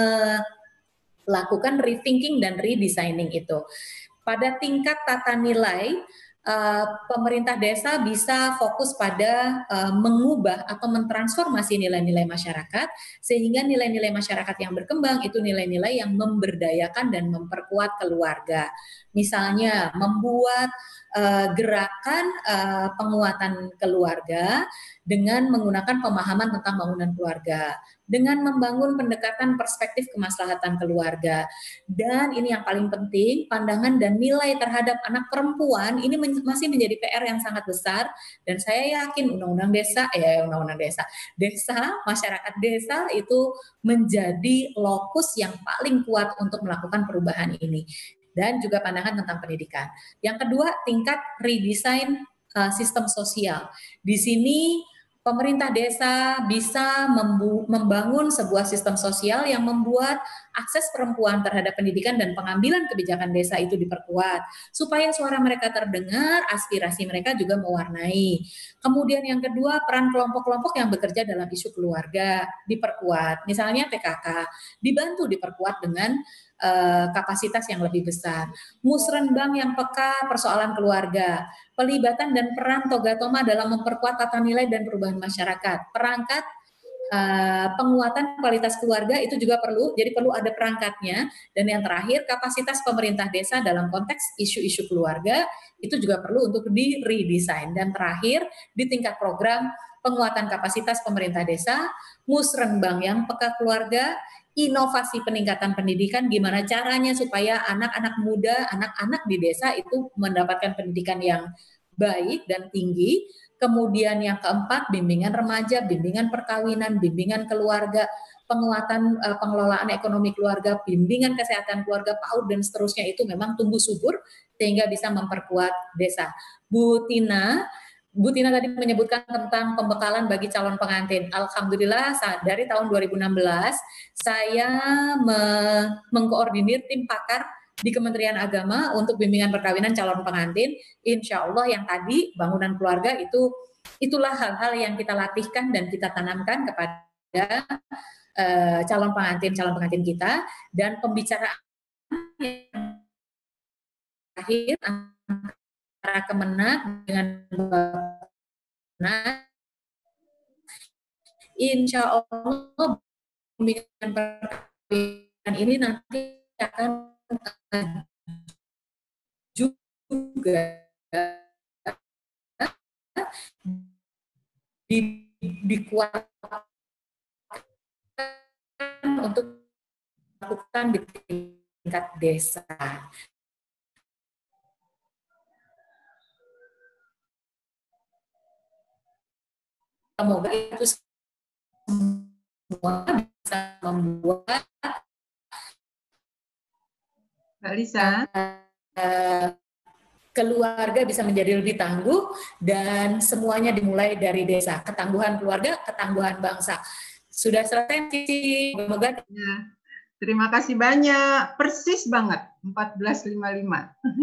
Speaker 6: melakukan rethinking dan redesigning itu. Pada tingkat tata nilai, Uh, pemerintah desa bisa fokus pada uh, mengubah atau mentransformasi nilai-nilai masyarakat sehingga nilai-nilai masyarakat yang berkembang itu nilai-nilai yang memberdayakan dan memperkuat keluarga. Misalnya membuat uh, gerakan uh, penguatan keluarga dengan menggunakan pemahaman tentang bangunan keluarga, dengan membangun pendekatan perspektif kemaslahatan keluarga. Dan ini yang paling penting, pandangan dan nilai terhadap anak perempuan ini men masih menjadi P R yang sangat besar, dan saya yakin undang-undang desa, eh undang-undang desa, desa, masyarakat desa itu menjadi lokus yang paling kuat untuk melakukan perubahan ini. Dan juga pandangan tentang pendidikan. Yang kedua, tingkat redesign uh, sistem sosial. Di sini pemerintah desa bisa membangun sebuah sistem sosial yang membuat akses perempuan terhadap pendidikan dan pengambilan kebijakan desa itu diperkuat, supaya suara mereka terdengar, aspirasi mereka juga mewarnai. Kemudian yang kedua, peran kelompok-kelompok yang bekerja dalam isu keluarga diperkuat. Misalnya P K K, dibantu diperkuat dengan uh, kapasitas yang lebih besar. Musrenbang yang peka persoalan keluarga, pelibatan dan peran Toga Toma dalam memperkuat tata nilai dan perubahan masyarakat. Perangkat uh, penguatan kualitas keluarga itu juga perlu, jadi perlu ada perangkatnya. Dan yang terakhir, kapasitas pemerintah desa dalam konteks isu-isu keluarga itu juga perlu untuk di-redesign. Dan terakhir, di tingkat program penguatan kapasitas pemerintah desa, musrenbang yang peka keluarga, inovasi peningkatan pendidikan, gimana caranya supaya anak-anak muda, anak-anak di desa itu mendapatkan pendidikan yang baik dan tinggi. Kemudian yang keempat, bimbingan remaja, bimbingan perkawinan, bimbingan keluarga, penguatan uh, pengelolaan ekonomi keluarga, bimbingan kesehatan keluarga, PAUD dan seterusnya itu memang tumbuh subur sehingga bisa memperkuat desa. Bu Tina, Bu Tina tadi menyebutkan tentang pembekalan bagi calon pengantin. Alhamdulillah saat dari tahun dua ribu enam belas saya me mengkoordinir tim pakar di Kementerian Agama untuk bimbingan perkawinan calon pengantin. Insya Allah yang tadi bangunan keluarga itu itulah hal-hal yang kita latihkan dan kita tanamkan kepada uh, calon pengantin calon pengantin kita, dan pembicaraan yang terakhir antara Kemenak dengan Bapak, insya Allah bimbingan perkawinan ini nanti akan juga di, dikuatkan untuk melakukan tingkat desa. Semoga itu semua bisa membuat
Speaker 2: Mbak Lisa,
Speaker 6: uh, keluarga bisa menjadi lebih tangguh dan semuanya dimulai dari desa. Ketangguhan keluarga, ketangguhan bangsa. Sudah selesai, Cici. Semoga.
Speaker 2: Ya, terima kasih banyak. Persis banget, empat belas lima puluh lima.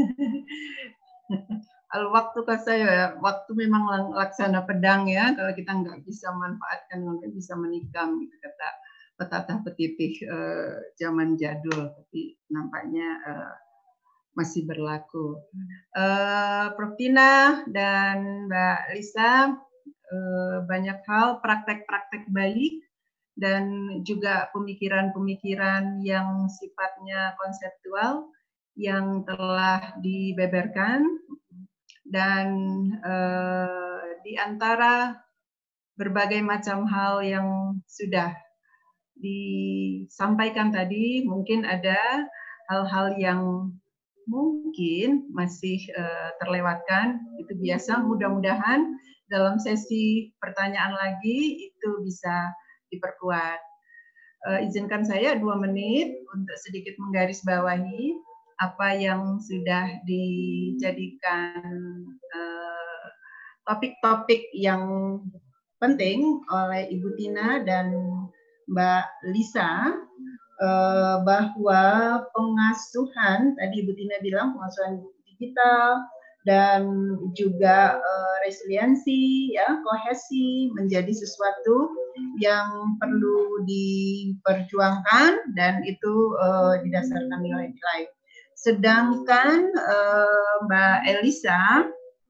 Speaker 2: Kalau waktu ke saya, waktu memang laksana pedang ya, kalau kita nggak bisa manfaatkan, nggak bisa menikam, gitu kata petata petitih eh, zaman jadul, tapi nampaknya eh, masih berlaku. Eh, Prof Tina dan Mbak Lisa, eh, banyak hal praktek-praktek baik dan juga pemikiran-pemikiran yang sifatnya konseptual yang telah dibeberkan. Dan eh, di antara berbagai macam hal yang sudah disampaikan tadi, mungkin ada hal-hal yang mungkin masih eh, terlewatkan. Itu biasa, mudah-mudahan dalam sesi pertanyaan lagi itu bisa diperkuat. Eh, izinkan saya dua menit untuk sedikit menggarisbawahi apa yang sudah dijadikan topik-topik uh, yang penting oleh Ibu Tina dan Mbak Lisa, uh, bahwa pengasuhan, tadi Ibu Tina bilang pengasuhan digital dan juga uh, resiliensi, ya, kohesi menjadi sesuatu yang perlu diperjuangkan dan itu uh, didasarkan nilai-nilai. Sedangkan uh, Mbak Elisa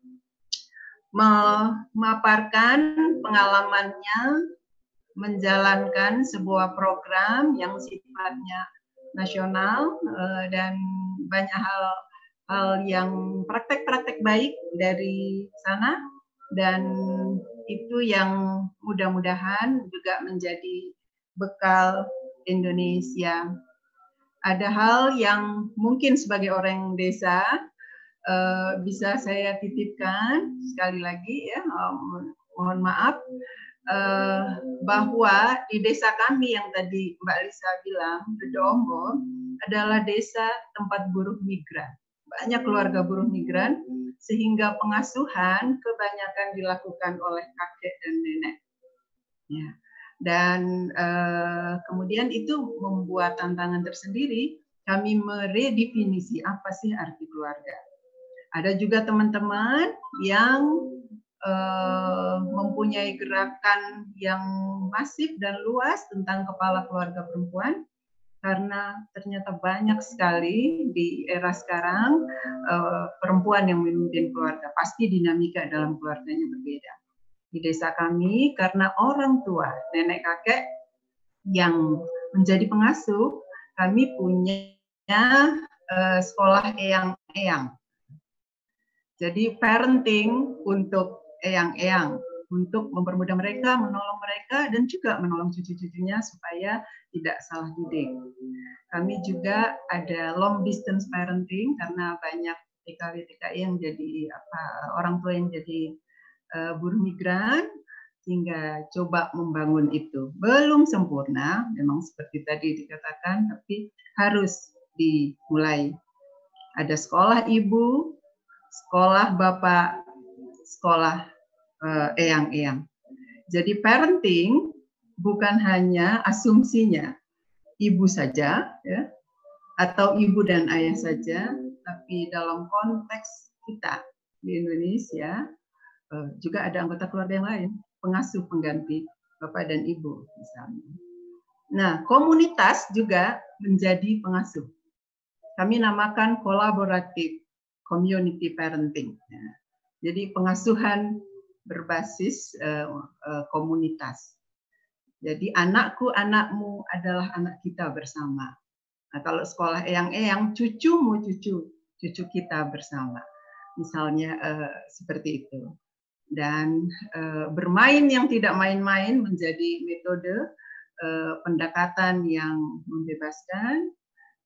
Speaker 2: memaparkan pengalamannya menjalankan sebuah program yang sifatnya nasional uh, dan banyak hal hal yang praktek-praktek baik dari sana, dan itu yang mudah-mudahan juga menjadi bekal Indonesia. Ada hal yang mungkin sebagai orang desa uh, bisa saya titipkan sekali lagi, ya, um, mohon maaf, uh, bahwa di desa kami yang tadi Mbak Lisa bilang, Bedombo adalah desa tempat buruh migran. Banyak keluarga buruh migran, sehingga pengasuhan kebanyakan dilakukan oleh kakek dan nenek. Ya. Dan eh, kemudian itu membuat tantangan tersendiri, kami meredefinisi apa sih arti keluarga. Ada juga teman-teman yang eh, mempunyai gerakan yang masif dan luas tentang kepala keluarga perempuan, karena ternyata banyak sekali di era sekarang eh, perempuan yang memimpin keluarga, pasti dinamika dalam keluarganya berbeda. Di desa kami, karena orang tua, nenek kakek yang menjadi pengasuh, kami punya uh, sekolah eyang-eyang. Jadi parenting untuk eyang-eyang, untuk mempermudah mereka, menolong mereka, dan juga menolong cucu-cucunya supaya tidak salah didik. Kami juga ada long distance parenting, karena banyak T K W T K I yang jadi apa, orang tua yang jadi Uh, buruh migran, sehingga coba membangun itu. Belum sempurna, memang seperti tadi dikatakan, tapi harus dimulai. Ada sekolah ibu, sekolah bapak, sekolah uh, eyang-eyang. Jadi parenting bukan hanya asumsinya ibu saja, ya, atau ibu dan ayah saja, tapi dalam konteks kita di Indonesia, Uh, juga ada anggota keluarga yang lain, pengasuh pengganti bapak dan ibu misalnya. Nah, komunitas juga menjadi pengasuh. Kami namakan kolaboratif community parenting. Ya. Jadi pengasuhan berbasis uh, uh, komunitas. Jadi anakku, anakmu adalah anak kita bersama. Nah, kalau sekolah eyang-eyang, cucumu, cucu, cucu kita bersama. Misalnya uh, seperti itu. Dan e, bermain yang tidak main-main menjadi metode e, pendekatan yang membebaskan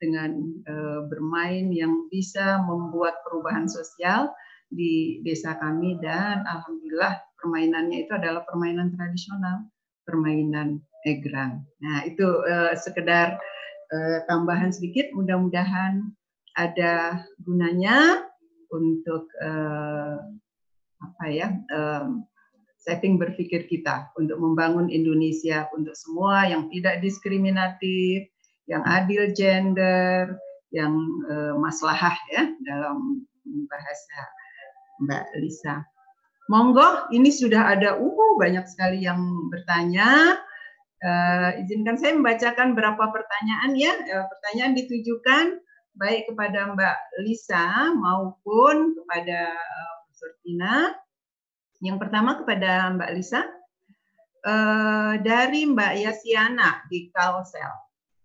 Speaker 2: dengan uh, bermain yang bisa membuat perubahan sosial di desa kami, dan alhamdulillah permainannya itu adalah permainan tradisional, permainan egrang. Nah, itu uh, sekedar uh, tambahan sedikit, mudah-mudahan ada gunanya untuk uh, apa ya, um, setting berpikir kita untuk membangun Indonesia untuk semua yang tidak diskriminatif, yang adil gender, yang uh, maslahah ya dalam bahasa Mbak Lisa. Monggo, ini sudah ada uh banyak sekali yang bertanya. Uh, izinkan saya membacakan beberapa pertanyaan ya. Uh, pertanyaan ditujukan baik kepada Mbak Lisa maupun kepada uh, Profesor Tina. Yang pertama kepada Mbak Lisa, uh, dari Mbak Yasiana di Kalsel.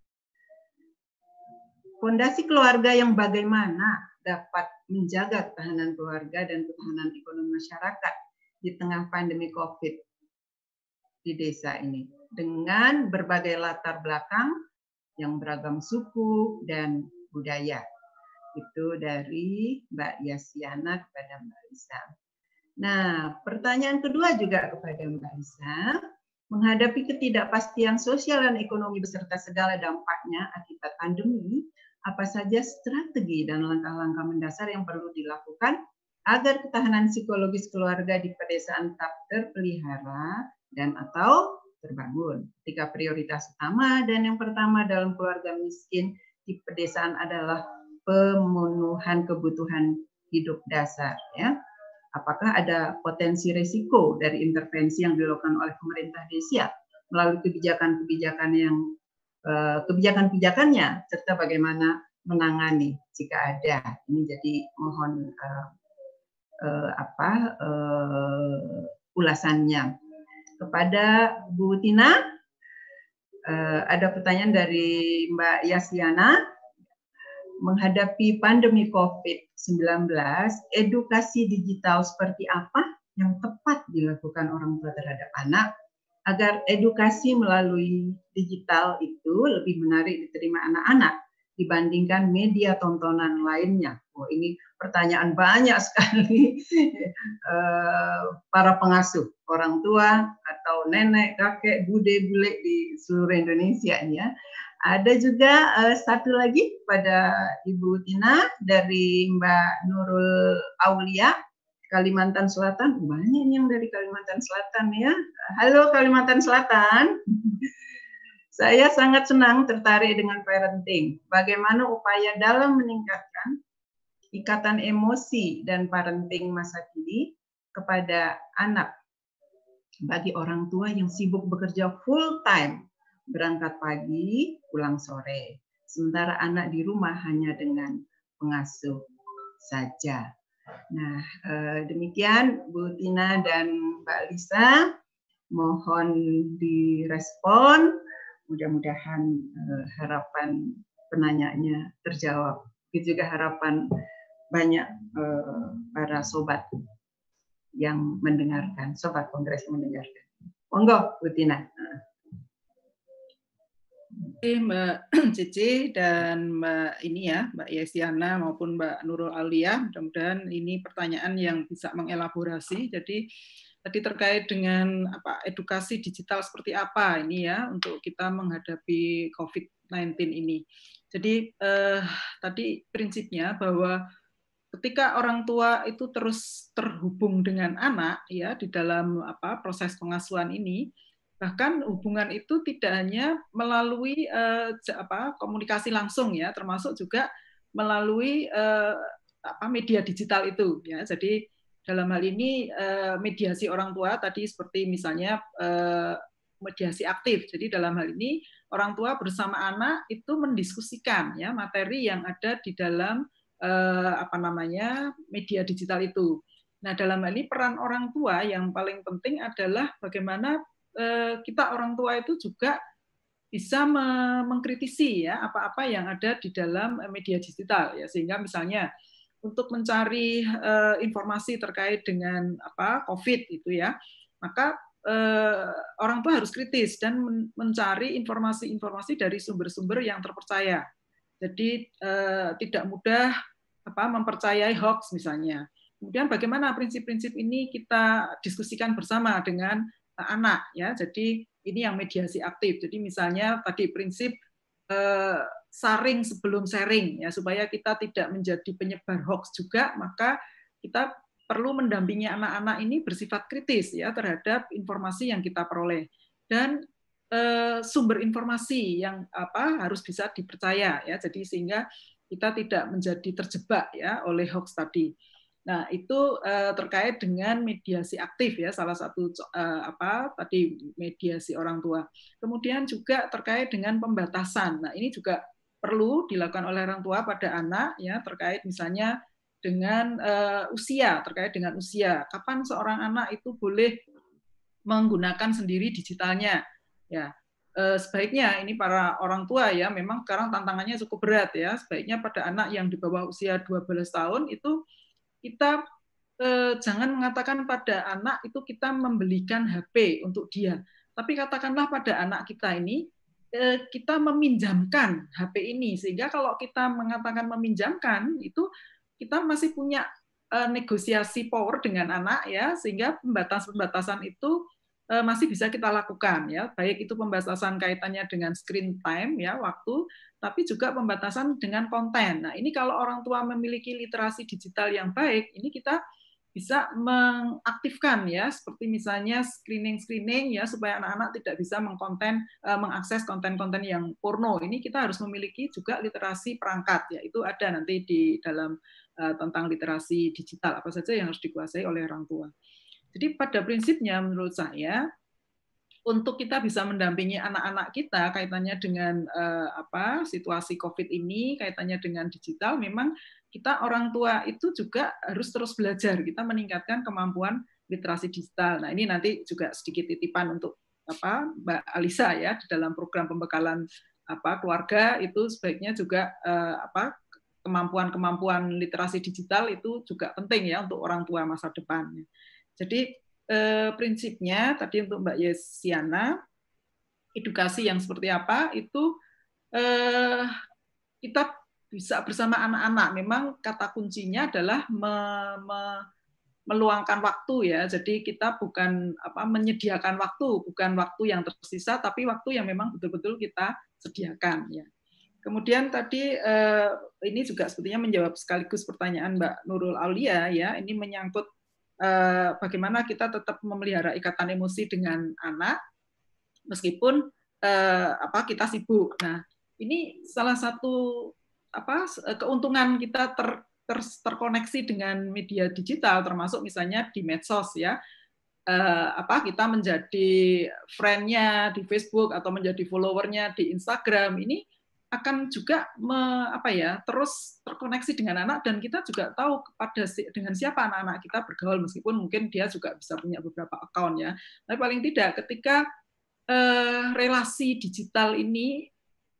Speaker 2: Fondasi keluarga yang bagaimana dapat menjaga ketahanan keluarga dan ketahanan ekonomi masyarakat di tengah pandemi COVID di desa ini dengan berbagai latar belakang yang beragam suku dan budaya. Itu dari Mbak Yasiana kepada Mbak Lisa. Nah, pertanyaan kedua juga kepada Mbak Lisa, menghadapi ketidakpastian sosial dan ekonomi beserta segala dampaknya akibat pandemi, apa saja strategi dan langkah-langkah mendasar yang perlu dilakukan agar ketahanan psikologis keluarga di pedesaan tetap terpelihara dan atau terbangun. Ketika prioritas utama dan yang pertama dalam keluarga miskin di pedesaan adalah pemenuhan kebutuhan hidup dasar. Ya. Apakah ada potensi risiko dari intervensi yang dilakukan oleh pemerintah desa melalui kebijakan-kebijakan yang kebijakan-kebijakannya serta bagaimana menangani jika ada. Ini jadi mohon uh, uh, apa uh, ulasannya. Kepada Bu Tina, uh, ada pertanyaan dari Mbak Yasiana. Menghadapi pandemi COVID sembilan belas, edukasi digital seperti apa yang tepat dilakukan orang tua terhadap anak agar edukasi melalui digital itu lebih menarik diterima anak-anak dibandingkan media tontonan lainnya. Oh, ini pertanyaan banyak sekali para pengasuh, orang tua atau nenek, kakek, bude, bule di seluruh Indonesia ya. Ada juga uh, satu lagi pada Ibu Tina dari Mbak Nurul Aulia, Kalimantan Selatan. Banyak yang dari Kalimantan Selatan ya. Halo Kalimantan Selatan. Saya sangat senang tertarik dengan parenting. Bagaimana upaya dalam meningkatkan ikatan emosi dan parenting masa kini kepada anak bagi orang tua yang sibuk bekerja full time, berangkat pagi, pulang sore. Sementara anak di rumah hanya dengan pengasuh saja. Nah, eh, demikian Bu Tina dan Mbak Lisa. Mohon direspon. Mudah-mudahan eh, harapan penanyanya terjawab. Begitu juga harapan banyak eh, para sobat yang mendengarkan, sobat kongres yang mendengarkan. Monggo, Bu Tina.
Speaker 5: Mbak Cici dan Mbak ini ya, Mbak Yesiana maupun Mbak Nurul Aulia, mudah-mudahan ini pertanyaan yang bisa mengelaborasi. Jadi tadi terkait dengan apa edukasi digital seperti apa ini ya untuk kita menghadapi COVID sembilan belas ini. Jadi eh, tadi prinsipnya bahwa ketika orang tua itu terus terhubung dengan anak ya di dalam apa proses pengasuhan ini, bahkan hubungan itu tidak hanya melalui eh, apa komunikasi langsung ya, termasuk juga melalui eh, apa media digital itu ya. Jadi dalam hal ini eh, mediasi orang tua tadi seperti misalnya eh, mediasi aktif. Jadi dalam hal ini orang tua bersama anak itu mendiskusikan ya materi yang ada di dalam eh, apa namanya media digital itu. Nah, dalam hal ini peran orang tua yang paling penting adalah bagaimana eh, kita orang tua itu juga bisa mengkritisi ya apa-apa yang ada di dalam media digital ya, sehingga misalnya untuk mencari uh, informasi terkait dengan apa COVID itu ya, maka uh, orang tua harus kritis dan men mencari informasi-informasi dari sumber-sumber yang terpercaya. Jadi eh, tidak mudah apa mempercayai hoax misalnya. Kemudian bagaimana prinsip-prinsip ini kita diskusikan bersama dengan anak ya. Jadi ini yang mediasi aktif. Jadi misalnya tadi prinsip eh, saring sebelum sharing ya, supaya kita tidak menjadi penyebar hoax juga, maka kita perlu mendampingi anak-anak ini bersifat kritis ya terhadap informasi yang kita peroleh, dan eh, sumber informasi yang apa harus bisa dipercaya ya. Jadi sehingga kita tidak menjadi terjebak ya oleh hoax tadi. Nah, itu eh, terkait dengan mediasi aktif ya, salah satu eh, apa tadi mediasi orang tua. Kemudian juga terkait dengan pembatasan. Nah, ini juga perlu dilakukan oleh orang tua pada anak ya, terkait misalnya dengan uh, usia, terkait dengan usia. Kapan seorang anak itu boleh menggunakan sendiri digitalnya? Ya, uh, sebaiknya ini para orang tua ya, memang sekarang tantangannya cukup berat ya. Sebaiknya pada anak yang di bawah usia dua belas tahun itu kita eh, jangan mengatakan pada anak itu kita membelikan H P untuk dia, tapi katakanlah pada anak kita ini eh, kita meminjamkan H P ini, sehingga kalau kita mengatakan meminjamkan itu kita masih punya eh, negosiasi power dengan anak ya, sehingga pembatasan-pembatasan itu eh, masih bisa kita lakukan ya, baik itu pembatasan kaitannya dengan screen time ya, waktu, tapi juga pembatasan dengan konten. Nah, ini kalau orang tua memiliki literasi digital yang baik, ini kita bisa mengaktifkan ya, seperti misalnya screening-screening ya, supaya anak-anak tidak bisa mengkonten, mengakses konten-konten yang porno. Ini kita harus memiliki juga literasi perangkat ya, itu ada nanti di dalam uh, tentang literasi digital apa saja yang harus dikuasai oleh orang tua. Jadi pada prinsipnya menurut saya, untuk kita bisa mendampingi anak-anak kita kaitannya dengan eh, apa situasi COVID ini, kaitannya dengan digital, memang kita orang tua itu juga harus terus belajar, kita meningkatkan kemampuan literasi digital. Nah, ini nanti juga sedikit titipan untuk apa Mbak Alisa ya, di dalam program pembekalan apa keluarga itu sebaiknya juga eh, apa kemampuan-kemampuan literasi digital itu juga penting ya untuk orang tua masa depan. Jadi Eh, prinsipnya tadi untuk Mbak Yesiana, edukasi yang seperti apa itu eh, kita bisa bersama anak-anak. Memang kata kuncinya adalah me, me, meluangkan waktu ya. Jadi kita bukan apa menyediakan waktu, bukan waktu yang tersisa, tapi waktu yang memang betul-betul kita sediakan ya. Kemudian tadi eh, ini juga sebetulnya menjawab sekaligus pertanyaan Mbak Nurul Aulia ya. Ini menyangkut bagaimana kita tetap memelihara ikatan emosi dengan anak meskipun eh, apa kita sibuk. Nah, ini salah satu apa keuntungan kita ter, ter, terkoneksi dengan media digital, termasuk misalnya di medsos ya. Eh, apa kita menjadi friend-nya di Facebook atau menjadi follower-nya di Instagram, ini akan juga me, apa ya terus terkoneksi dengan anak, dan kita juga tahu kepada dengan siapa anak-anak kita bergaul, meskipun mungkin dia juga bisa punya beberapa account ya, tapi paling tidak ketika eh, relasi digital ini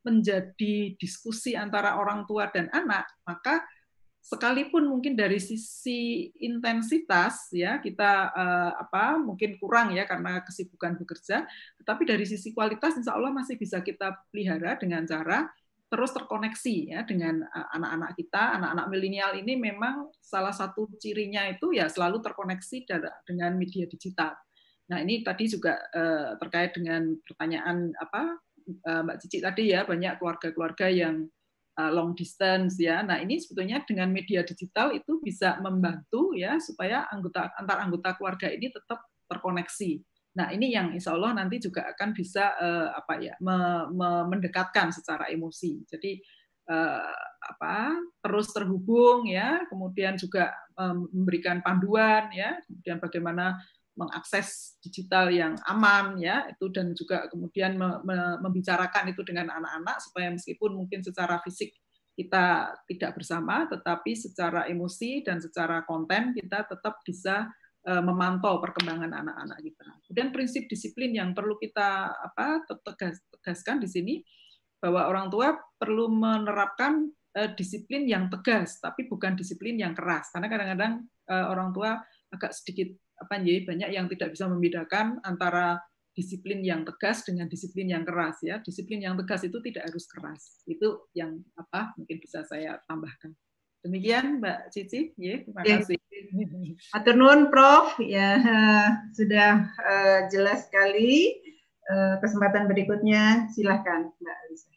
Speaker 5: menjadi diskusi antara orang tua dan anak, maka sekalipun mungkin dari sisi intensitas ya kita eh, apa mungkin kurang ya karena kesibukan bekerja, tetapi dari sisi kualitas insya Allah masih bisa kita pelihara dengan cara terus terkoneksi ya dengan anak-anak kita. Anak-anak milenial ini memang salah satu cirinya itu ya selalu terkoneksi dengan media digital. Nah, ini tadi juga eh, terkait dengan pertanyaan apa eh, Mbak Cici tadi ya, banyak keluarga-keluarga yang eh, long distance ya. Nah, ini sebetulnya dengan media digital itu bisa membantu ya supaya anggota antar anggota keluarga ini tetap terkoneksi. Nah, ini yang insya Allah nanti juga akan bisa eh, apa ya me, me, mendekatkan secara emosi. Jadi eh, apa terus terhubung ya, kemudian juga eh, memberikan panduan ya, kemudian bagaimana mengakses digital yang aman ya itu, dan juga kemudian me, me, membicarakan itu dengan anak-anak supaya meskipun mungkin secara fisik kita tidak bersama, tetapi secara emosi dan secara konten kita tetap bisa memantau perkembangan anak-anak kita. Kemudian prinsip disiplin yang perlu kita apa tegas, tegaskan di sini, bahwa orang tua perlu menerapkan uh, disiplin yang tegas, tapi bukan disiplin yang keras. Karena kadang-kadang uh, orang tua agak sedikit apa ya banyak yang tidak bisa membedakan antara disiplin yang tegas dengan disiplin yang keras ya. Disiplin yang tegas itu tidak harus keras. Itu yang apa mungkin bisa saya tambahkan. Demikian Mbak Cici, ya, terima kasih.
Speaker 2: Hatur nuhun Prof, ya sudah uh, jelas sekali. Uh, kesempatan berikutnya silahkan Mbak Alisa.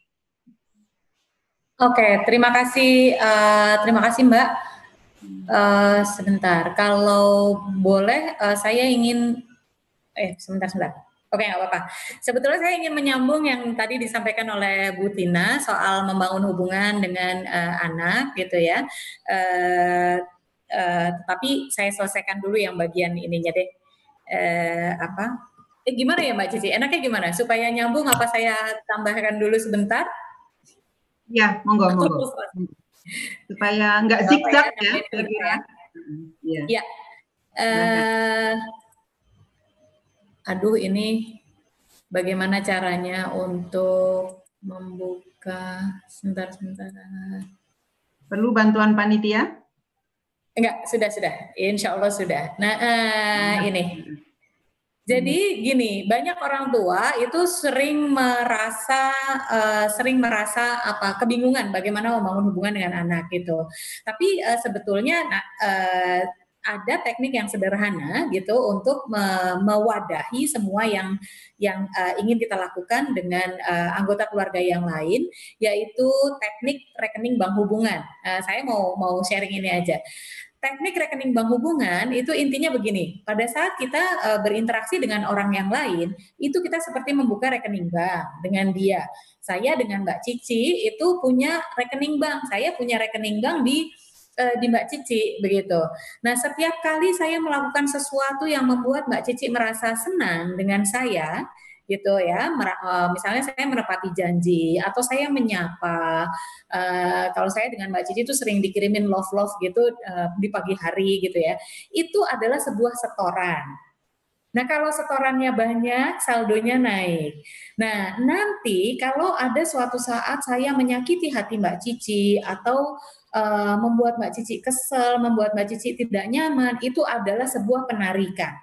Speaker 6: Oke, terima kasih, uh, terima kasih Mbak. Uh, sebentar, kalau boleh uh, saya ingin, eh sebentar sebentar. Oke, nggak apa-apa. Sebetulnya saya ingin menyambung yang tadi disampaikan oleh Bu Tina soal membangun hubungan dengan uh, anak, gitu ya. Uh, uh, tapi saya selesaikan dulu yang bagian ininya deh. Uh, apa? Eh, gimana ya Mbak Cici? Enaknya gimana? Supaya nyambung, apa saya tambahkan dulu sebentar?
Speaker 2: Ya, monggo, monggo. Supaya nggak zigzag ya.
Speaker 6: Ya. Ya. ya. Uh, Aduh, ini bagaimana caranya untuk membuka, sebentar-sebentar.
Speaker 2: Perlu bantuan panitia?
Speaker 6: Enggak, sudah, sudah. Insya Allah sudah. Nah, uh, ini. Jadi gini, banyak orang tua itu sering merasa, uh, sering merasa apa kebingungan bagaimana membangun hubungan dengan anak gitu. Tapi uh, sebetulnya, nah, uh, ada teknik yang sederhana gitu untuk me mewadahi semua yang yang uh, ingin kita lakukan dengan uh, anggota keluarga yang lain, yaitu teknik rekening bank hubungan. Uh, saya mau mau sharing ini aja. Teknik rekening bank hubungan itu intinya begini, pada saat kita uh, berinteraksi dengan orang yang lain, itu kita seperti membuka rekening bank dengan dia. Saya dengan Mbak Cici itu punya rekening bank, saya punya rekening bank di di Mbak Cici begitu. Nah, setiap kali saya melakukan sesuatu yang membuat Mbak Cici merasa senang dengan saya, gitu ya. Misalnya saya menepati janji atau saya menyapa. Uh, kalau saya dengan Mbak Cici itu sering dikirimin love love gitu uh, di pagi hari gitu ya. Itu adalah sebuah setoran. Nah, kalau setorannya banyak, saldonya naik. Nah, nanti kalau ada suatu saat saya menyakiti hati Mbak Cici atau uh, membuat Mbak Cici kesel, membuat Mbak Cici tidak nyaman, itu adalah sebuah penarikan.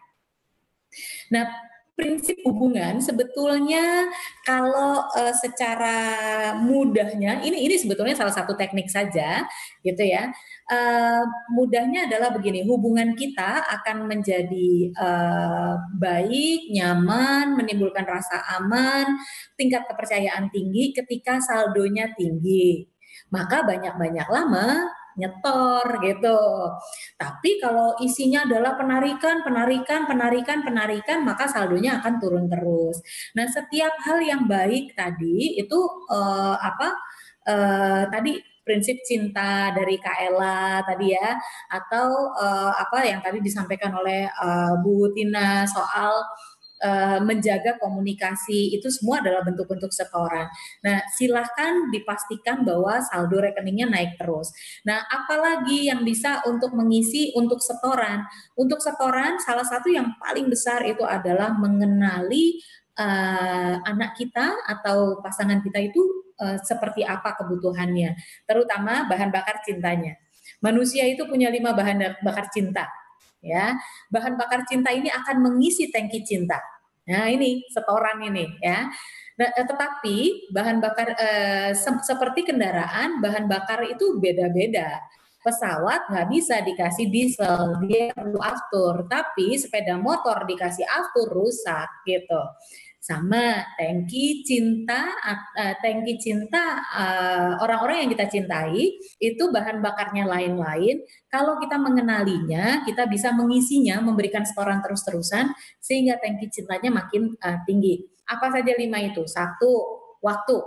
Speaker 6: Nah, prinsip hubungan sebetulnya kalau uh, secara mudahnya, ini ini sebetulnya salah satu teknik saja, gitu ya. Uh, mudahnya adalah begini, hubungan kita akan menjadi uh, baik, nyaman, menimbulkan rasa aman, tingkat kepercayaan tinggi ketika saldonya tinggi. Maka banyak-banyaklah menyetor gitu. Tapi kalau isinya adalah penarikan, penarikan, penarikan, penarikan, maka saldonya akan turun terus. Nah, setiap hal yang baik tadi itu uh, apa? Uh, tadi prinsip cinta dari Kak Ella tadi ya, atau uh, apa yang tadi disampaikan oleh uh, Bu Tina soal Uh, menjaga komunikasi, itu semua adalah bentuk-bentuk setoran. Nah, silahkan dipastikan bahwa saldo rekeningnya naik terus. Nah, apalagi yang bisa untuk mengisi untuk setoran? Untuk setoran, salah satu yang paling besar itu adalah mengenali uh, anak kita atau pasangan kita itu uh, seperti apa kebutuhannya, terutama bahan bakar cintanya. Manusia itu punya lima bahan bakar cinta. Ya, bahan bakar cinta ini akan mengisi tangki cinta. Nah, ini setoran ini ya. Nah, tetapi bahan bakar eh, se- seperti kendaraan, bahan bakar itu beda-beda. Pesawat nggak bisa dikasih diesel, dia perlu aftur. Tapi sepeda motor dikasih aftur rusak gitu. Sama tangki cinta, uh, tangki cinta uh, orang-orang yang kita cintai itu bahan bakarnya lain-lain. Kalau kita mengenalinya, kita bisa mengisinya, memberikan setoran terus-terusan sehingga tangki cintanya makin uh, tinggi. Apa saja lima itu? Satu, waktu.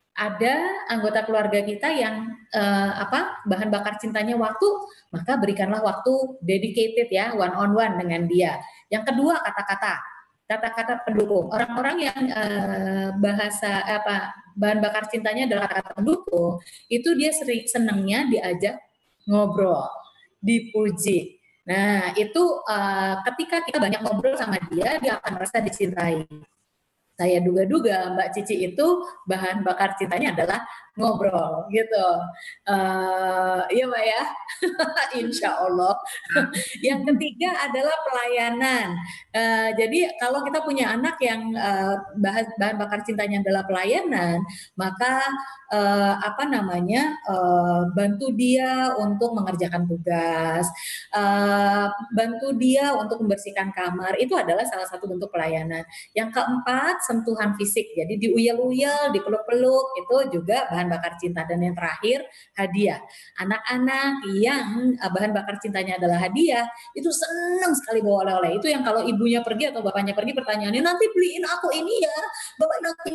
Speaker 6: Ada anggota keluarga kita yang uh, apa bahan bakar cintanya waktu, maka berikanlah waktu dedicated ya, one on one dengan dia. Yang kedua, kata-kata. Kata-kata pendukung. Orang-orang yang uh, bahasa apa bahan bakar cintanya adalah kata pendukung, itu dia sering senangnya diajak ngobrol, dipuji. Nah, itu uh, ketika kita banyak ngobrol sama dia, dia akan merasa dicintai. Saya duga-duga Mbak Cici itu bahan bakar cintanya adalah ngobrol gitu. Uh, iya Mbak ya, Insya Allah. Yang ketiga adalah pelayanan. Uh, jadi kalau kita punya anak yang uh, bahan, bahan bakar cintanya adalah pelayanan, maka uh, apa namanya uh, bantu dia untuk mengerjakan tugas, uh, bantu dia untuk membersihkan kamar. Itu adalah salah satu bentuk pelayanan. Yang keempat, sentuhan fisik. Jadi diuyel-uyel, dipeluk-peluk, itu juga bahan bakar cinta. Dan yang terakhir, hadiah. Anak-anak yang bahan bakar cintanya adalah hadiah, itu senang sekali bawa oleh-oleh. Itu yang kalau ibunya pergi atau bapaknya pergi, pertanyaannya, nanti beliin aku ini ya, bapak nanti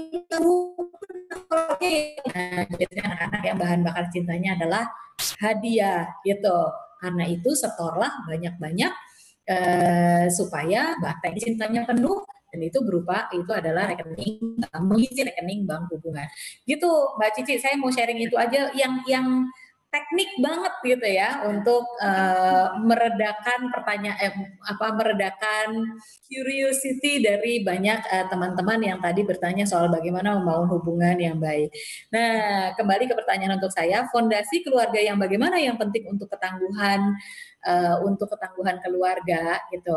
Speaker 6: nah, biasanya anak-anak yang bahan bakar cintanya adalah hadiah gitu. Karena itu setorlah banyak-banyak eh, supaya batai cintanya penuh, dan itu berupa itu adalah rekening, mengisi rekening bank hubungan. Gitu Mbak Cici, saya mau sharing itu aja yang yang teknik banget gitu ya untuk uh, meredakan pertanyaan eh, apa meredakan curiosity dari banyak teman-teman uh, yang tadi bertanya soal bagaimana membangun hubungan yang baik. Nah, kembali ke pertanyaan untuk saya, fondasi keluarga yang bagaimana yang penting untuk ketangguhan uh, untuk ketangguhan keluarga gitu.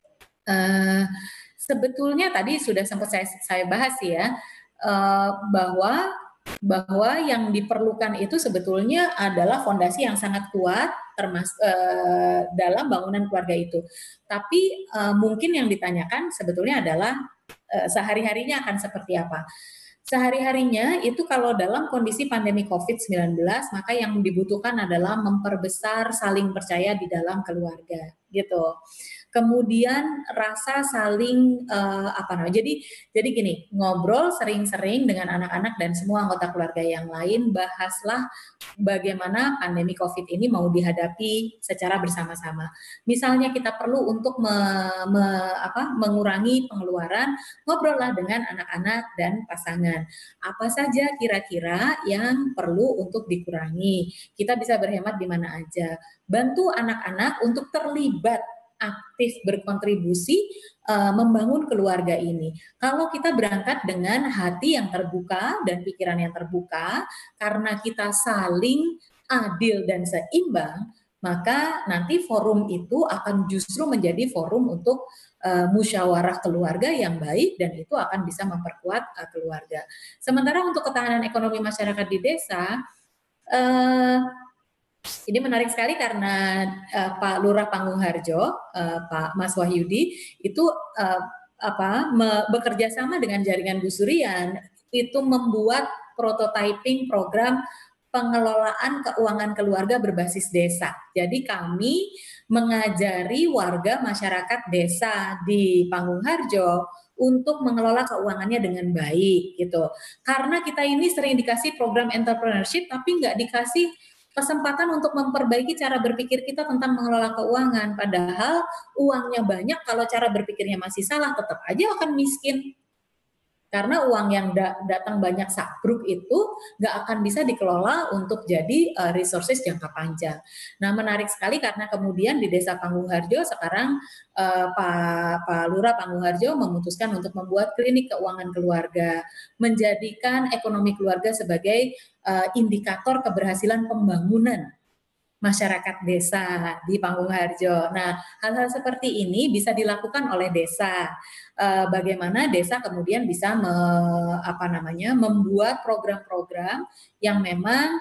Speaker 6: Uh, sebetulnya tadi sudah sempat saya saya bahas ya uh, bahwa bahwa yang diperlukan itu sebetulnya adalah fondasi yang sangat kuat termasuk uh, dalam bangunan keluarga itu. Tapi uh, mungkin yang ditanyakan sebetulnya adalah uh, sehari-harinya akan seperti apa. Sehari-harinya itu kalau dalam kondisi pandemi covid sembilan belas, maka yang dibutuhkan adalah memperbesar saling percaya di dalam keluarga gitu. Kemudian rasa saling uh, apa namanya? Jadi jadi gini, ngobrol sering-sering dengan anak-anak dan semua anggota keluarga yang lain, bahaslah bagaimana pandemi Covid ini mau dihadapi secara bersama-sama. Misalnya kita perlu untuk me, me, apa, mengurangi pengeluaran, ngobrollah dengan anak-anak dan pasangan. Apa saja kira-kira yang perlu untuk dikurangi? Kita bisa berhemat di mana aja. Bantu anak-anak untuk terlibat aktif berkontribusi uh, membangun keluarga ini. Kalau kita berangkat dengan hati yang terbuka dan pikiran yang terbuka, karena kita saling adil dan seimbang, maka nanti forum itu akan justru menjadi forum untuk uh, musyawarah keluarga yang baik, dan itu akan bisa memperkuat uh, keluarga. Sementara untuk ketahanan ekonomi masyarakat di desa, uh, ini menarik sekali karena uh, Pak Lurah Pangungharjo, uh, Pak Mas Wahyudi itu uh, apa me, bekerja sama dengan jaringan Gus Durian itu membuat prototyping program pengelolaan keuangan keluarga berbasis desa. Jadi kami mengajari warga masyarakat desa di Pangungharjo untuk mengelola keuangannya dengan baik gitu. Karena kita ini sering dikasih program entrepreneurship tapi nggak dikasih kesempatan untuk memperbaiki cara berpikir kita tentang mengelola keuangan. Padahal uangnya banyak, kalau cara berpikirnya masih salah, tetap aja akan miskin. Karena uang yang da- datang banyak sakruk itu nggak akan bisa dikelola untuk jadi uh, resources jangka panjang. Nah, menarik sekali karena kemudian di Desa Pangungharjo sekarang uh, Pak, Pak Lurah Pangungharjo memutuskan untuk membuat klinik keuangan keluarga, menjadikan ekonomi keluarga sebagai uh, indikator keberhasilan pembangunan masyarakat desa di Pangungharjo. Nah, hal-hal seperti ini bisa dilakukan oleh desa. Uh, bagaimana desa kemudian bisa me, apa namanya membuat program-program yang memang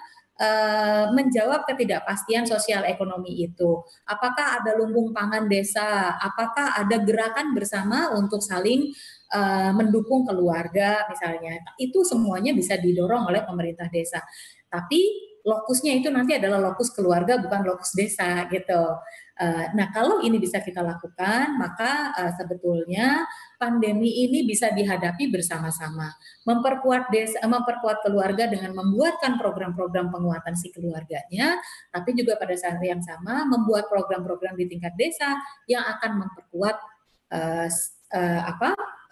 Speaker 6: uh, menjawab ketidakpastian sosial ekonomi itu. Apakah ada lumbung pangan desa? Apakah ada gerakan bersama untuk saling uh, mendukung keluarga misalnya? Itu semuanya bisa didorong oleh pemerintah desa. Tapi lokusnya itu nanti adalah lokus keluarga, bukan lokus desa gitu. Nah, kalau ini bisa kita lakukan, maka uh, sebetulnya pandemi ini bisa dihadapi bersama-sama. Memperkuat desa, memperkuat keluarga dengan membuatkan program-program penguatan si keluarganya, tapi juga pada saat yang sama membuat program-program di tingkat desa yang akan memperkuat uh, uh, apa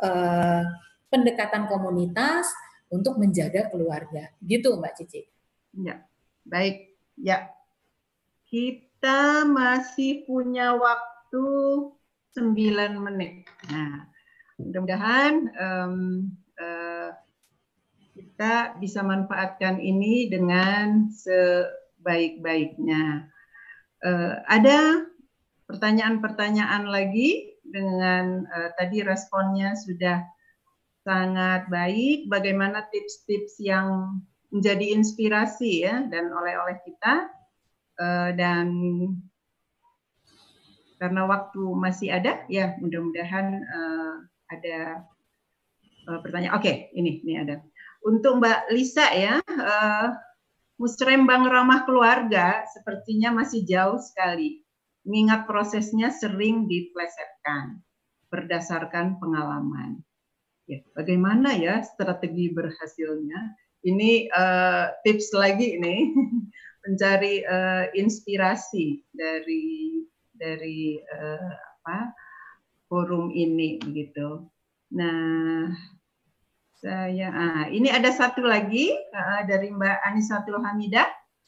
Speaker 6: uh, pendekatan komunitas untuk menjaga keluarga. Gitu, Mbak Cici.
Speaker 2: Ya, baik. Ya, kita Kita masih punya waktu sembilan menit. Nah, mudah-mudahan um, uh, kita bisa manfaatkan ini dengan sebaik-baiknya. Uh, ada pertanyaan-pertanyaan lagi dengan uh, tadi responnya sudah sangat baik. Bagaimana tips-tips yang menjadi inspirasi ya dan oleh-oleh kita, uh, dan karena waktu masih ada ya mudah-mudahan uh, ada uh, pertanyaan. Oke, okay, ini ini ada. Untuk Mbak Lisa ya, uh, musrembang ramah keluarga sepertinya masih jauh sekali, mengingat prosesnya sering diplesetkan berdasarkan pengalaman. Ya, bagaimana ya strategi berhasilnya? Ini uh, tips lagi ini mencari uh, inspirasi dari dari uh, apa forum ini begitu. Nah. Saya, ah, ini ada satu lagi uh, dari Mbak Anisatul Hamidah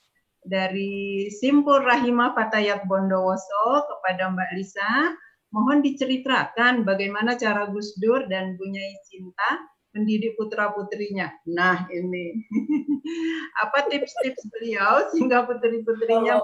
Speaker 2: dari Simpul Rahimah Fatayat Bondowoso kepada Mbak Lisa, mohon diceritakan bagaimana cara Gus Dur dan Bu Nyai Cinta mendidik putra-putrinya. Nah ini, apa tips-tips beliau sehingga putri-putrinya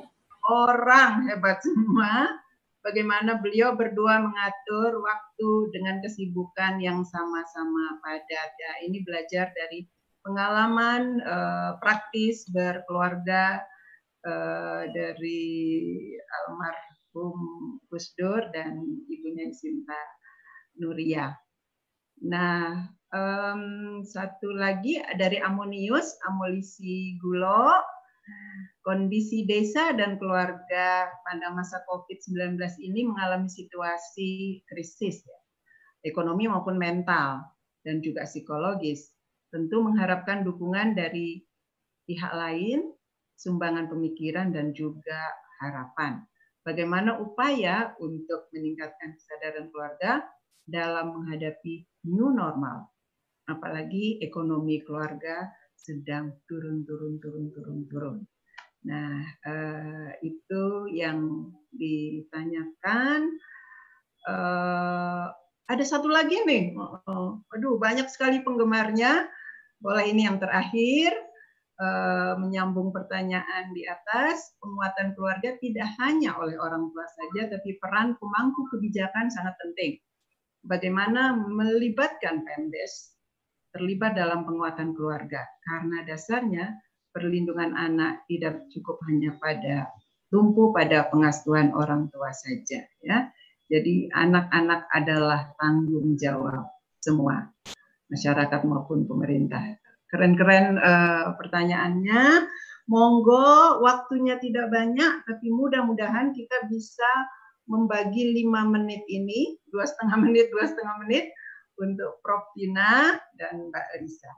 Speaker 2: orang hebat semua. Bagaimana beliau berdua mengatur waktu dengan kesibukan yang sama-sama padat. Ya, ini belajar dari pengalaman uh, praktis berkeluarga uh, dari almarhum Gus Dur dan ibunya Sinta Nuria. Nah, um, satu lagi dari Amonius, Amolisi Gulo. Kondisi desa dan keluarga pada masa COVID sembilan belas ini mengalami situasi krisis, ya, ekonomi maupun mental, dan juga psikologis. Tentu mengharapkan dukungan dari pihak lain, sumbangan pemikiran, dan juga harapan. Bagaimana upaya untuk meningkatkan kesadaran keluarga dalam menghadapi new normal, apalagi ekonomi keluarga sedang turun, turun, turun, turun, turun. Nah, eh, itu yang ditanyakan. Eh, ada satu lagi nih, oh, aduh banyak sekali penggemarnya. Boleh ini yang terakhir, eh, menyambung pertanyaan di atas. Penguatan keluarga tidak hanya oleh orang tua saja, tapi peran pemangku kebijakan sangat penting. Bagaimana melibatkan Pemdes terlibat dalam penguatan keluarga, karena dasarnya perlindungan anak tidak cukup hanya pada tumpu pada pengasuhan orang tua saja, ya. Jadi anak-anak adalah tanggung jawab semua masyarakat maupun pemerintah. Keren-keren uh, pertanyaannya. Monggo, waktunya tidak banyak, tapi mudah-mudahan kita bisa membagi lima menit ini, dua setengah menit, dua setengah menit untuk Prof Tina dan Mbak Lisa.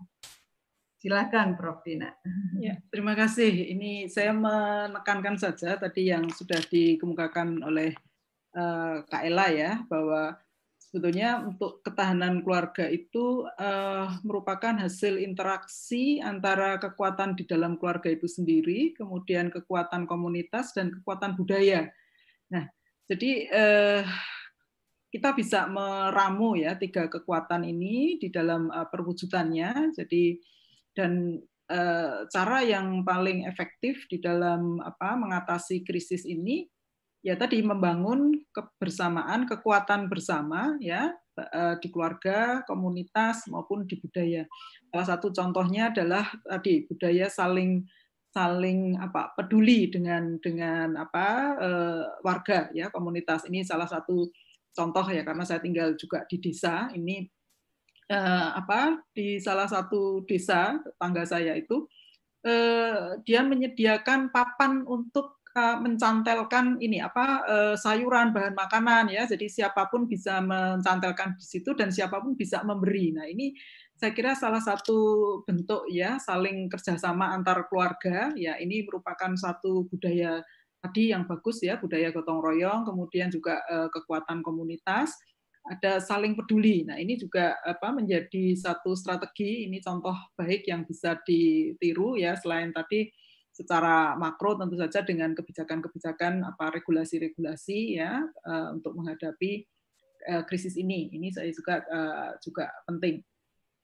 Speaker 2: Silakan Prof Tina.
Speaker 5: Ya, terima kasih. Ini saya menekankan saja tadi yang sudah dikemukakan oleh uh, Kak Ella ya, bahwa sebetulnya untuk ketahanan keluarga itu uh, merupakan hasil interaksi antara kekuatan di dalam keluarga itu sendiri, kemudian kekuatan komunitas dan kekuatan budaya. Nah, jadi uh, kita bisa meramu ya tiga kekuatan ini di dalam uh, perwujudannya. Jadi dan e, cara yang paling efektif di dalam apa mengatasi krisis ini ya tadi membangun kebersamaan, kekuatan bersama ya e, di keluarga, komunitas maupun di budaya. Salah satu contohnya adalah tadi budaya saling saling apa peduli dengan dengan apa e, warga ya, komunitas. Ini salah satu contoh ya, karena saya tinggal juga di desa ini. Uh, apa di salah satu desa tetangga saya itu uh, dia menyediakan papan untuk uh, mencantelkan ini apa uh, sayuran bahan makanan ya, jadi siapapun bisa mencantelkan di situ dan siapapun bisa memberi. Nah ini saya kira salah satu bentuk ya saling kerjasama antar keluarga ya, ini merupakan satu budaya tadi yang bagus ya, budaya gotong royong, kemudian juga uh, kekuatan komunitas. Ada saling peduli. Nah, ini juga apa menjadi satu strategi, ini contoh baik yang bisa ditiru ya, selain tadi secara makro tentu saja dengan kebijakan-kebijakan apa regulasi-regulasi ya uh, untuk menghadapi uh, krisis ini. Ini saya juga uh, juga penting.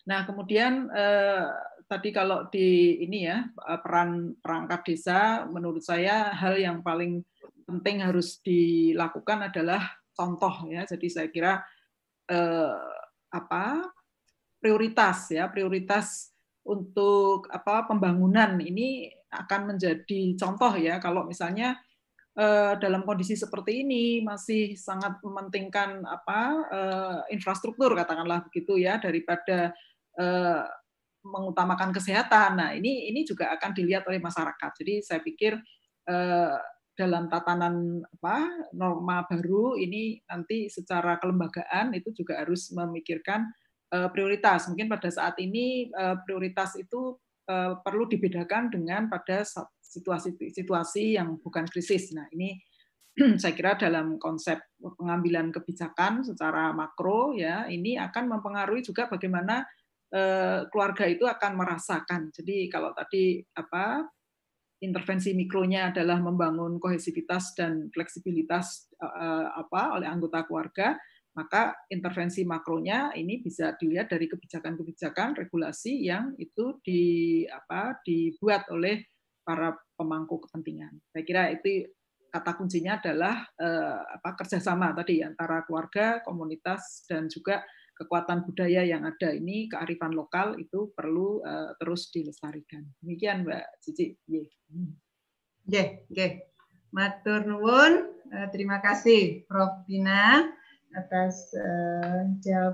Speaker 5: Nah, kemudian eh, tadi kalau di ini ya peran perangkat desa, menurut saya hal yang paling penting harus dilakukan adalah contoh ya. Jadi saya kira eh, apa prioritas ya prioritas untuk apa pembangunan ini akan menjadi contoh ya. Kalau misalnya eh, dalam kondisi seperti ini masih sangat mementingkan apa eh, infrastruktur katakanlah begitu ya daripada eh, mengutamakan kesehatan. Nah, ini ini juga akan dilihat oleh masyarakat. Jadi saya pikir eh, dalam tatanan apa norma baru ini nanti secara kelembagaan itu juga harus memikirkan eh, prioritas. Mungkin pada saat ini eh, prioritas itu eh, perlu dibedakan dengan pada situasi-situasi yang bukan krisis. Nah, ini saya kira dalam konsep pengambilan kebijakan secara makro ya ini akan mempengaruhi juga bagaimana keluarga itu akan merasakan. Jadi kalau tadi apa intervensi mikronya adalah membangun kohesivitas dan fleksibilitas apa oleh anggota keluarga, maka intervensi makronya ini bisa dilihat dari kebijakan-kebijakan regulasi yang itu di apa dibuat oleh para pemangku kepentingan. Saya kira itu kata kuncinya adalah eh, apa kerjasama tadi antara keluarga, komunitas dan juga kekuatan budaya yang ada ini, kearifan lokal itu perlu uh, terus dilestarikan. Demikian Mbak Cici. Ye.
Speaker 2: Ye, ye. Matur nuwun. Uh, terima kasih Prof Dina atas uh,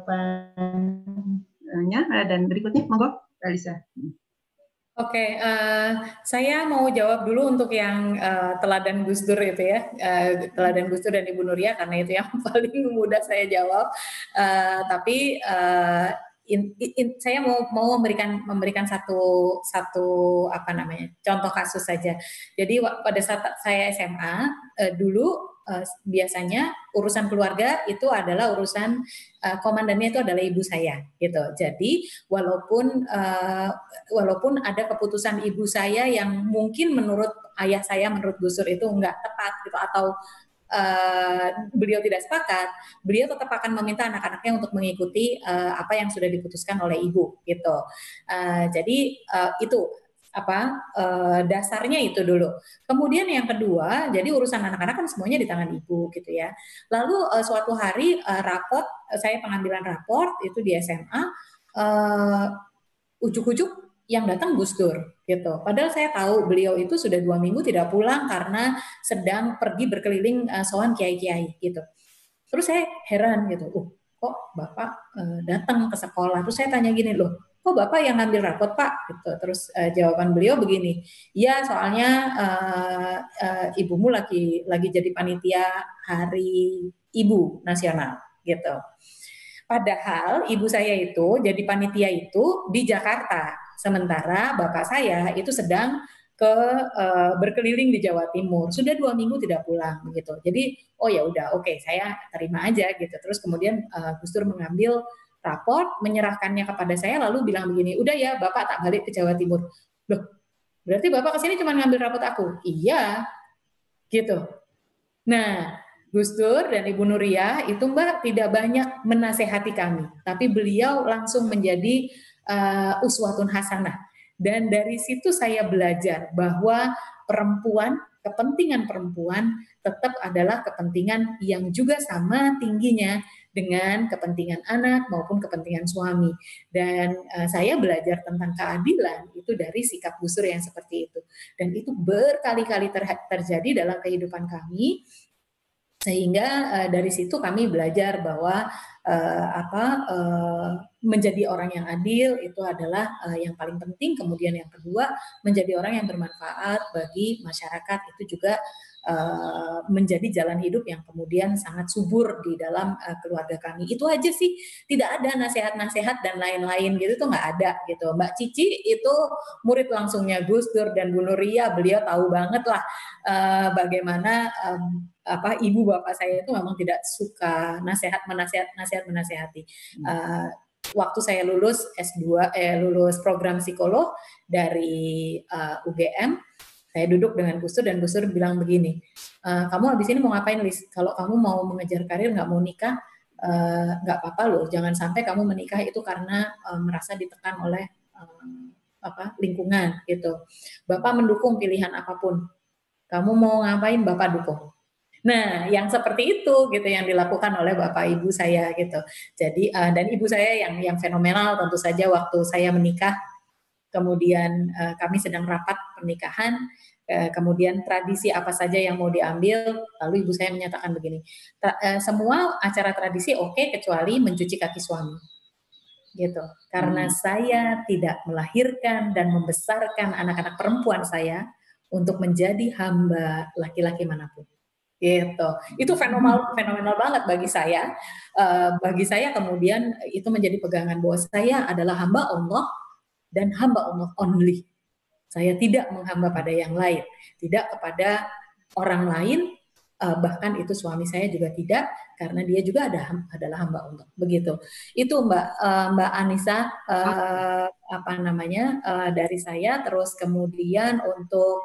Speaker 2: jawabannya. Uh, dan berikutnya, monggo, Alisa.
Speaker 6: Oke, okay, uh, saya mau jawab dulu untuk yang uh, teladan Gus Dur itu ya, uh, teladan Gus Dur dan Ibu Nuria karena itu yang paling mudah saya jawab. Uh, tapi uh, in, in, saya mau mau memberikan memberikan satu satu apa namanya contoh kasus saja. Jadi pada saat saya S M A uh, dulu. Uh, biasanya urusan keluarga itu adalah urusan uh, komandannya itu adalah ibu saya gitu. Jadi walaupun uh, walaupun ada keputusan ibu saya yang mungkin menurut ayah saya menurut Gus Dur itu enggak tepat gitu atau uh, beliau tidak sepakat, beliau tetap akan meminta anak-anaknya untuk mengikuti uh, apa yang sudah diputuskan oleh ibu gitu. Uh, jadi uh, itu apa uh, dasarnya itu dulu. Kemudian yang kedua, jadi urusan anak-anak kan semuanya di tangan ibu gitu ya. Lalu uh, suatu hari uh, raport, uh, saya pengambilan raport itu di S M A, uh, ujuk-ujuk yang datang Gus Dur gitu. Padahal saya tahu beliau itu sudah dua minggu tidak pulang karena sedang pergi berkeliling uh, sowan kiai-kiai gitu. Terus saya heran gitu, uh, kok bapak uh, datang ke sekolah? Terus saya tanya gini loh. Kok Bapak yang ngambil rapot Pak? Gitu. Terus uh, jawaban beliau begini, ya soalnya uh, uh, ibumu lagi lagi jadi panitia Hari Ibu Nasional gitu. Padahal ibu saya itu jadi panitia itu di Jakarta, sementara bapak saya itu sedang ke uh, berkeliling di Jawa Timur, sudah dua minggu tidak pulang gitu. Jadi oh ya udah oke okay, saya terima aja gitu. Terus kemudian uh, Gus Dur mengambil raport, menyerahkannya kepada saya, lalu bilang begini, udah ya Bapak tak balik ke Jawa Timur. Loh, berarti Bapak kesini cuma ngambil raport aku? Iya, gitu. Nah, Gus Dur dan Ibu Nuria itu Mbak tidak banyak menasehati kami, tapi beliau langsung menjadi uh, uswatun hasanah. Dan dari situ saya belajar bahwa perempuan, kepentingan perempuan tetap adalah kepentingan yang juga sama tingginya dengan kepentingan anak maupun kepentingan suami. Dan uh, saya belajar tentang keadilan itu dari sikap Gus Dur yang seperti itu. Dan itu berkali-kali ter- terjadi dalam kehidupan kami, sehingga uh, dari situ kami belajar bahwa uh, apa uh, menjadi orang yang adil itu adalah uh, yang paling penting. Kemudian yang kedua, menjadi orang yang bermanfaat bagi masyarakat itu juga Uh, menjadi jalan hidup yang kemudian sangat subur di dalam uh, keluarga kami. Itu aja sih, tidak ada nasihat-nasihat dan lain-lain gitu tuh nggak ada gitu. Mbak Cici itu murid langsungnya Gus Dur dan Bu Nuria, beliau tahu banget lah uh, bagaimana um, apa ibu bapak saya itu memang tidak suka nasihat menasihat nasihat menasehati. Uh, waktu saya lulus S dua eh lulus program psikolog dari uh, U G M, saya duduk dengan Gus Dur dan Gus Dur bilang begini, e, kamu habis ini mau ngapain Lis? Kalau kamu mau mengejar karir, nggak mau nikah, nggak uh, apa-apa loh, jangan sampai kamu menikah itu karena uh, merasa ditekan oleh uh, apa lingkungan gitu. Bapak mendukung pilihan apapun. Kamu mau ngapain, Bapak dukung. Nah, yang seperti itu gitu yang dilakukan oleh Bapak Ibu saya gitu. Jadi uh, dan Ibu saya yang yang fenomenal tentu saja waktu saya menikah, kemudian uh, kami sedang rapat pernikahan. Kemudian tradisi apa saja yang mau diambil, lalu ibu saya menyatakan begini, semua acara tradisi oke okay, kecuali mencuci kaki suami, gitu. Karena hmm. saya tidak melahirkan dan membesarkan anak-anak perempuan saya untuk menjadi hamba laki-laki manapun, gitu. Itu fenomenal, fenomenal banget bagi saya. Uh, bagi saya kemudian itu menjadi pegangan bahwa saya adalah hamba Allah dan hamba Allah only. Saya tidak menghamba pada yang lain, tidak kepada orang lain, bahkan itu suami saya juga tidak, karena dia juga ada, adalah hamba Allah. Begitu. Itu Mbak Mbak Anissa, apa namanya dari saya. Terus kemudian untuk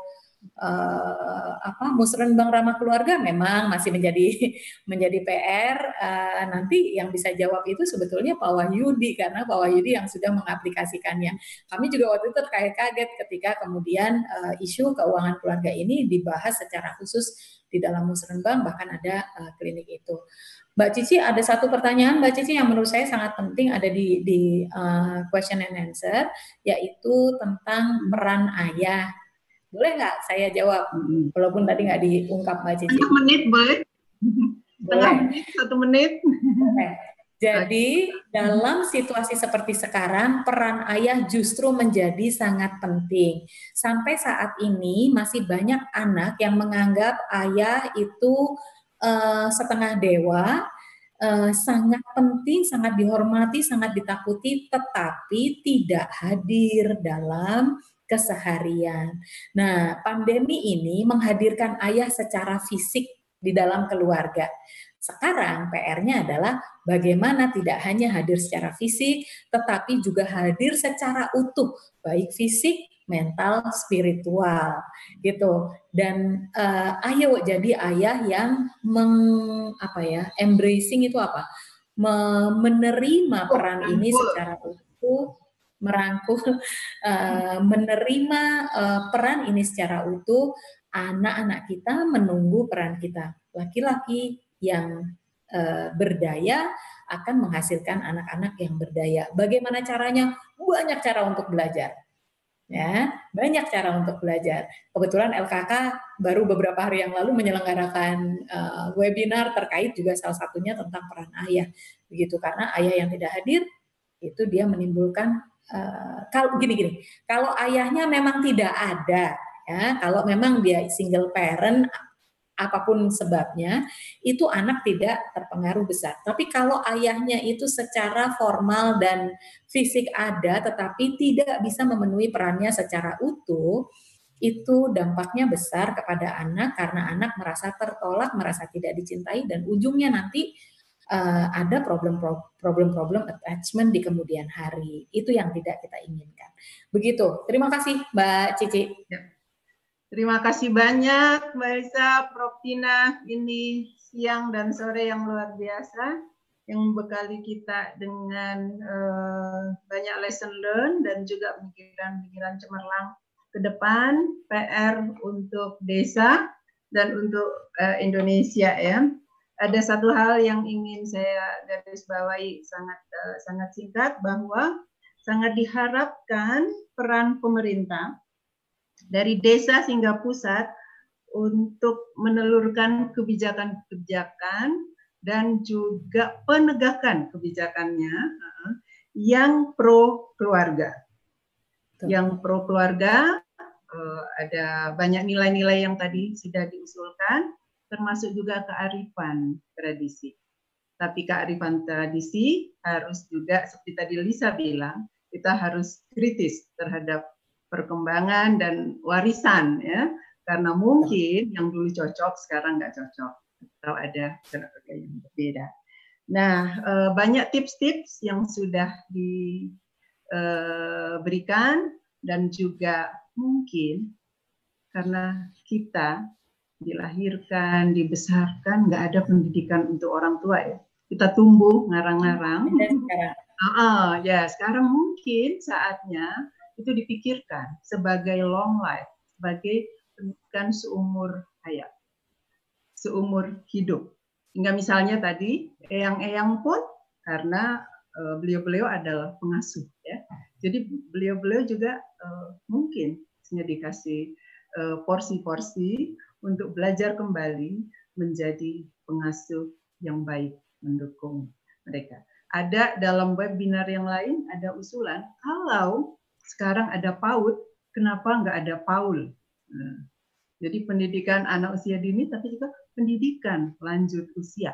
Speaker 6: Uh, apa musrenbang ramah keluarga memang masih menjadi menjadi P R. Uh, nanti yang bisa jawab itu sebetulnya Pak Wahyudi, karena Pak Wahyudi yang sudah mengaplikasikannya. Kami juga waktu itu terkaget-kaget ketika kemudian uh, isu keuangan keluarga ini dibahas secara khusus di dalam musrenbang, bahkan ada uh, klinik itu. Mbak Cici, ada satu pertanyaan Mbak Cici yang menurut saya sangat penting ada di, di uh, question and answer, yaitu tentang peran ayah. Boleh nggak saya jawab, walaupun tadi nggak diungkap Mbak Cici?
Speaker 2: Satu menit boleh?
Speaker 6: Boleh.
Speaker 2: Menit, satu menit.
Speaker 6: Boleh. Jadi dalam situasi seperti sekarang, peran ayah justru menjadi sangat penting. Sampai saat ini masih banyak anak yang menganggap ayah itu uh, setengah dewa, uh, sangat penting, sangat dihormati, sangat ditakuti, tetapi tidak hadir dalam keseharian. Nah, pandemi ini menghadirkan ayah secara fisik di dalam keluarga. Sekarang P R-nya adalah bagaimana tidak hanya hadir secara fisik, tetapi juga hadir secara utuh, baik fisik, mental, spiritual, gitu. Dan uh, ayo jadi ayah yang meng, apa ya, embracing itu apa? Menerima peran ini secara utuh, merangkul, uh, menerima uh, peran ini secara utuh. Anak-anak kita menunggu peran kita. Laki-laki yang uh, berdaya akan menghasilkan anak-anak yang berdaya. Bagaimana caranya? Banyak cara untuk belajar. Ya, banyak cara untuk belajar. Kebetulan L K K baru beberapa hari yang lalu menyelenggarakan uh, webinar terkait juga salah satunya tentang peran ayah. Begitu, karena ayah yang tidak hadir itu dia menimbulkan Uh, kalau gini-gini, kalau ayahnya memang tidak ada, ya, kalau memang dia single parent, apapun sebabnya, itu anak tidak terpengaruh besar. Tapi kalau ayahnya itu secara formal dan fisik ada, tetapi tidak bisa memenuhi perannya secara utuh, itu dampaknya besar kepada anak karena anak merasa tertolak, merasa tidak dicintai, dan ujungnya nanti Uh, ada problem-problem attachment di kemudian hari. Itu yang tidak kita inginkan. Begitu. Terima kasih Mbak Cici.
Speaker 2: Ya. Terima kasih banyak Mbak Elsa, Prof Tina. Ini siang dan sore yang luar biasa, yang membekali kita dengan uh, banyak lesson learn dan juga pemikiran-pemikiran cemerlang ke depan, P R untuk desa dan untuk uh, Indonesia, ya. Ada satu hal yang ingin saya garis bawahi sangat uh, sangat singkat, bahwa sangat diharapkan peran pemerintah dari desa hingga pusat untuk menelurkan kebijakan-kebijakan dan juga penegakan kebijakannya uh, yang pro keluarga. Yang pro keluarga uh, ada banyak nilai-nilai yang tadi sudah diusulkan, termasuk juga kearifan tradisi. Tapi kearifan tradisi harus juga, seperti tadi Lisa bilang, kita harus kritis terhadap perkembangan dan warisan, ya, karena mungkin yang dulu cocok sekarang nggak cocok, atau ada yang berbeda. Nah, banyak tips-tips yang sudah diberikan, dan juga mungkin karena kita dilahirkan, dibesarkan, nggak ada pendidikan untuk orang tua, ya. kita tumbuh ngarang-ngarang. Uh, uh, ya sekarang mungkin saatnya itu dipikirkan sebagai long life, sebagai pendidikan seumur hayat, seumur hidup. Hingga misalnya tadi eyang-eyang pun karena uh, beliau-beliau adalah pengasuh, ya. Jadi beliau-beliau juga uh, mungkin dikasih uh, porsi-porsi untuk belajar kembali menjadi pengasuh yang baik, mendukung mereka. Ada dalam webinar yang lain ada usulan kalau sekarang ada PAUD, kenapa nggak ada PAUL? Nah, jadi pendidikan anak usia dini, tapi juga pendidikan lanjut usia.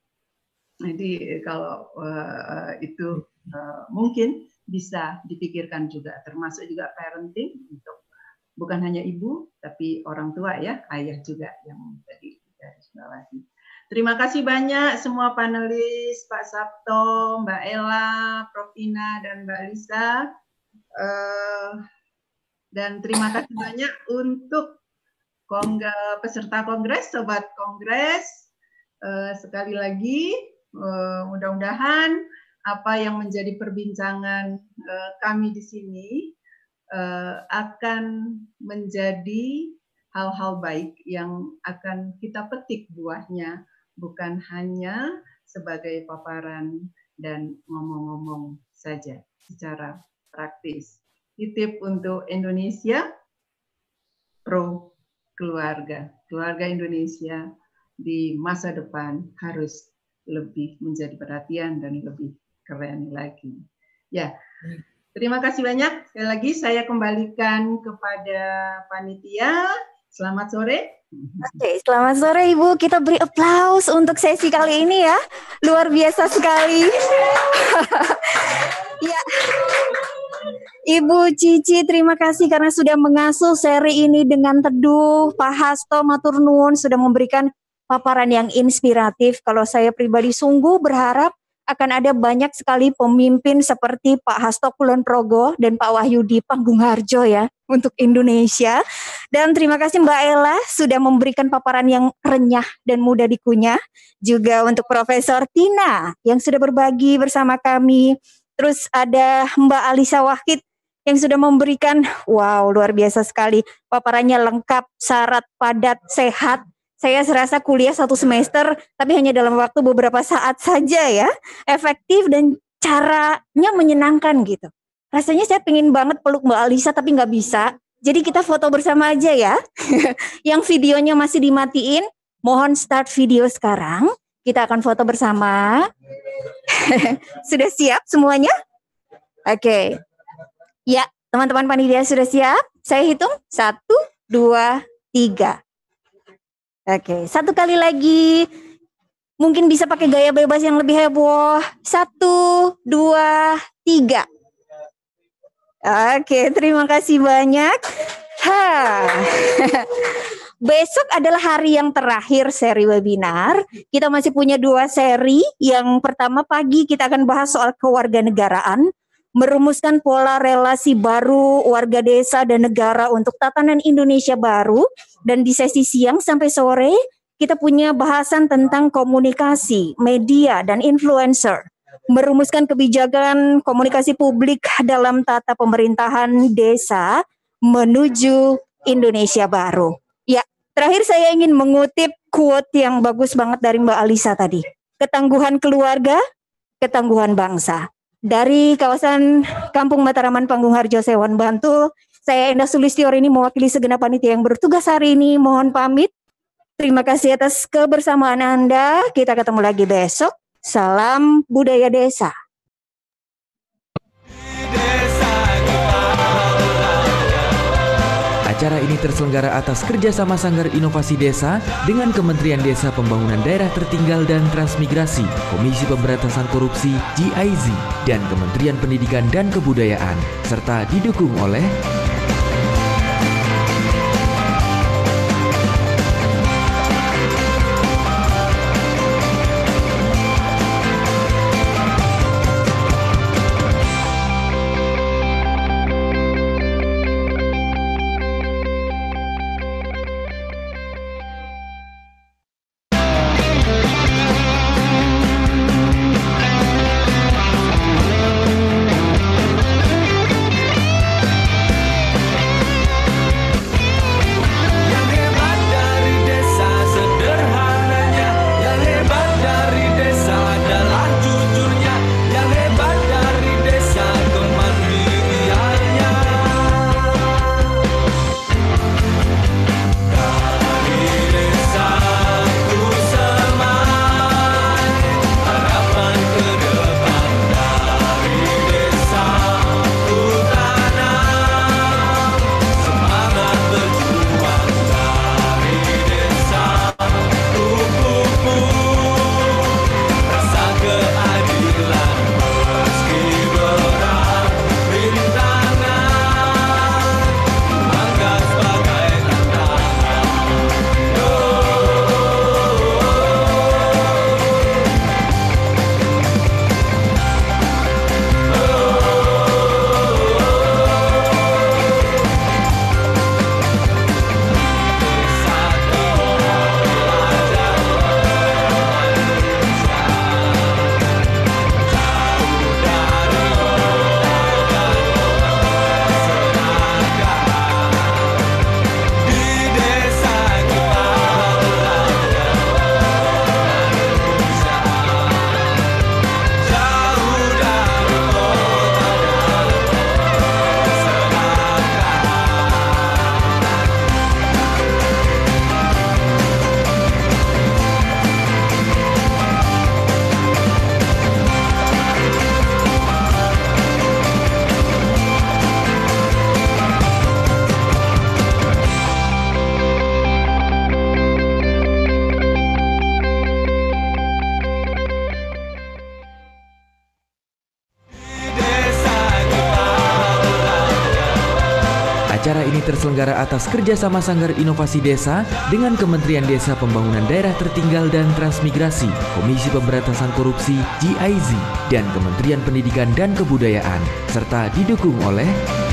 Speaker 2: Jadi kalau uh, itu uh, mungkin bisa dipikirkan juga, termasuk juga parenting untuk bukan hanya ibu, tapi orang tua ya, ayah juga yang tadi garis bawahi. Terima kasih banyak semua panelis, Pak Sabto, Mbak Ella, Prof Ina, dan Mbak Lisa. Uh, dan terima kasih banyak untuk kongga, peserta kongres, sobat kongres. Uh, sekali lagi, uh, mudah-mudahan apa yang menjadi perbincangan uh, kami di sini uh, akan menjadi hal-hal baik yang akan kita petik buahnya, bukan hanya sebagai paparan dan ngomong-ngomong saja secara praktis. Titip untuk Indonesia, pro keluarga. Keluarga Indonesia di masa depan harus lebih menjadi perhatian dan lebih keren lagi. Ya, terima kasih banyak. Sekali lagi saya kembalikan kepada panitia. Selamat sore.
Speaker 1: Oke, selamat sore Ibu. Kita beri aplaus untuk sesi kali ini ya. Luar biasa sekali. Ya. Ibu Cici, terima kasih karena sudah mengasuh seri ini dengan teduh. Pak Hasto matur nuwun sudah memberikan paparan yang inspiratif. Kalau saya pribadi sungguh berharap akan ada banyak sekali pemimpin seperti Pak Hasto Kulon Progo dan Pak Wahyudi Panggungharjo ya untuk Indonesia. Dan terima kasih Mbak Ella sudah memberikan paparan yang renyah dan mudah dikunyah. Juga untuk Profesor Tina yang sudah berbagi bersama kami. Terus ada Mbak Alisa Wahid yang sudah memberikan, wow luar biasa sekali. Paparannya lengkap, syarat, padat, sehat. Saya serasa kuliah satu semester, tapi hanya dalam waktu beberapa saat saja ya. Efektif dan caranya menyenangkan gitu. Rasanya saya pengen banget peluk Mbak Alisa tapi nggak bisa. Jadi kita foto bersama aja ya. Yang videonya masih dimatiin, mohon start video sekarang. Kita akan foto bersama. Sudah siap semuanya? Oke. Okay. Ya, teman-teman panitia sudah siap? Saya hitung. Satu, dua, tiga. Oke, satu kali lagi. Mungkin bisa pakai gaya bebas yang lebih heboh. Satu, dua, tiga. Oke, terima kasih banyak. Ha. Besok adalah hari yang terakhir seri webinar. Kita masih punya dua seri. Yang pertama pagi kita akan bahas soal kewarganegaraan, merumuskan pola relasi baru warga desa dan negara untuk tatanan Indonesia baru. Dan di sesi siang sampai sore kita punya bahasan tentang komunikasi, media, dan influencer. Merumuskan kebijakan komunikasi publik dalam tata pemerintahan desa menuju Indonesia baru. Ya, terakhir saya ingin mengutip quote yang bagus banget dari Mbak Alisa tadi. Ketangguhan keluarga, ketangguhan bangsa. Dari kawasan Kampung Mataraman Panggungharjo Sewon Bantul, saya Endah Sulistiorini mewakili segenap panitia yang bertugas hari ini. Mohon pamit. Terima kasih atas kebersamaan Anda. Kita ketemu lagi besok. Salam budaya desa.
Speaker 7: Acara ini terselenggara atas kerjasama Sanggar Inovasi Desa dengan Kementerian Desa Pembangunan Daerah Tertinggal dan Transmigrasi, Komisi Pemberantasan Korupsi G I Z, dan Kementerian Pendidikan dan Kebudayaan, serta didukung oleh terselenggara atas kerjasama Sanggar Inovasi Desa dengan Kementerian Desa Pembangunan Daerah Tertinggal dan Transmigrasi, Komisi Pemberantasan Korupsi G I Z, dan Kementerian Pendidikan dan Kebudayaan, serta didukung oleh